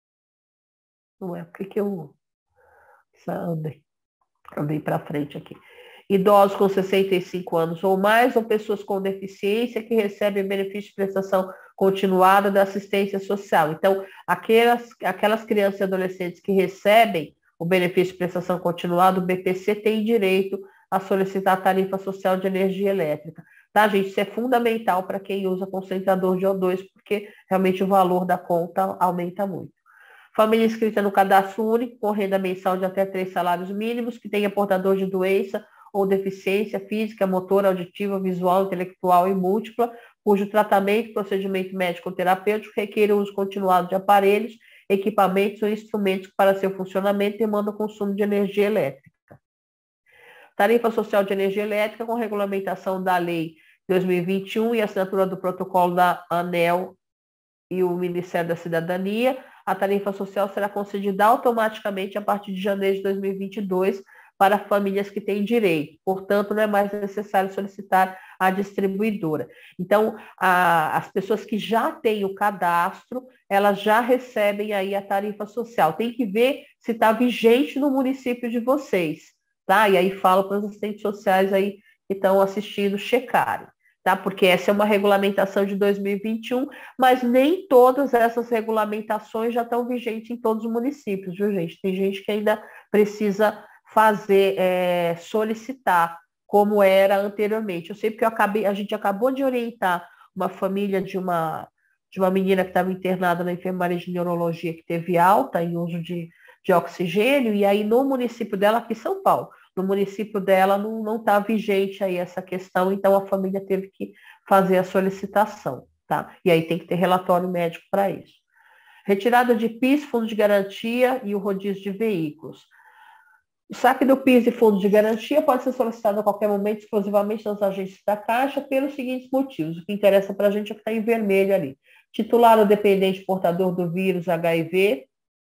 Não é porque que eu andei, andei para frente aqui. Idosos com sessenta e cinco anos ou mais, ou pessoas com deficiência que recebem benefício de prestação continuada da assistência social. Então, aquelas, aquelas crianças e adolescentes que recebem o benefício de prestação continuada, o B P C, têm direito a solicitar a tarifa social de energia elétrica. Tá, gente? Isso é fundamental para quem usa concentrador de O dois, porque realmente o valor da conta aumenta muito. Família inscrita no Cadastro Único, com renda mensal de até três salários mínimos, que tenha portador de doença ou deficiência física, motora, auditiva, visual, intelectual e múltipla, cujo tratamento, procedimento médico-terapêutico requer o uso continuado de aparelhos, equipamentos ou instrumentos para seu funcionamento demandam consumo de energia elétrica. Tarifa social de energia elétrica com regulamentação da Lei dois mil e vinte e um e assinatura do protocolo da ANEEL e o Ministério da Cidadania. A tarifa social será concedida automaticamente a partir de janeiro de dois mil e vinte e dois para famílias que têm direito. Portanto, não é mais necessário solicitar a distribuidora. Então, a, as pessoas que já têm o cadastro, elas já recebem aí a tarifa social. Tem que ver se está vigente no município de vocês, tá? E aí falo para os assistentes sociais aí que estão assistindo checarem, tá? Porque essa é uma regulamentação de dois mil e vinte e um, mas nem todas essas regulamentações já estão vigentes em todos os municípios, viu, gente? Tem gente que ainda precisa fazer, é, solicitar, como era anteriormente. Eu sei porque eu acabei, a gente acabou de orientar uma família de uma, de uma menina que estava internada na enfermaria de neurologia, que teve alta em uso de, de oxigênio, e aí no município dela, aqui em São Paulo, no município dela não está vigente aí essa questão, então a família teve que fazer a solicitação, tá? E aí tem que ter relatório médico para isso. Retirada de P I S, fundo de garantia e o rodízio de veículos. O saque do P I S e fundo de garantia pode ser solicitado a qualquer momento, exclusivamente nas agências da Caixa, pelos seguintes motivos. O que interessa para a gente é o que está em vermelho ali. Titular ou dependente portador do vírus H I V,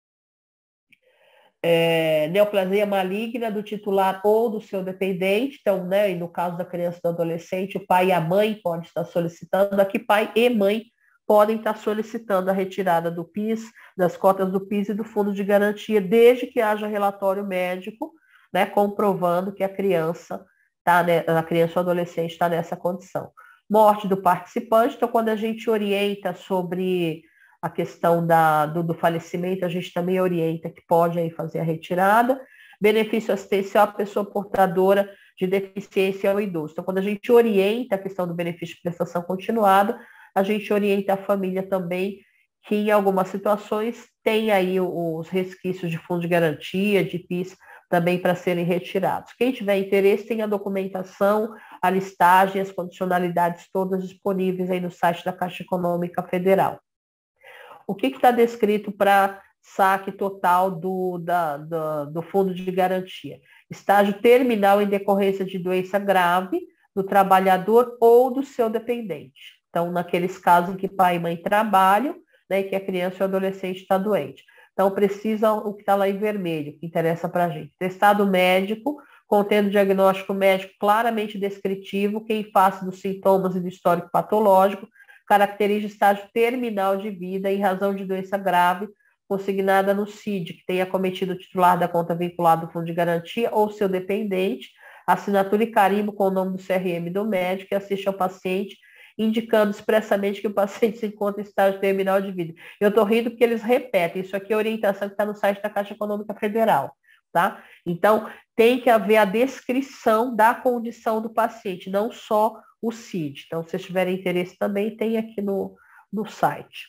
é, neoplasia maligna do titular ou do seu dependente. Então, né, e no caso da criança e do adolescente, o pai e a mãe podem estar solicitando. Aqui, pai e mãe podem estar solicitando a retirada do P I S, das cotas do P I S e do fundo de garantia, desde que haja relatório médico, né, comprovando que a criança, tá, né, a criança ou adolescente está nessa condição. Morte do participante, então quando a gente orienta sobre a questão da, do, do falecimento, a gente também orienta que pode aí fazer a retirada. Benefício assistencial à pessoa portadora de deficiência ao idoso. Então, quando a gente orienta a questão do benefício de prestação continuada, a gente orienta a família também que em algumas situações tem aí os resquícios de fundo de garantia, de P I S, também para serem retirados. Quem tiver interesse, tem a documentação, a listagem, as condicionalidades todas disponíveis aí no site da Caixa Econômica Federal. O que está descrito para saque total do, da, da, do fundo de garantia? Estágio terminal em decorrência de doença grave do trabalhador ou do seu dependente. Então, naqueles casos em que pai e mãe trabalham, né, que a criança ou adolescente está doente. Então, precisa o que está lá em vermelho, que interessa para a gente. Testado médico, contendo diagnóstico médico claramente descritivo, que em face dos sintomas e do histórico patológico, caracteriza estágio terminal de vida em razão de doença grave, consignada no C I D, que tenha cometido o titular da conta vinculada ao fundo de garantia ou seu dependente, assinatura e carimbo com o nome do C R M do médico que assiste ao paciente, indicando expressamente que o paciente se encontra em estágio terminal de vida. Eu estou rindo porque eles repetem, isso aqui é a orientação que está no site da Caixa Econômica Federal, tá? Então, tem que haver a descrição da condição do paciente, não só o C I D. Então, se vocês tiverem interesse também, tem aqui no, no site.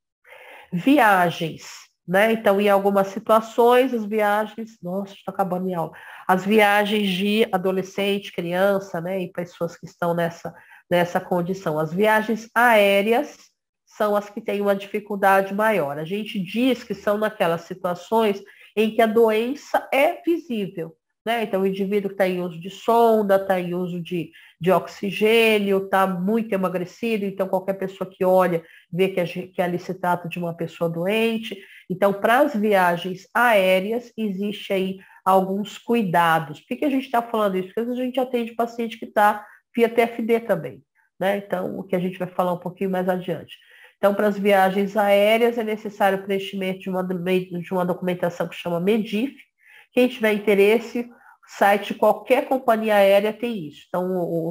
Viagens, né? Então, em algumas situações, as viagens... Nossa, está acabando minha aula. As viagens de adolescente, criança, né? E pessoas que estão nessa, nessa condição. As viagens aéreas são as que têm uma dificuldade maior. A gente diz que são naquelas situações em que a doença é visível, né? Então, o indivíduo que está em uso de sonda, está em uso de, de oxigênio, está muito emagrecido, então qualquer pessoa que olha vê que, a, que ali se trata de uma pessoa doente. Então, para as viagens aéreas, existe aí alguns cuidados. Por que, que a gente está falando isso? Porque às vezes a gente atende paciente que está via T F D também, né? Então, o que a gente vai falar um pouquinho mais adiante. Então, para as viagens aéreas, é necessário o preenchimento de uma, de uma documentação que chama MEDIF. Quem tiver interesse, site de qualquer companhia aérea tem isso. Então,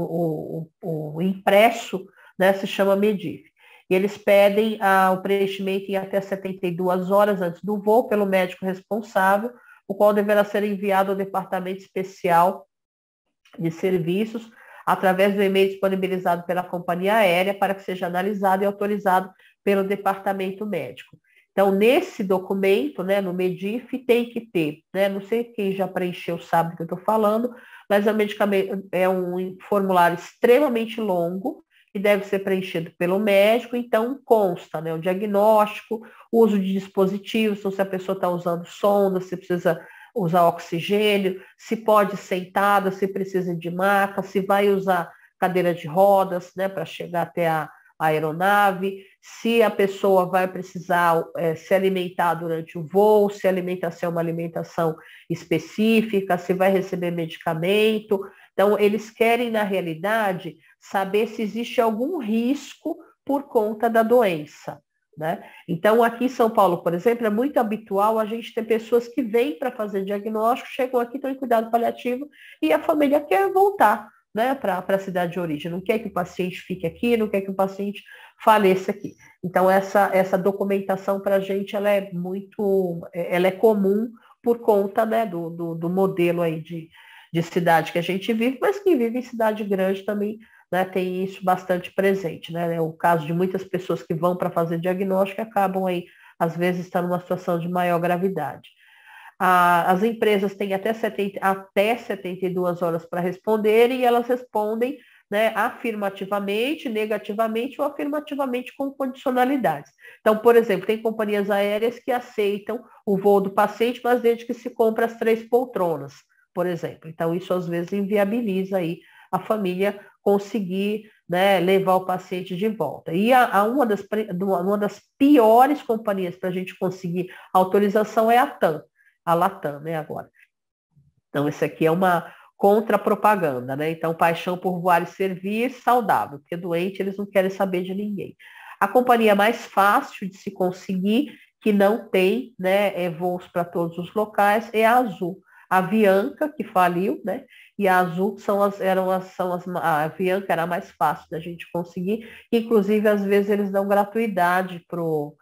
o, o, o impresso, né, se chama MEDIF. E eles pedem ah, o preenchimento em até setenta e duas horas antes do voo pelo médico responsável, o qual deverá ser enviado ao Departamento Especial de Serviços, através do e-mail disponibilizado pela companhia aérea, para que seja analisado e autorizado pelo departamento médico. Então, nesse documento, né, no MEDIF, tem que ter, né, não sei quem já preencheu sabe do que eu estou falando, mas é um, medicamento, é um formulário extremamente longo, que deve ser preenchido pelo médico, então consta, né, o diagnóstico, o uso de dispositivos, então se a pessoa está usando sonda, se precisa usar oxigênio, se pode ir sentada, se precisa de maca, se vai usar cadeira de rodas, né, para chegar até a, a aeronave, se a pessoa vai precisar é, se alimentar durante o voo, se a alimentação é uma alimentação específica, se vai receber medicamento. Então, eles querem, na realidade, saber se existe algum risco por conta da doença. Né? Então, aqui em São Paulo, por exemplo, é muito habitual a gente ter pessoas que vêm para fazer diagnóstico, chegam aqui, estão em cuidado paliativo e a família quer voltar, né, para a cidade de origem. Não quer que o paciente fique aqui, não quer que o paciente faleça aqui. Então, essa, essa documentação para a gente ela é muito, ela é comum por conta, né, do, do, do modelo aí de, de cidade que a gente vive, mas que vive em cidade grande também, né, tem isso bastante presente, né? É o caso de muitas pessoas que vão para fazer diagnóstico e acabam aí, às vezes, estando numa situação de maior gravidade. A, as empresas têm até setenta, até setenta e duas horas para responderem e elas respondem, né, afirmativamente, negativamente ou afirmativamente com condicionalidades. Então, por exemplo, tem companhias aéreas que aceitam o voo do paciente, mas desde que se compre as três poltronas, por exemplo. Então, isso às vezes inviabiliza aí a família conseguir, né, levar o paciente de volta. E a, a uma, das, uma das piores companhias para a gente conseguir autorização é a TAM, a Latam, né, agora. Então, isso aqui é uma contra-propaganda, né? Então, paixão por voar e servir, saudável, porque doente eles não querem saber de ninguém. A companhia mais fácil de se conseguir, que não tem, né, é, voos para todos os locais, é a Azul. A Avianca, que faliu, né? E a Azul são as, eram as, são as, a Avianca era mais fácil da gente conseguir, inclusive, às vezes, eles dão gratuidade para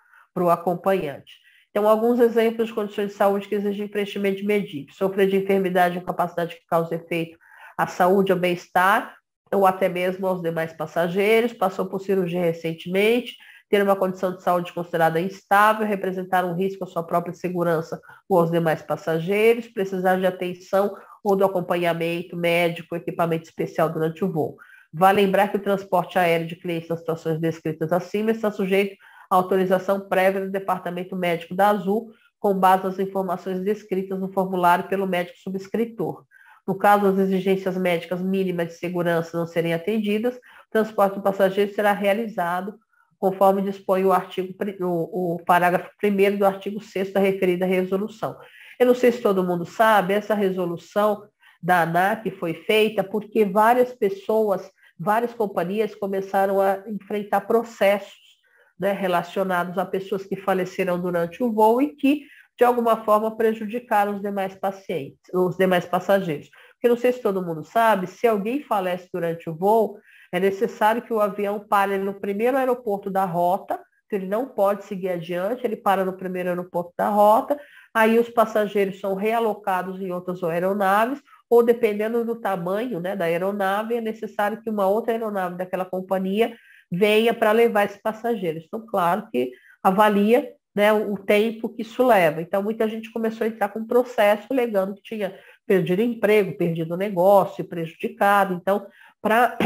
o acompanhante. Então, alguns exemplos de condições de saúde que exigem preenchimento de MEDIF. Sofrer de enfermidade ou incapacidade que causa efeito à saúde ou bem-estar, ou até mesmo aos demais passageiros, passou por cirurgia recentemente, ter uma condição de saúde considerada instável, representar um risco à sua própria segurança ou aos demais passageiros, precisar de atenção ou do acompanhamento médico, equipamento especial durante o voo. Vale lembrar que o transporte aéreo de clientes nas situações descritas acima está sujeito à autorização prévia do Departamento Médico da Azul, com base nas informações descritas no formulário pelo médico subscritor. No caso das exigências médicas mínimas de segurança não serem atendidas, o transporte do passageiro será realizado conforme dispõe o artigo, o, o parágrafo primeiro do artigo sexto da referida resolução. Eu não sei se todo mundo sabe, essa resolução da ANAC foi feita porque várias pessoas, várias companhias começaram a enfrentar processos, né, relacionados a pessoas que faleceram durante o voo e que, de alguma forma, prejudicaram os demais pacientes, os demais passageiros. Porque não sei se todo mundo sabe, se alguém falece durante o voo, é necessário que o avião pare no primeiro aeroporto da rota, então ele não pode seguir adiante, ele para no primeiro aeroporto da rota, aí os passageiros são realocados em outras aeronaves, ou dependendo do tamanho, né, da aeronave, é necessário que uma outra aeronave daquela companhia venha para levar esses passageiros. Então, claro que avalia, né, o tempo que isso leva. Então, muita gente começou a entrar com um processo alegando que tinha perdido emprego, perdido negócio, prejudicado. Então, para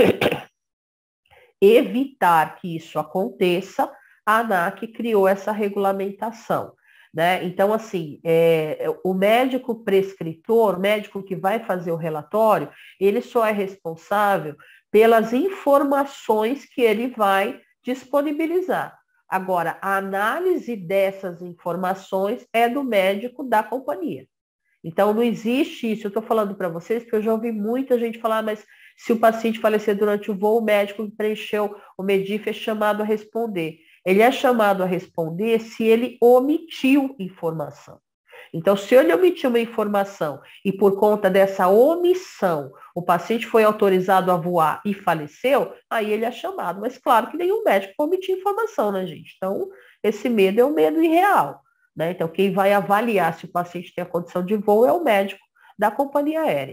evitar que isso aconteça, a ANAC criou essa regulamentação. Né? Então, assim, é, o médico prescritor, o médico que vai fazer o relatório, ele só é responsável pelas informações que ele vai disponibilizar. Agora, a análise dessas informações é do médico da companhia. Então, não existe isso. Eu estou falando para vocês porque eu já ouvi muita gente falar, mas se o paciente falecer durante o voo, o médico que preencheu o MEDIF é chamado a responder. Ele é chamado a responder se ele omitiu informação. Então, se ele omitiu uma informação e por conta dessa omissão o paciente foi autorizado a voar e faleceu, aí ele é chamado. Mas claro que nenhum médico vai omitir informação, né, gente? Então, esse medo é um medo irreal. Né? Então, quem vai avaliar se o paciente tem a condição de voo é o médico da companhia aérea.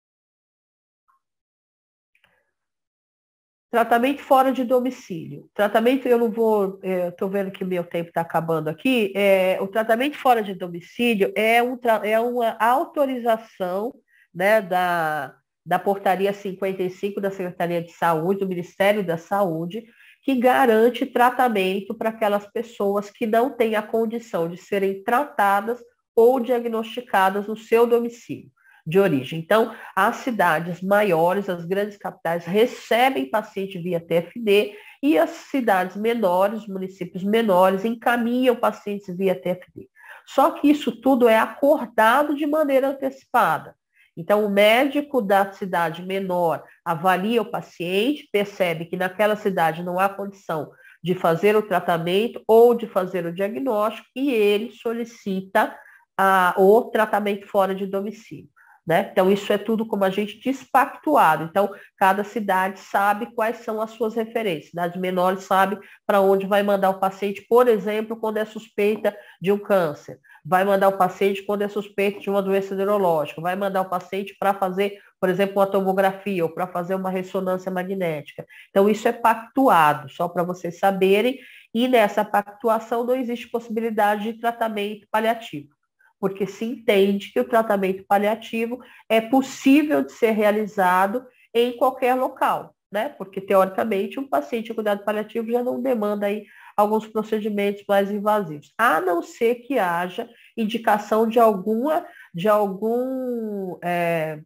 Tratamento fora de domicílio. Tratamento, eu não vou, estou vendo que meu tempo está acabando aqui. É, o tratamento fora de domicílio é, um, é uma autorização, né, da, da portaria cinquenta e cinco da Secretaria de Saúde, do Ministério da Saúde, que garante tratamento para aquelas pessoas que não têm a condição de serem tratadas ou diagnosticadas no seu domicílio de origem. Então, as cidades maiores, as grandes capitais, recebem paciente via T F D e as cidades menores, os municípios menores, encaminham pacientes via T F D. Só que isso tudo é acordado de maneira antecipada. Então, o médico da cidade menor avalia o paciente, percebe que naquela cidade não há condição de fazer o tratamento ou de fazer o diagnóstico e ele solicita a, o tratamento fora de domicílio. Né? Então, isso é tudo, como a gente diz, pactuado. Então, cada cidade sabe quais são as suas referências. Cidades menores sabem para onde vai mandar o paciente, por exemplo, quando é suspeita de um câncer. Vai mandar o paciente quando é suspeito de uma doença neurológica. Vai mandar o paciente para fazer, por exemplo, uma tomografia ou para fazer uma ressonância magnética. Então, isso é pactuado, só para vocês saberem. E nessa pactuação não existe possibilidade de tratamento paliativo, porque se entende que o tratamento paliativo é possível de ser realizado em qualquer local, né? Porque, teoricamente, um paciente em cuidado paliativo já não demanda aí alguns procedimentos mais invasivos, a não ser que haja indicação de alguma, de algum, é,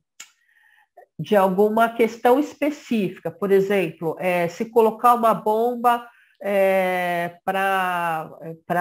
de alguma questão específica. Por exemplo, é, se colocar uma bomba É, para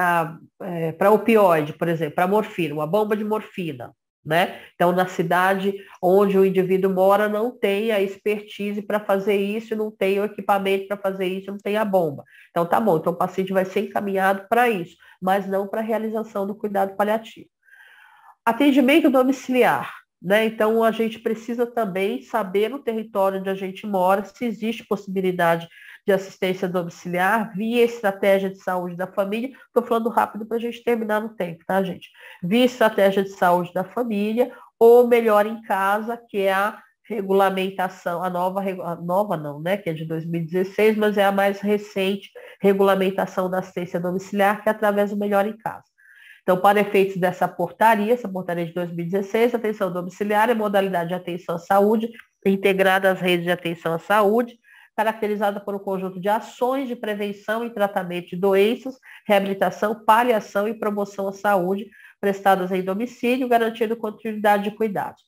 é, para opioide, por exemplo, para morfina, uma bomba de morfina, né? Então, na cidade onde o indivíduo mora, não tem a expertise para fazer isso, não tem o equipamento para fazer isso, não tem a bomba. Então, tá bom, então o paciente vai ser encaminhado para isso, mas não para a realização do cuidado paliativo. Atendimento domiciliar. Né? Então, a gente precisa também saber no território onde a gente mora se existe possibilidade de assistência domiciliar via estratégia de saúde da família. Estou falando rápido para a gente terminar no tempo, tá, gente? Via estratégia de saúde da família, ou melhor em casa, que é a regulamentação, a nova, a nova não, né? Que é de dois mil e dezesseis, mas é a mais recente regulamentação da assistência domiciliar, que é através do Melhor em Casa. Então, para efeitos dessa portaria, essa portaria de dois mil e dezesseis, atenção domiciliar é modalidade de atenção à saúde integrada às redes de atenção à saúde, caracterizada por um conjunto de ações de prevenção e tratamento de doenças, reabilitação, paliação e promoção à saúde prestadas em domicílio, garantindo continuidade de cuidados.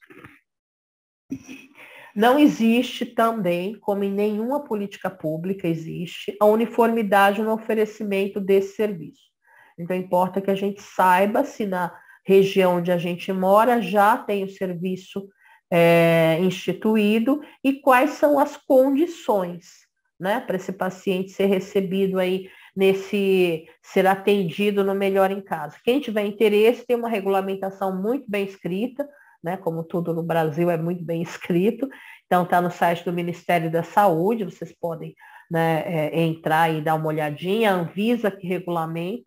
Não existe também, como em nenhuma política pública existe, a uniformidade no oferecimento desse serviço. Então, importa que a gente saiba se na região onde a gente mora já tem o serviço é, instituído e quais são as condições, né, para esse paciente ser recebido aí nesse, ser atendido no Melhor em Casa. Quem tiver interesse, tem uma regulamentação muito bem escrita, né, como tudo no Brasil é muito bem escrito. Então, está no site do Ministério da Saúde, vocês podem, né, é, entrar e dar uma olhadinha. A Anvisa que regulamenta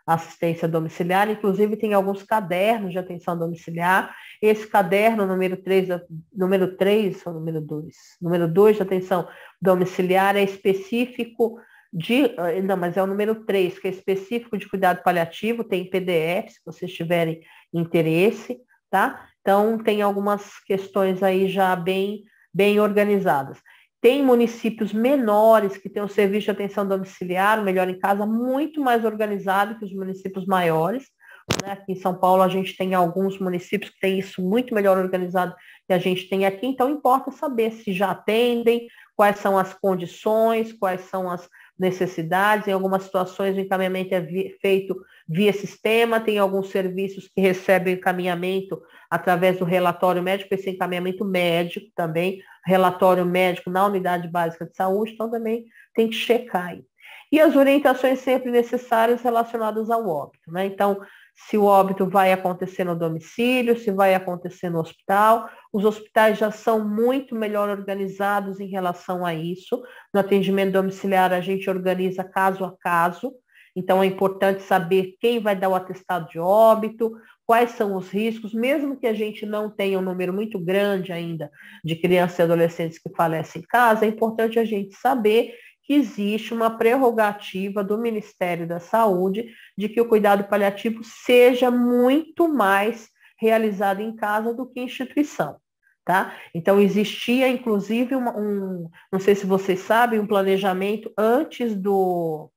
assistência domiciliar, inclusive tem alguns cadernos de atenção domiciliar. Esse caderno, número três, número três ou número dois? Número dois de atenção domiciliar é específico de, não, mas é o número três, que é específico de cuidado paliativo, tem P D F, se vocês tiverem interesse, tá? Então, tem algumas questões aí já bem, bem organizadas. Tem municípios menores que têm um serviço de atenção domiciliar, o Melhor em Casa, muito mais organizado que os municípios maiores, né? Aqui em São Paulo, a gente tem alguns municípios que têm isso muito melhor organizado que a gente tem aqui, então importa saber se já atendem, quais são as condições, quais são as necessidades. Em algumas situações, o encaminhamento é vi- feito via sistema, tem alguns serviços que recebem encaminhamento através do relatório médico, esse encaminhamento médico também, relatório médico na unidade básica de saúde, então também tem que checar aí. E as orientações sempre necessárias relacionadas ao óbito, né? Então, se o óbito vai acontecer no domicílio, se vai acontecer no hospital. Os hospitais já são muito melhor organizados em relação a isso. No atendimento domiciliar, a gente organiza caso a caso. Então, é importante saber quem vai dar o atestado de óbito, quais são os riscos, mesmo que a gente não tenha um número muito grande ainda de crianças e adolescentes que falecem em casa, é importante a gente saber que existe uma prerrogativa do Ministério da Saúde de que o cuidado paliativo seja muito mais realizado em casa do que em instituição, tá? Então, existia, inclusive, uma, um, não sei se vocês sabem, um planejamento antes do,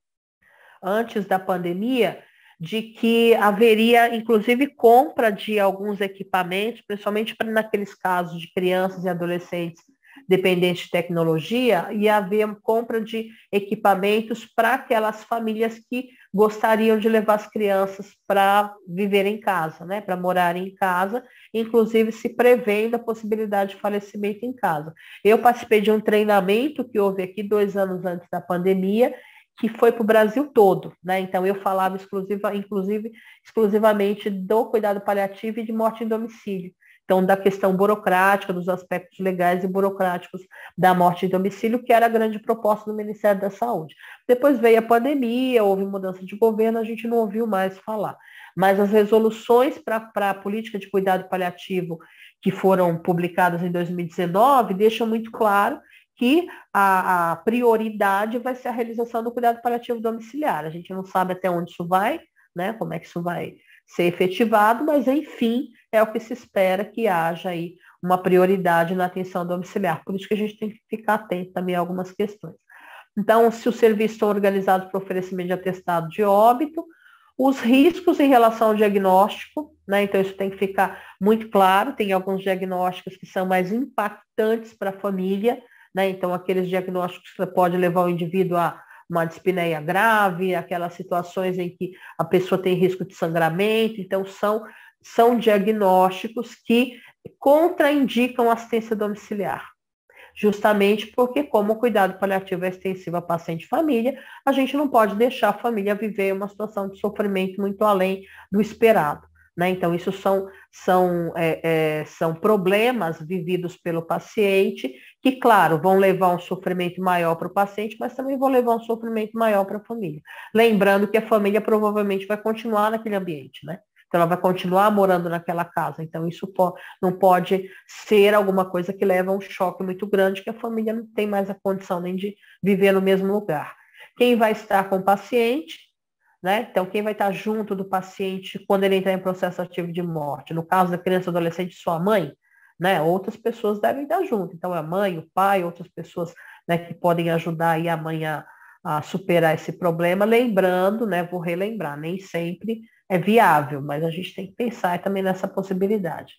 antes da pandemia, de que haveria, inclusive, compra de alguns equipamentos, principalmente para naqueles casos de crianças e adolescentes dependentes de tecnologia, e haver compra de equipamentos para aquelas famílias que gostariam de levar as crianças para viver em casa, né, para morar em casa, inclusive se prevendo a possibilidade de falecimento em casa. Eu participei de um treinamento que houve aqui dois anos antes da pandemia, que foi para o Brasil todo, né? Então eu falava exclusiva, inclusive exclusivamente do cuidado paliativo e de morte em domicílio. Então, da questão burocrática, dos aspectos legais e burocráticos da morte em domicílio, que era a grande proposta do Ministério da Saúde. Depois veio a pandemia, houve mudança de governo, a gente não ouviu mais falar. Mas as resoluções para a política de cuidado paliativo que foram publicadas em dois mil e dezenove deixam muito claro que a, a prioridade vai ser a realização do cuidado paliativo domiciliar. A gente não sabe até onde isso vai, né? Como é que isso vai ser efetivado, mas, enfim, é o que se espera que haja aí uma prioridade na atenção domiciliar. Por isso que a gente tem que ficar atento também a algumas questões. Então, se os serviços estão organizados para oferecimento de atestado de óbito, os riscos em relação ao diagnóstico, né? Então, isso tem que ficar muito claro. Tem alguns diagnósticos que são mais impactantes para a família, né? Então, aqueles diagnósticos que podem levar o indivíduo a uma dispneia grave, aquelas situações em que a pessoa tem risco de sangramento. Então, são, são diagnósticos que contraindicam a assistência domiciliar. Justamente porque, como o cuidado paliativo é extensivo a paciente e família, a gente não pode deixar a família viver uma situação de sofrimento muito além do esperado, né? Então, isso são, são, é, é, são problemas vividos pelo paciente que, claro, vão levar um sofrimento maior para o paciente, mas também vão levar um sofrimento maior para a família. Lembrando que a família provavelmente vai continuar naquele ambiente, né? Então, ela vai continuar morando naquela casa. Então, isso não pode ser alguma coisa que leva a um choque muito grande, que a família não tem mais a condição nem de viver no mesmo lugar. Quem vai estar com o paciente, né? Então, quem vai estar junto do paciente quando ele entrar em processo ativo de morte? No caso da criança ou adolescente, sua mãe, né? Outras pessoas devem estar junto. Então, a mãe, o pai, outras pessoas, né, que podem ajudar aí a mãe a, a superar esse problema. Lembrando, né? Vou relembrar, nem sempre é viável, mas a gente tem que pensar também nessa possibilidade.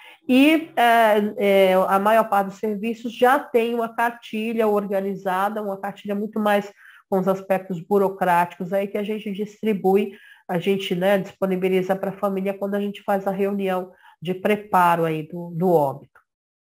E é, é, a maior parte dos serviços já tem uma cartilha organizada, uma cartilha muito mais com os aspectos burocráticos aí que a gente distribui, a gente, né, disponibiliza para a família quando a gente faz a reunião de preparo aí do, do óbito.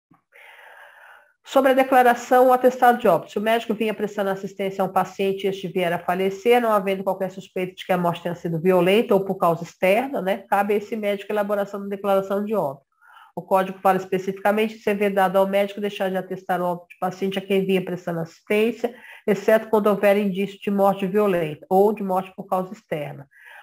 Sobre a declaração, o atestado de óbito. Se o médico vinha prestando assistência a um paciente e este vier a falecer, não havendo qualquer suspeita de que a morte tenha sido violenta ou por causa externa, né, cabe a esse médico a elaboração da declaração de óbito. O código fala especificamente se é vedado ao médico deixar de atestar o óbito de paciente a quem vinha prestando assistência, exceto quando houver indício de morte violenta ou de morte por causa externa.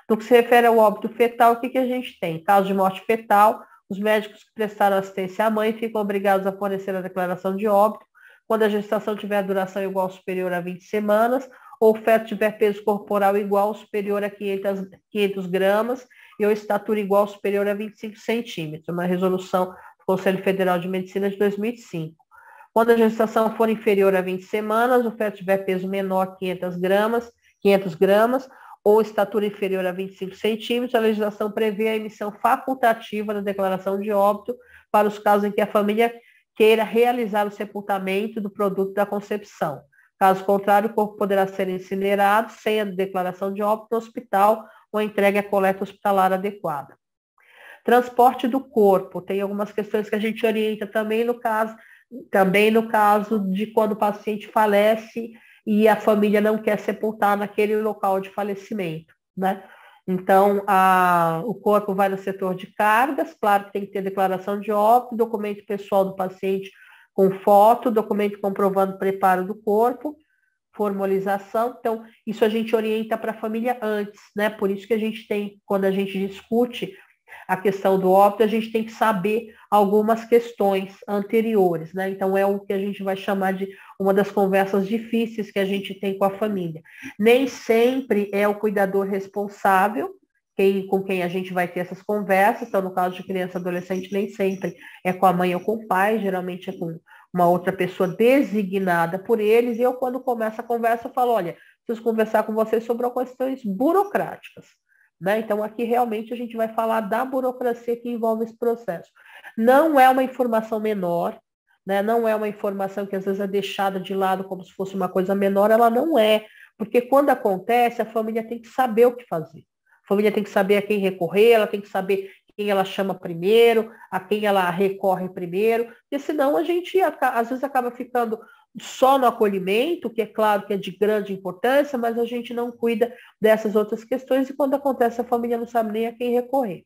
No que se refere ao óbito fetal, o que, que a gente tem? Caso de morte fetal, os médicos que prestaram assistência à mãe ficam obrigados a fornecer a declaração de óbito quando a gestação tiver duração igual ou superior a vinte semanas, ou o feto tiver peso corporal igual ou superior a quinhentos, quinhentos gramas e ou estatura igual ou superior a vinte e cinco centímetros, uma resolução do Conselho Federal de Medicina de dois mil e cinco. Quando a gestação for inferior a vinte semanas, o feto tiver peso menor a quinhentos gramas, quinhentos gramas, ou estatura inferior a vinte e cinco centímetros, a legislação prevê a emissão facultativa da declaração de óbito para os casos em que a família queira realizar o sepultamento do produto da concepção. Caso contrário, o corpo poderá ser incinerado sem a declaração de óbito no hospital ou entregue à coleta hospitalar adequada. Transporte do corpo. Tem algumas questões que a gente orienta também no caso, também no caso de quando o paciente falece e a família não quer sepultar naquele local de falecimento, né? Então, a, o corpo vai no setor de cargas, claro que tem que ter declaração de óbito, documento pessoal do paciente com foto, documento comprovando o preparo do corpo, formalização. Então, isso a gente orienta para a família antes, né? Por isso que a gente tem, quando a gente discute a questão do óbito, a gente tem que saber algumas questões anteriores, né? Então, é o que a gente vai chamar de uma das conversas difíceis que a gente tem com a família. Nem sempre é o cuidador responsável quem, com quem a gente vai ter essas conversas. Então, no caso de criança e adolescente, nem sempre é com a mãe ou com o pai, geralmente é com uma outra pessoa designada por eles. E eu, quando começo a conversa, eu falo, olha, preciso conversar com vocês sobre questões burocráticas. Né? Então, aqui realmente a gente vai falar da burocracia que envolve esse processo. Não é uma informação menor, né? Não é uma informação que às vezes é deixada de lado como se fosse uma coisa menor, ela não é, porque quando acontece, a família tem que saber o que fazer. A família tem que saber a quem recorrer, ela tem que saber quem ela chama primeiro, a quem ela recorre primeiro, porque senão a gente às vezes acaba ficando só no acolhimento, que é claro que é de grande importância, mas a gente não cuida dessas outras questões e quando acontece a família não sabe nem a quem recorrer.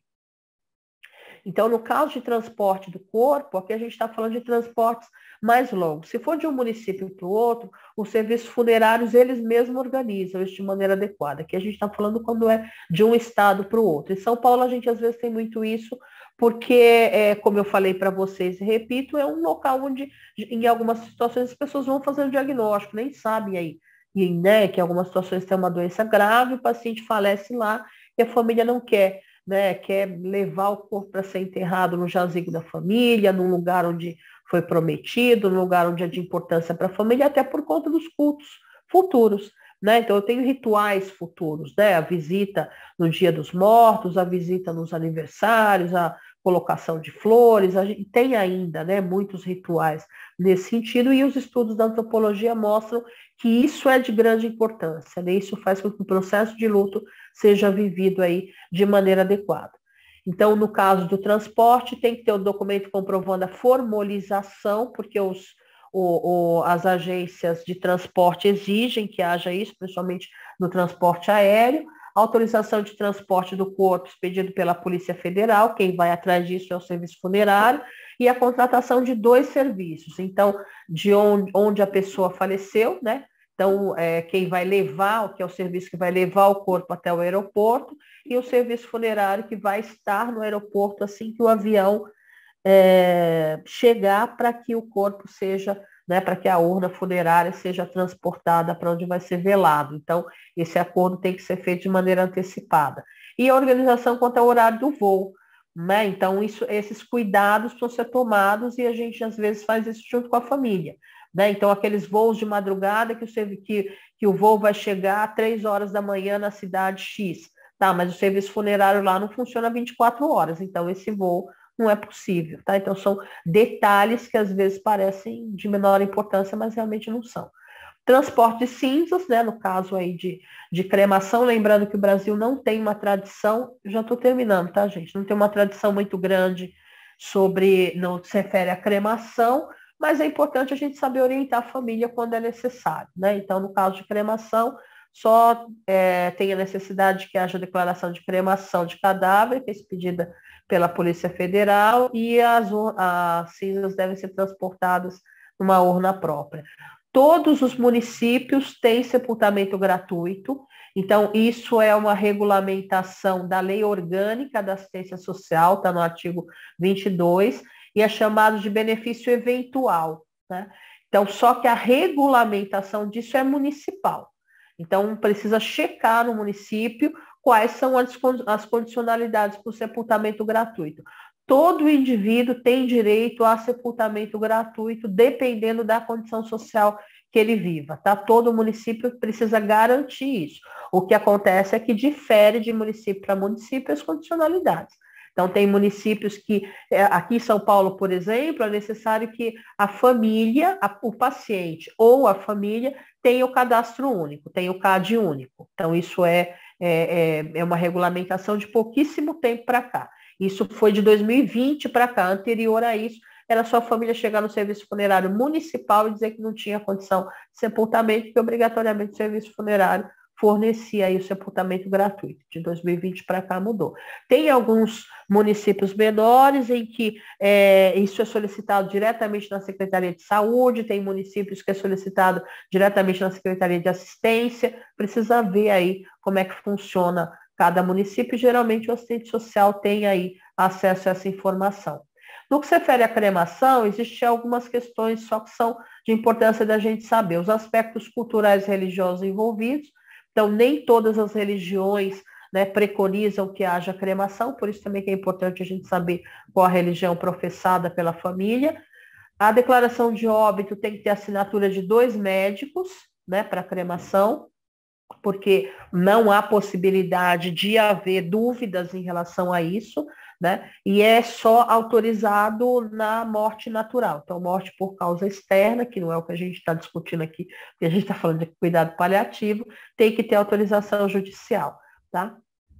Então, no caso de transporte do corpo, aqui a gente está falando de transportes mais longos. Se for de um município para o outro, os serviços funerários, eles mesmos organizam isso de maneira adequada. Aqui a gente está falando quando é de um estado para o outro. Em São Paulo, a gente às vezes tem muito isso, porque, é, como eu falei para vocês e repito, é um local onde, em algumas situações, as pessoas vão fazer o diagnóstico, nem sabem aí, e, né, que em algumas situações tem uma doença grave, o paciente falece lá e a família não quer. Né, quer levar o corpo para ser enterrado no jazigo da família, num lugar onde foi prometido, num lugar onde é de importância para a família, até por conta dos cultos futuros. Né? Então, eu tenho rituais futuros, né? A visita no Dia dos Mortos, a visita nos aniversários, a colocação de flores, a gente tem ainda, né, muitos rituais nesse sentido, e os estudos da antropologia mostram que isso é de grande importância, né? Isso faz com que o processo de luto seja vivido aí de maneira adequada. Então, no caso do transporte, tem que ter o documento comprovando a formalização, porque os, o, o, as agências de transporte exigem que haja isso, principalmente no transporte aéreo. A autorização de transporte do corpo expedido pela Polícia Federal, quem vai atrás disso é o serviço funerário, e a contratação de dois serviços. Então, de onde, onde a pessoa faleceu, né? Então, é, quem vai levar, que é o serviço que vai levar o corpo até o aeroporto, e o serviço funerário que vai estar no aeroporto assim que o avião é, chegar para que o corpo seja, né, para que a urna funerária seja transportada para onde vai ser velado. Então, esse acordo tem que ser feito de maneira antecipada. E a organização quanto ao horário do voo. Né? Então, isso, esses cuidados precisam ser tomados e a gente, às vezes, faz isso junto com a família. Né? Então, aqueles voos de madrugada que o, que, que o voo vai chegar às três horas da manhã na cidade X. Tá, mas o serviço funerário lá não funciona vinte e quatro horas, então esse voo não é possível. Tá? Então, são detalhes que às vezes parecem de menor importância, mas realmente não são. Transporte de cinzas, né, no caso aí de, de cremação, lembrando que o Brasil não tem uma tradição, já estou terminando, tá, gente? Não tem uma tradição muito grande sobre, não se refere à cremação, mas é importante a gente saber orientar a família quando é necessário, né? Então, no caso de cremação, só é, tem a necessidade de que haja declaração de cremação de cadáver, que é expedida pela Polícia Federal, e as, as cinzas devem ser transportadas numa urna própria. Todos os municípios têm sepultamento gratuito, então isso é uma regulamentação da Lei Orgânica da Assistência Social, está no artigo vinte e dois, e é chamado de benefício eventual, né? Então, só que a regulamentação disso é municipal. Então, precisa checar no município quais são as, as condicionalidades para o sepultamento gratuito. Todo indivíduo tem direito a sepultamento gratuito, dependendo da condição social que ele viva, tá? Todo município precisa garantir isso. O que acontece é que difere de município para município as condicionalidades. Então, tem municípios que, aqui em São Paulo, por exemplo, é necessário que a família, a, o paciente ou a família tenha o cadastro único, tenha o C A D único. Então, isso é, é, é uma regulamentação de pouquíssimo tempo para cá. Isso foi de dois mil e vinte para cá. Anterior a isso, era só a família chegar no serviço funerário municipal e dizer que não tinha condição de sepultamento, que obrigatoriamente o serviço funerário fornecia aí o sepultamento gratuito. De dois mil e vinte para cá mudou. Tem alguns municípios menores em que é, isso é solicitado diretamente na Secretaria de Saúde, tem municípios que é solicitado diretamente na Secretaria de Assistência, precisa ver aí como é que funciona cada município. Geralmente o assistente social tem aí acesso a essa informação. No que se refere à cremação, existem algumas questões só que são de importância da gente saber. Os aspectos culturais e religiosos envolvidos. Então, nem todas as religiões, né, preconizam que haja cremação, por isso também que é importante a gente saber qual a religião professada pela família. A declaração de óbito tem que ter assinatura de dois médicos, né, para cremação, porque não há possibilidade de haver dúvidas em relação a isso, né? E é só autorizado na morte natural. Então, morte por causa externa, que não é o que a gente está discutindo aqui, porque a gente está falando de cuidado paliativo, tem que ter autorização judicial, tá?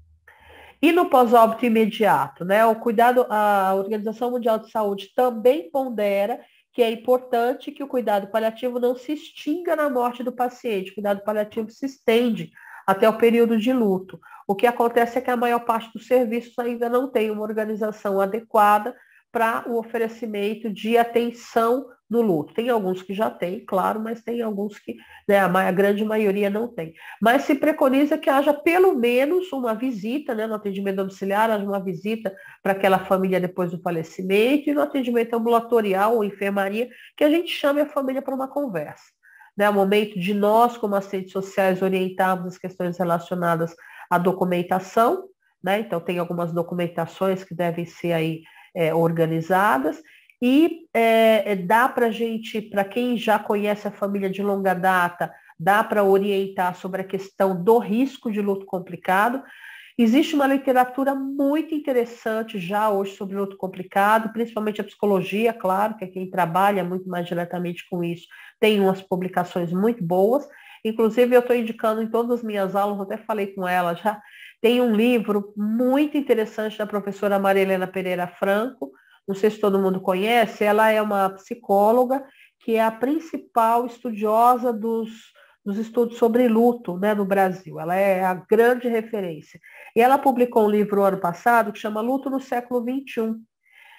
E no pós-óbito imediato, né? O cuidado, a Organização Mundial de Saúde também pondera que é importante que o cuidado paliativo não se extinga na morte do paciente. O cuidado paliativo se estende até o período de luto. O que acontece é que a maior parte dos serviços ainda não tem uma organização adequada para o oferecimento de atenção no luto. Tem alguns que já têm, claro, mas tem alguns que, né, a grande maioria não tem. Mas se preconiza que haja pelo menos uma visita, né, no atendimento domiciliar, haja uma visita para aquela família depois do falecimento, e no atendimento ambulatorial ou enfermaria, que a gente chame a família para uma conversa. Né, o momento de nós, como assistentes sociais, orientarmos as questões relacionadas à documentação, né, então tem algumas documentações que devem ser aí é, organizadas, e é, dá para a gente, para quem já conhece a família de longa data, dá para orientar sobre a questão do risco de luto complicado. Existe uma literatura muito interessante já hoje sobre luto complicado, principalmente a psicologia, claro, que é quem trabalha muito mais diretamente com isso, tem umas publicações muito boas. Inclusive, eu estou indicando em todas as minhas aulas, eu até falei com ela já, tem um livro muito interessante da professora Maria Helena Pereira Franco, não sei se todo mundo conhece, ela é uma psicóloga que é a principal estudiosa dos, dos estudos sobre luto, né, no Brasil. Ela é a grande referência. E ela publicou um livro ano passado que chama Luto no século vinte e um.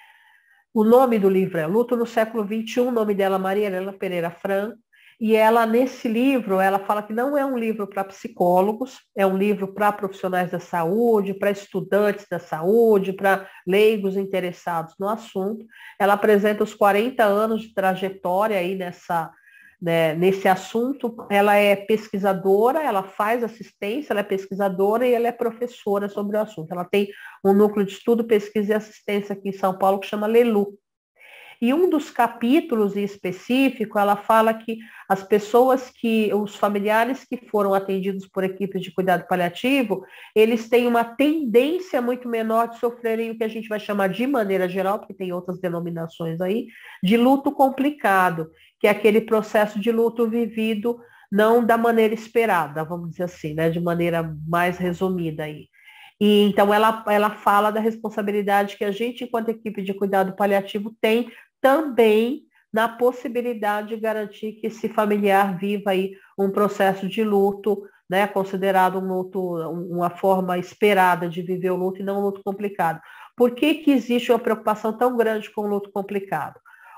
O nome do livro é Luto no século vinte e um, o nome dela é Maria Helena Pereira Franco. E ela, nesse livro, ela fala que não é um livro para psicólogos, é um livro para profissionais da saúde, para estudantes da saúde, para leigos interessados no assunto. Ela apresenta os quarenta anos de trajetória aí nessa, né, nesse assunto. Ela é pesquisadora, ela faz assistência, ela é pesquisadora e ela é professora sobre o assunto. Ela tem um núcleo de estudo, pesquisa e assistência aqui em São Paulo que chama Lelu. E um dos capítulos em específico, ela fala que as pessoas que, os familiares que foram atendidos por equipes de cuidado paliativo, eles têm uma tendência muito menor de sofrerem o que a gente vai chamar de maneira geral, porque tem outras denominações aí, de luto complicado, que é aquele processo de luto vivido não da maneira esperada, vamos dizer assim, né, de maneira mais resumida aí. E então ela, ela fala da responsabilidade que a gente, enquanto equipe de cuidado paliativo, tem também na possibilidade de garantir que esse familiar viva aí um processo de luto, né, considerado um luto, uma forma esperada de viver o luto e não um luto complicado. Por que que existe uma preocupação tão grande com o luto complicado?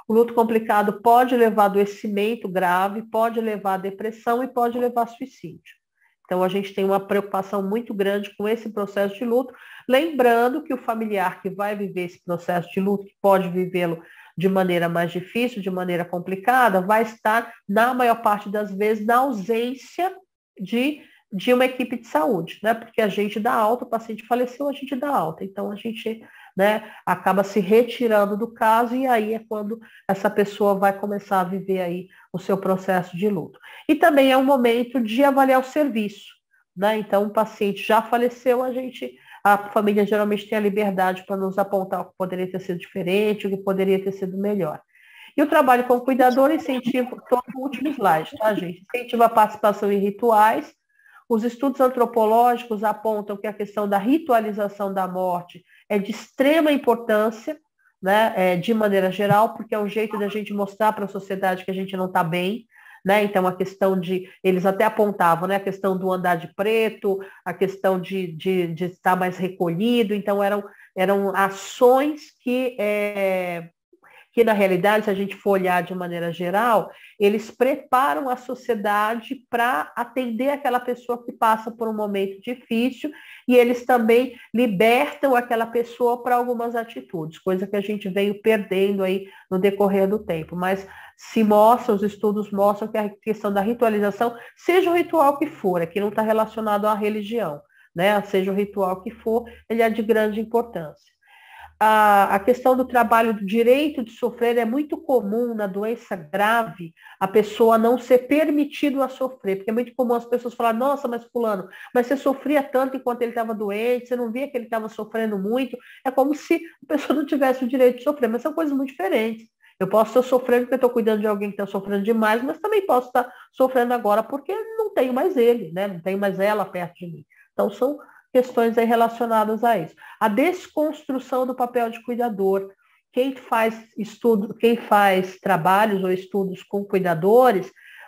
O luto complicado pode levar a adoecimento grave, pode levar a depressão e pode levar a suicídio. Então, a gente tem uma preocupação muito grande com esse processo de luto, lembrando que o familiar que vai viver esse processo de luto, que pode vivê-lo de maneira mais difícil, de maneira complicada, vai estar, na maior parte das vezes, na ausência de, de uma equipe de saúde, né? Porque a gente dá alta, o paciente faleceu, a gente dá alta. Então, a gente, né, acaba se retirando do caso e aí é quando essa pessoa vai começar a viver aí o seu processo de luto. E também é um momento de avaliar o serviço, né? Então, o paciente já faleceu, a gente, a família geralmente tem a liberdade para nos apontar o que poderia ter sido diferente, o que poderia ter sido melhor. E o trabalho com o cuidador incentiva, todo o último slide, tá, gente? Incentiva a participação em rituais. Os estudos antropológicos apontam que a questão da ritualização da morte é de extrema importância, né, é, de maneira geral, porque é um jeito da gente mostrar para a sociedade que a gente não está bem, né? Então, a questão de, eles até apontavam, né, a questão do andar de preto, a questão de, de, de estar mais recolhido, então eram, eram ações que... É, que na realidade, se a gente for olhar de maneira geral, eles preparam a sociedade para atender aquela pessoa que passa por um momento difícil e eles também libertam aquela pessoa para algumas atitudes, coisa que a gente veio perdendo aí no decorrer do tempo. Mas se mostra, os estudos mostram que a questão da ritualização, seja o ritual que for, aqui não está relacionado à religião, né? Seja o ritual que for, ele é de grande importância. A, a questão do trabalho do direito de sofrer é muito comum na doença grave, a pessoa não ser permitido a sofrer, porque é muito comum as pessoas falarem, nossa, mas fulano, mas você sofria tanto enquanto ele estava doente, você não via que ele estava sofrendo muito, é como se a pessoa não tivesse o direito de sofrer, mas são coisas muito diferentes. Eu posso estar sofrendo porque eu estou cuidando de alguém que está sofrendo demais, mas também posso estar sofrendo agora porque não tenho mais ele, né? Não tenho mais ela perto de mim. Então, são questões aí relacionadas a isso. A desconstrução do papel de cuidador. Quem faz estudo, quem faz trabalhos ou estudos com cuidadores,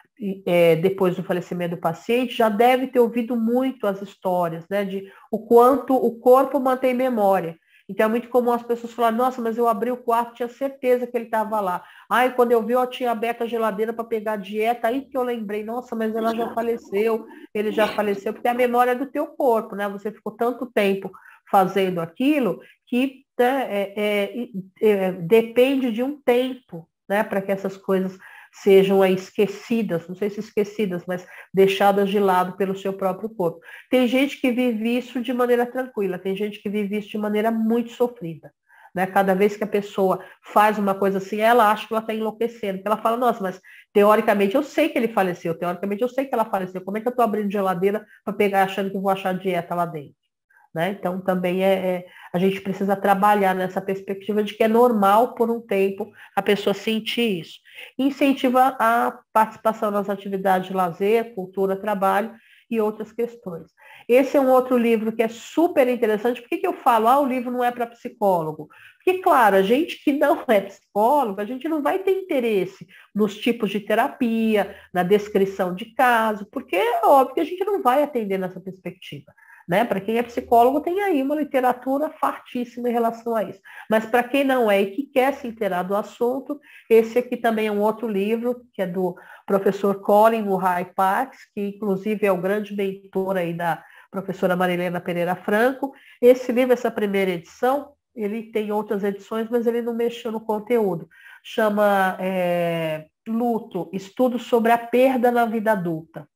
é, depois do falecimento do paciente, já deve ter ouvido muito as histórias, né, de o quanto o corpo mantém memória. Então é muito comum as pessoas falarem, nossa, mas eu abri o quarto, tinha certeza que ele estava lá. Ai, quando eu vi, eu tinha aberto a geladeira para pegar a dieta, aí que eu lembrei, nossa, mas ela já faleceu, ele já faleceu, porque é a memória é do teu corpo, né? Você ficou tanto tempo fazendo aquilo que né, é, é, é, depende de um tempo, né, para que essas coisas sejam aí esquecidas, não sei se esquecidas, mas deixadas de lado pelo seu próprio corpo. Tem gente que vive isso de maneira tranquila, tem gente que vive isso de maneira muito sofrida. Né? Cada vez que a pessoa faz uma coisa assim, ela acha que ela está enlouquecendo, porque ela fala, nossa, mas teoricamente eu sei que ele faleceu, teoricamente eu sei que ela faleceu, como é que eu estou abrindo geladeira para pegar achando que eu vou achar dieta lá dentro? Né? Então, também é, é, a gente precisa trabalhar nessa perspectiva de que é normal, por um tempo, a pessoa sentir isso. Incentiva a participação nas atividades de lazer, cultura, trabalho e outras questões. Esse é um outro livro que é super interessante. Por que, que eu falo, ah, o livro não é para psicólogo? Porque, claro, a gente que não é psicólogo, a gente não vai ter interesse nos tipos de terapia, na descrição de caso, porque é óbvio que a gente não vai atender nessa perspectiva. Né? Para quem é psicólogo, tem aí uma literatura fartíssima em relação a isso. Mas para quem não é e que quer se inteirar do assunto, esse aqui também é um outro livro, que é do professor Colin Murray Parks, que inclusive é o grande mentor aí da professora Marilena Pereira Franco. Esse livro, essa primeira edição, ele tem outras edições, mas ele não mexeu no conteúdo. Chama é, Luto, Estudo sobre a Perda na Vida Adulta.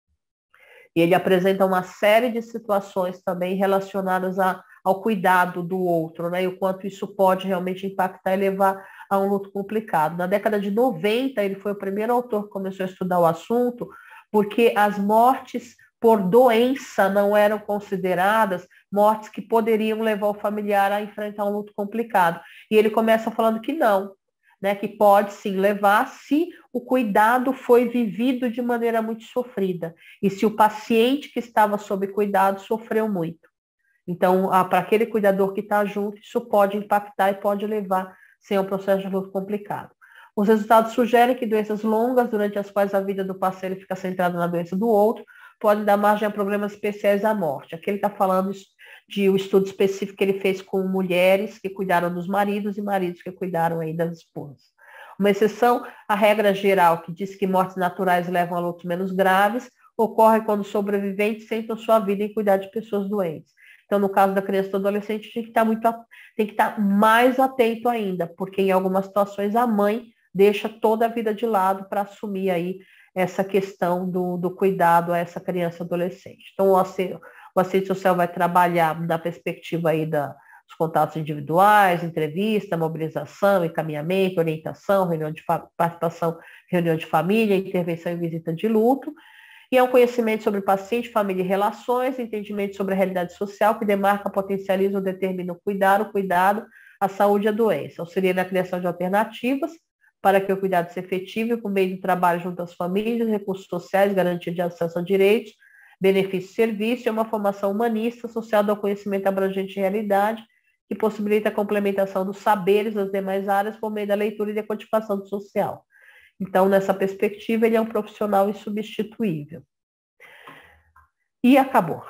E ele apresenta uma série de situações também relacionadas a, ao cuidado do outro, né? E o quanto isso pode realmente impactar e levar a um luto complicado. Na década de noventa, ele foi o primeiro autor que começou a estudar o assunto, porque as mortes por doença não eram consideradas mortes que poderiam levar o familiar a enfrentar um luto complicado. E ele começa falando que não, né, que pode sim levar se o cuidado foi vivido de maneira muito sofrida e se o paciente que estava sob cuidado sofreu muito. Então, para aquele cuidador que está junto, isso pode impactar e pode levar a ser um processo de luto complicado. Os resultados sugerem que doenças longas, durante as quais a vida do parceiro fica centrada na doença do outro, podem dar margem a problemas especiais à morte. Aqui ele está falando de um estudo específico que ele fez com mulheres que cuidaram dos maridos e maridos que cuidaram aí das esposas. Uma exceção, a regra geral, que diz que mortes naturais levam a lutos menos graves, ocorre quando os sobreviventes sentam sua vida em cuidar de pessoas doentes. Então, no caso da criança e do adolescente, tem que estar muito, tem que estar mais atento ainda, porque em algumas situações a mãe deixa toda a vida de lado para assumir aí essa questão do, do cuidado a essa criança e adolescente. Então, o assistente, o assistente social vai trabalhar da perspectiva aí da, dos contatos individuais, entrevista, mobilização, encaminhamento, orientação, reunião de participação, reunião de família, intervenção e visita de luto. E é um conhecimento sobre paciente, família e relações, entendimento sobre a realidade social que demarca, potencializa ou determina o cuidado, o cuidado, a saúde e a doença. Auxilia na criação de alternativas para que o cuidado seja efetivo por meio do trabalho junto às famílias, recursos sociais, garantia de acesso a direitos, benefício e serviço, é uma formação humanista associada ao conhecimento abrangente de realidade, que possibilita a complementação dos saberes das demais áreas por meio da leitura e decodificação do social. Então, nessa perspectiva, ele é um profissional insubstituível. E acabou.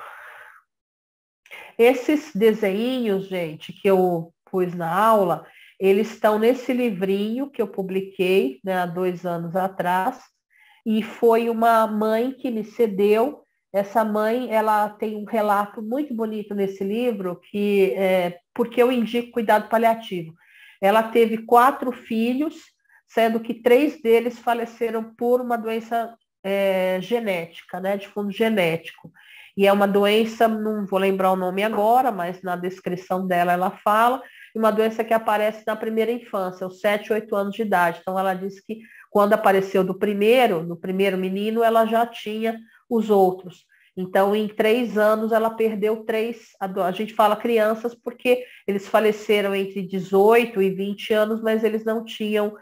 Esses desenhinhos, gente, que eu pus na aula, eles estão nesse livrinho que eu publiquei, né, há dois anos atrás, e foi uma mãe que me cedeu. Essa mãe, ela tem um relato muito bonito nesse livro, que é, porque eu indico cuidado paliativo. Ela teve quatro filhos, sendo que três deles faleceram por uma doença é, genética, né, de fundo genético. E é uma doença, não vou lembrar o nome agora, mas na descrição dela ela fala, uma doença que aparece na primeira infância, aos sete, oito anos de idade. Então ela disse que quando apareceu do primeiro, no primeiro menino, ela já tinha os outros. Então, em três anos, ela perdeu três, a gente fala crianças porque eles faleceram entre dezoito e vinte anos, mas eles não tinham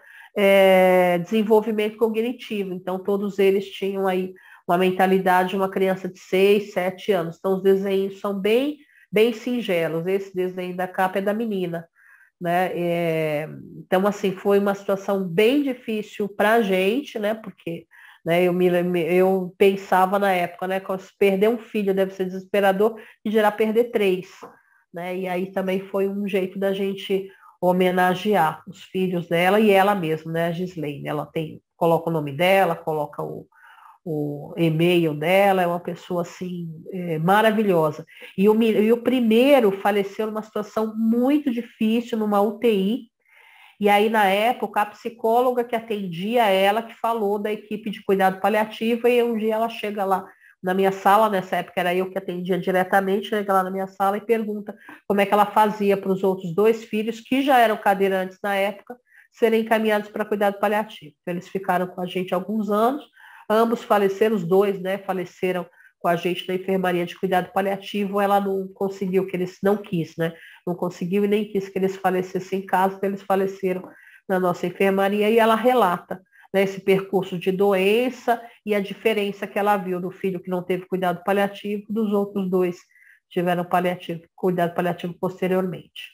É, desenvolvimento cognitivo, então todos eles tinham aí uma mentalidade de uma criança de seis, sete anos, então os desenhos são bem, bem singelos. Esse desenho da capa é da menina, né? É, então, assim, foi uma situação bem difícil para a gente, né, porque né, eu, me, eu pensava na época, né, que perder um filho deve ser desesperador, e gerar perder três, né, e aí também foi um jeito da gente homenagear os filhos dela e ela mesma, né, a Gislaine. Ela tem, coloca o nome dela, coloca o, o e-mail dela, é uma pessoa assim é, maravilhosa. E o, e o primeiro faleceu numa situação muito difícil, numa U T I, e aí na época a psicóloga que atendia ela que falou da equipe de cuidado paliativo, e um dia ela chega lá na minha sala, nessa época era eu que atendia diretamente, chega lá na minha sala e pergunta como é que ela fazia para os outros dois filhos, que já eram cadeirantes na época, serem encaminhados para cuidado paliativo. Então, eles ficaram com a gente alguns anos, ambos faleceram, os dois, né, faleceram com a gente na enfermaria de cuidado paliativo. Ela não conseguiu, que eles não quis, né, não conseguiu e nem quis que eles falecessem em casa, então eles faleceram na nossa enfermaria, e ela relata né, esse percurso de doença e a diferença que ela viu do filho que não teve cuidado paliativo, dos outros dois que tiveram paliativo, cuidado paliativo posteriormente.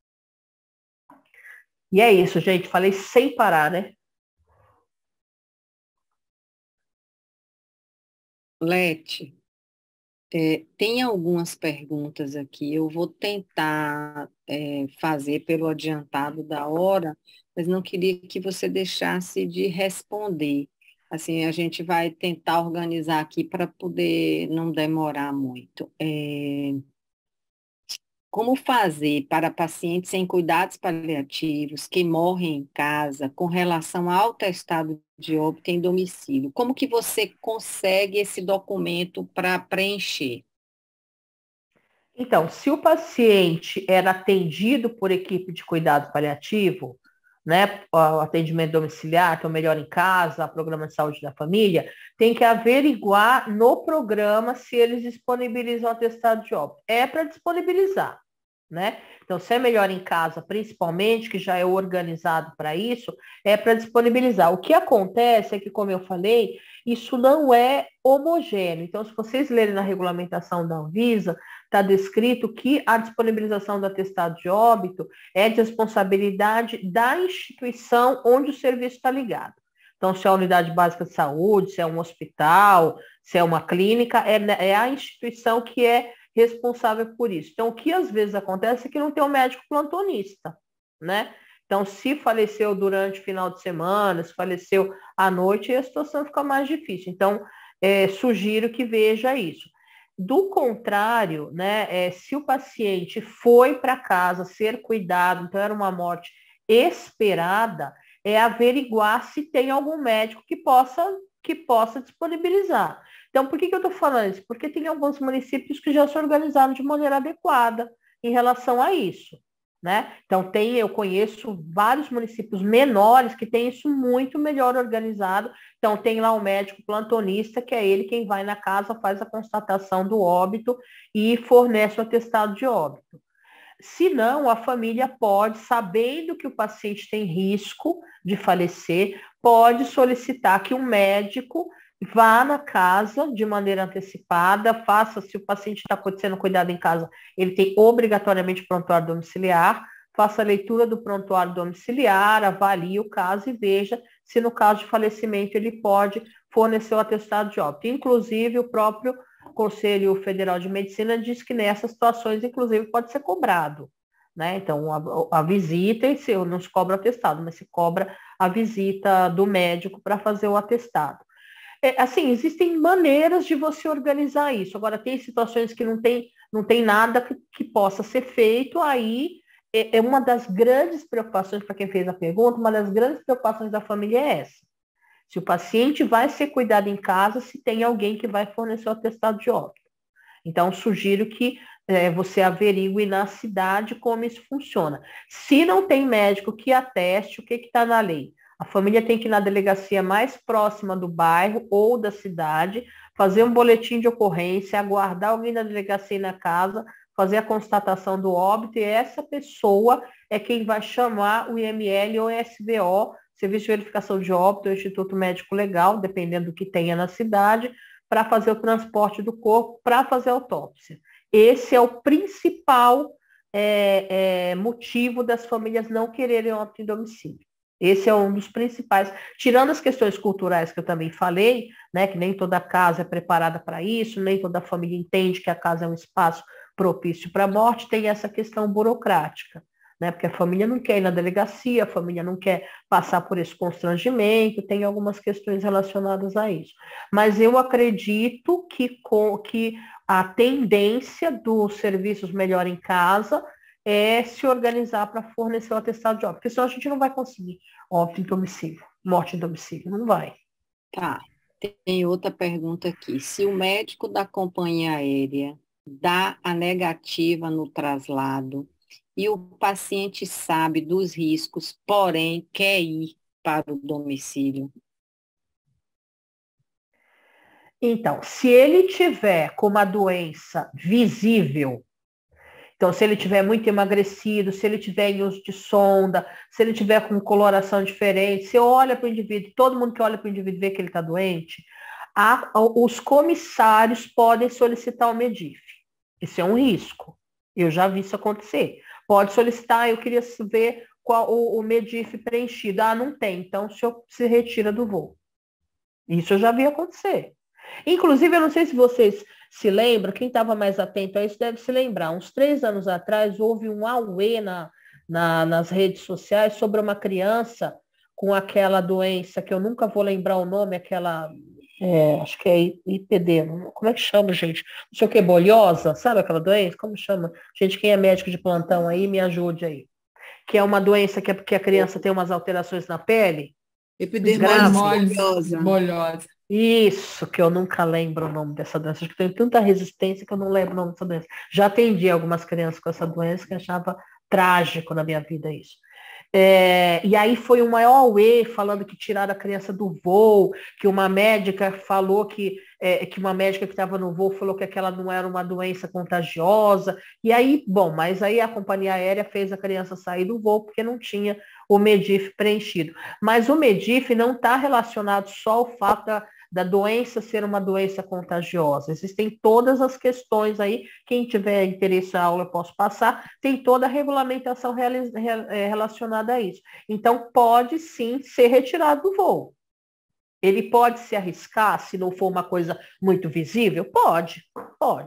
E é isso, gente. Falei sem parar, né? Lete, é, tem algumas perguntas aqui. Eu vou tentar é, fazer pelo adiantado da hora, mas não queria que você deixasse de responder. Assim, a gente vai tentar organizar aqui para poder não demorar muito. É, como fazer para pacientes em cuidados paliativos que morrem em casa com relação ao atestado de óbito em domicílio? Como que você consegue esse documento para preencher? Então, se o paciente era atendido por equipe de cuidado paliativo, né, o atendimento domiciliar, que é o Melhor em Casa, programa de saúde da família, tem que averiguar no programa se eles disponibilizam atestado de óbito. É para disponibilizar, né? Então, se é Melhor em Casa, principalmente, que já é organizado para isso, é para disponibilizar. O que acontece é que, como eu falei, isso não é homogêneo. Então, se vocês lerem na regulamentação da Anvisa, está descrito que a disponibilização do atestado de óbito é de responsabilidade da instituição onde o serviço está ligado. Então, se é a unidade básica de saúde, se é um hospital, se é uma clínica, é, é a instituição que é responsável por isso. Então, o que às vezes acontece é que não tem um médico plantonista, né? Então, se faleceu durante o final de semana, se faleceu à noite, a situação fica mais difícil. Então, é, sugiro que veja isso. Do contrário, né, é, se o paciente foi para casa ser cuidado, então era uma morte esperada, é averiguar se tem algum médico que possa, que possa disponibilizar. Então, por que, que eu estou falando isso? Porque tem alguns municípios que já se organizaram de maneira adequada em relação a isso. Né? Então, tem, eu conheço vários municípios menores que têm isso muito melhor organizado. Então, tem lá o médico plantonista, que é ele quem vai na casa, faz a constatação do óbito e fornece o atestado de óbito. Se não, a família pode, sabendo que o paciente tem risco de falecer, pode solicitar que um médico vá na casa de maneira antecipada, faça, se o paciente está sendo cuidado em casa, ele tem obrigatoriamente prontuário domiciliar, faça a leitura do prontuário domiciliar, avalie o caso e veja se no caso de falecimento ele pode fornecer o atestado de óbito. Inclusive, o próprio Conselho Federal de Medicina diz que nessas situações, inclusive, pode ser cobrado. Né? Então, a, a visita, não se cobra o atestado, mas se cobra a visita do médico para fazer o atestado. É, assim, existem maneiras de você organizar isso. Agora, tem situações que não tem, não tem nada que, que possa ser feito, aí é, é uma das grandes preocupações, para quem fez a pergunta, uma das grandes preocupações da família é essa. Se o paciente vai ser cuidado em casa, se tem alguém que vai fornecer o atestado de óbito. Então, sugiro que é, você averigue na cidade como isso funciona. Se não tem médico que ateste, o que está na lei? A família tem que ir na delegacia mais próxima do bairro ou da cidade, fazer um boletim de ocorrência, aguardar alguém da delegacia ir na casa, fazer a constatação do óbito, e essa pessoa é quem vai chamar o I M L ou S V O, Serviço de Verificação de Óbito, o Instituto Médico Legal, dependendo do que tenha na cidade, para fazer o transporte do corpo, para fazer a autópsia. Esse é o principal é, é, motivo das famílias não quererem óbito em domicílio. Esse é um dos principais, tirando as questões culturais que eu também falei, né, que nem toda casa é preparada para isso, nem toda família entende que a casa é um espaço propício para a morte, tem essa questão burocrática, né, porque a família não quer ir na delegacia, a família não quer passar por esse constrangimento, tem algumas questões relacionadas a isso. Mas eu acredito que, com, que a tendência dos serviços Melhor em Casa é se organizar para fornecer o atestado de óbito, porque senão a gente não vai conseguir óbito em domicílio, morte em domicílio, não vai. Tá, tem outra pergunta aqui. Se o médico da companhia aérea dá a negativa no traslado e o paciente sabe dos riscos, porém quer ir para o domicílio. Então, se ele tiver com uma doença visível, então, se ele tiver muito emagrecido, se ele tiver em uso de sonda, se ele tiver com coloração diferente, você olha para o indivíduo, todo mundo que olha para o indivíduo vê que ele está doente, a, os comissários podem solicitar o MEDIF. Isso é um risco. Eu já vi isso acontecer. Pode solicitar, eu queria ver qual o, o MEDIF preenchido. Ah, não tem, então o senhor se retira do voo. Isso eu já vi acontecer. Inclusive, eu não sei se vocês se lembram, quem estava mais atento a isso deve se lembrar. Uns três anos atrás, houve um auê na, na, nas redes sociais sobre uma criança com aquela doença, que eu nunca vou lembrar o nome, aquela, é, acho que é I P D, como é que chama, gente? Não sei o que, bolhosa, sabe aquela doença? Como chama? Gente, quem é médico de plantão aí, me ajude aí. Que é uma doença que é porque a criança tem umas alterações na pele. Epidermose bolhosa. Isso, que eu nunca lembro o nome dessa doença. Acho que tem tanta resistência que eu não lembro o nome dessa doença. Já atendi algumas crianças com essa doença que achava trágico na minha vida isso. É, e aí foi o maior auê falando que tiraram a criança do voo, que uma médica falou que, é, que uma médica que estava no voo falou que aquela não era uma doença contagiosa. E aí, bom, mas aí a companhia aérea fez a criança sair do voo porque não tinha o MEDIF preenchido. Mas o MEDIF não está relacionado só ao fato da, da doença ser uma doença contagiosa. Existem todas as questões aí, quem tiver interesse na aula eu posso passar, tem toda a regulamentação relacionada a isso. Então, pode sim ser retirado do voo. Ele pode se arriscar se não for uma coisa muito visível? Pode, pode.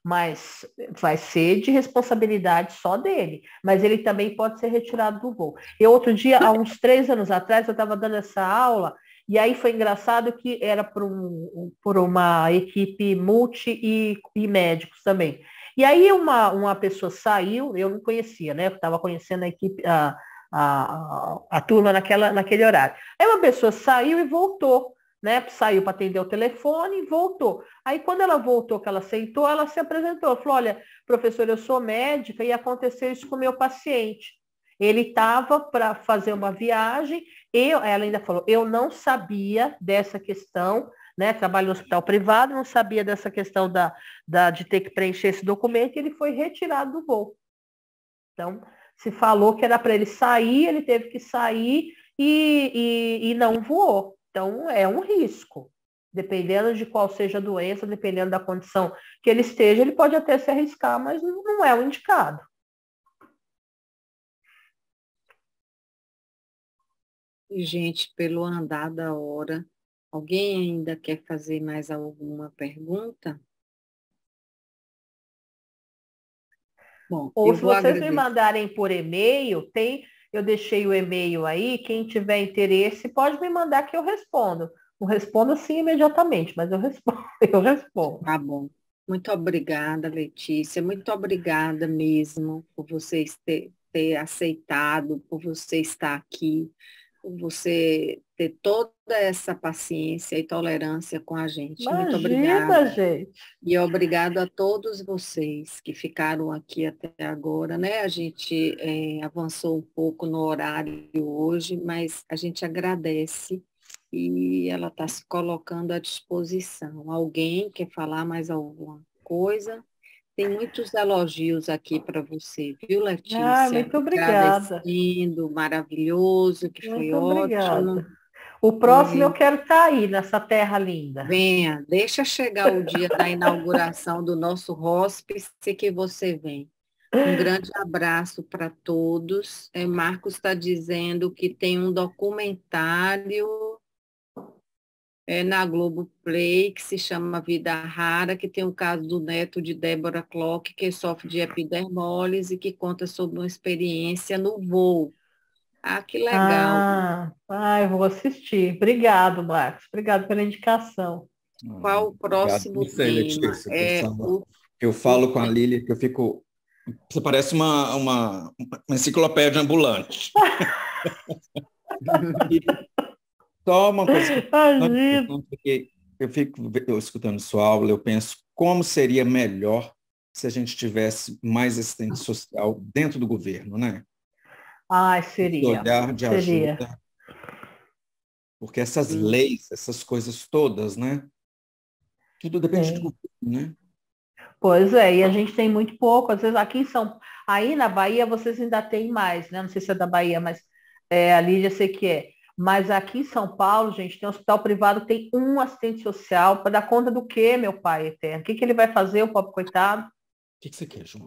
mas vai ser de responsabilidade só dele. Mas ele também pode ser retirado do voo. Eu, outro dia, há uns três anos atrás, eu estava dando essa aula, e aí foi engraçado que era por, um, por uma equipe multi e, e médicos também. E aí uma, uma pessoa saiu, eu não conhecia, né? Eu estava conhecendo a equipe, a, a, a, a turma naquela, naquele horário. Aí uma pessoa saiu e voltou. Né? Saiu para atender o telefone e voltou. Aí, quando ela voltou, que ela sentou, ela se apresentou. Falou, olha, professor, eu sou médica e aconteceu isso com o meu paciente. Ele estava para fazer uma viagem, eu, ela ainda falou, eu não sabia dessa questão, né? Trabalho no hospital privado, não sabia dessa questão da, da, de ter que preencher esse documento, e ele foi retirado do voo. Então, se falou que era para ele sair, ele teve que sair e, e, e não voou. Então, é um risco. Dependendo de qual seja a doença, dependendo da condição que ele esteja, ele pode até se arriscar, mas não é o indicado. Gente, pelo andar da hora, alguém ainda quer fazer mais alguma pergunta? Bom, Ou eu se vou vocês agradecer. me mandarem por e-mail, tem, eu deixei o e-mail aí, quem tiver interesse pode me mandar que eu respondo. Não respondo assim imediatamente, mas eu respondo, eu respondo. Tá bom. Muito obrigada, Letícia. Muito obrigada mesmo por vocês ter, ter aceitado, por você estar aqui, por você ter toda essa paciência e tolerância com a gente. Muito Imagina, obrigada. gente. E obrigado a todos vocês que ficaram aqui até agora, né? A gente é, avançou um pouco no horário hoje, mas a gente agradece e ela está se colocando à disposição. Alguém quer falar mais alguma coisa? Tem muitos elogios aqui para você, viu, Ah, Letícia? muito obrigada. Agradecendo, maravilhoso, que foi Muito ótimo. obrigada. O próximo eu E quero estar aí, nessa terra linda. venha, deixa chegar o dia da inauguração do nosso hospice que você vem. Um grande abraço para todos. É, Marcos está dizendo que tem um documentário é, na Globoplay que se chama Vida Rara, que tem o caso do neto de Deborah Clock, que sofre de epidermólise e que conta sobre uma experiência no voo. Ah, que legal. Ah, ah, eu vou assistir. Obrigado, Marcos. Obrigado pela indicação. Qual o Obrigado próximo por você, tema? Letícia. Eu, É falo, o, eu o falo com a Lília que eu fico. Você parece uma, uma, uma enciclopédia ambulante. E só uma coisa que Imagina. porque eu fico eu, escutando sua aula, eu penso como seria melhor se a gente tivesse mais assistente social dentro do governo, né? Ai, Esse seria. olhar de Seria. ajuda, porque essas Sim. leis, essas coisas todas, né? Tudo depende do Sim. governo, né? Pois é, e a gente tem muito pouco. Às vezes aqui em São aí na Bahia vocês ainda têm mais, né? Não sei se é da Bahia, mas é, a Lídia sei que é. Mas aqui em São Paulo, gente, tem um hospital privado, que tem um assistente social para dar conta do quê, meu pai eterno? O que, que ele vai fazer, o pobre coitado? O que, que você quer, João?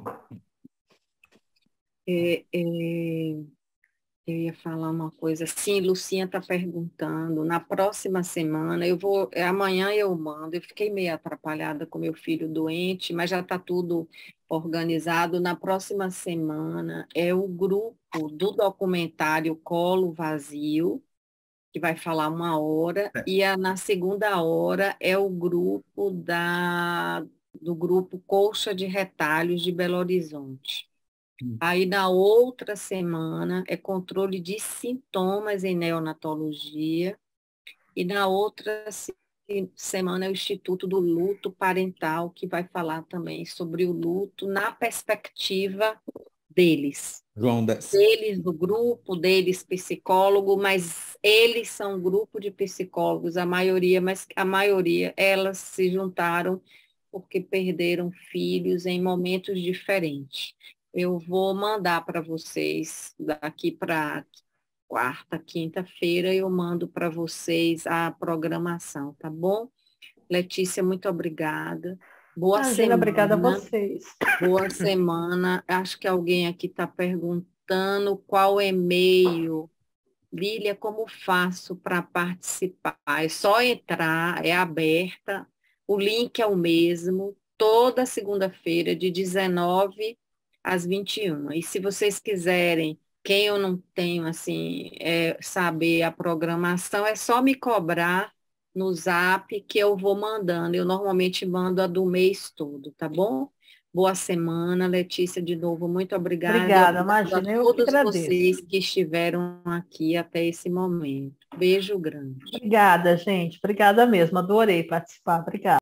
É, é, eu ia falar uma coisa. Sim, Lucinha está perguntando. Na próxima semana, eu vou. é, Amanhã eu mando. Eu fiquei meio atrapalhada com meu filho doente, mas já está tudo organizado. Na próxima semana é o grupo do documentário Colo Vazio, que vai falar uma hora, É. e a, na segunda hora é o grupo da, do grupo Colcha de Retalhos de Belo Horizonte. Aí, na outra semana, é controle de sintomas em neonatologia. E na outra se- semana é o Instituto do Luto Parental, que vai falar também sobre o luto na perspectiva deles. João, desce. Deles, do grupo, deles, psicólogo, mas eles são um grupo de psicólogos, a maioria, mas a maioria, elas se juntaram porque perderam filhos em momentos diferentes. Eu vou mandar para vocês daqui para quarta, quinta-feira, eu mando para vocês a programação, tá bom? Letícia, muito obrigada. Boa Imagina, obrigada a semana. vocês. Boa semana. Acho que alguém aqui está perguntando qual e-mail. Lília, como faço para participar? É só entrar, é aberta, o link é o mesmo, toda segunda-feira, de dezenove às vinte e uma. E se vocês quiserem, quem eu não tenho, assim, é, saber a programação, é só me cobrar no Zap que eu vou mandando. Eu normalmente mando a do mês todo, tá bom? Boa semana, Letícia, de novo, muito obrigada. Obrigada, imagina, eu que todos agradeço. vocês que estiveram aqui até esse momento. Beijo grande. Obrigada, gente. Obrigada mesmo. Adorei participar. Obrigada.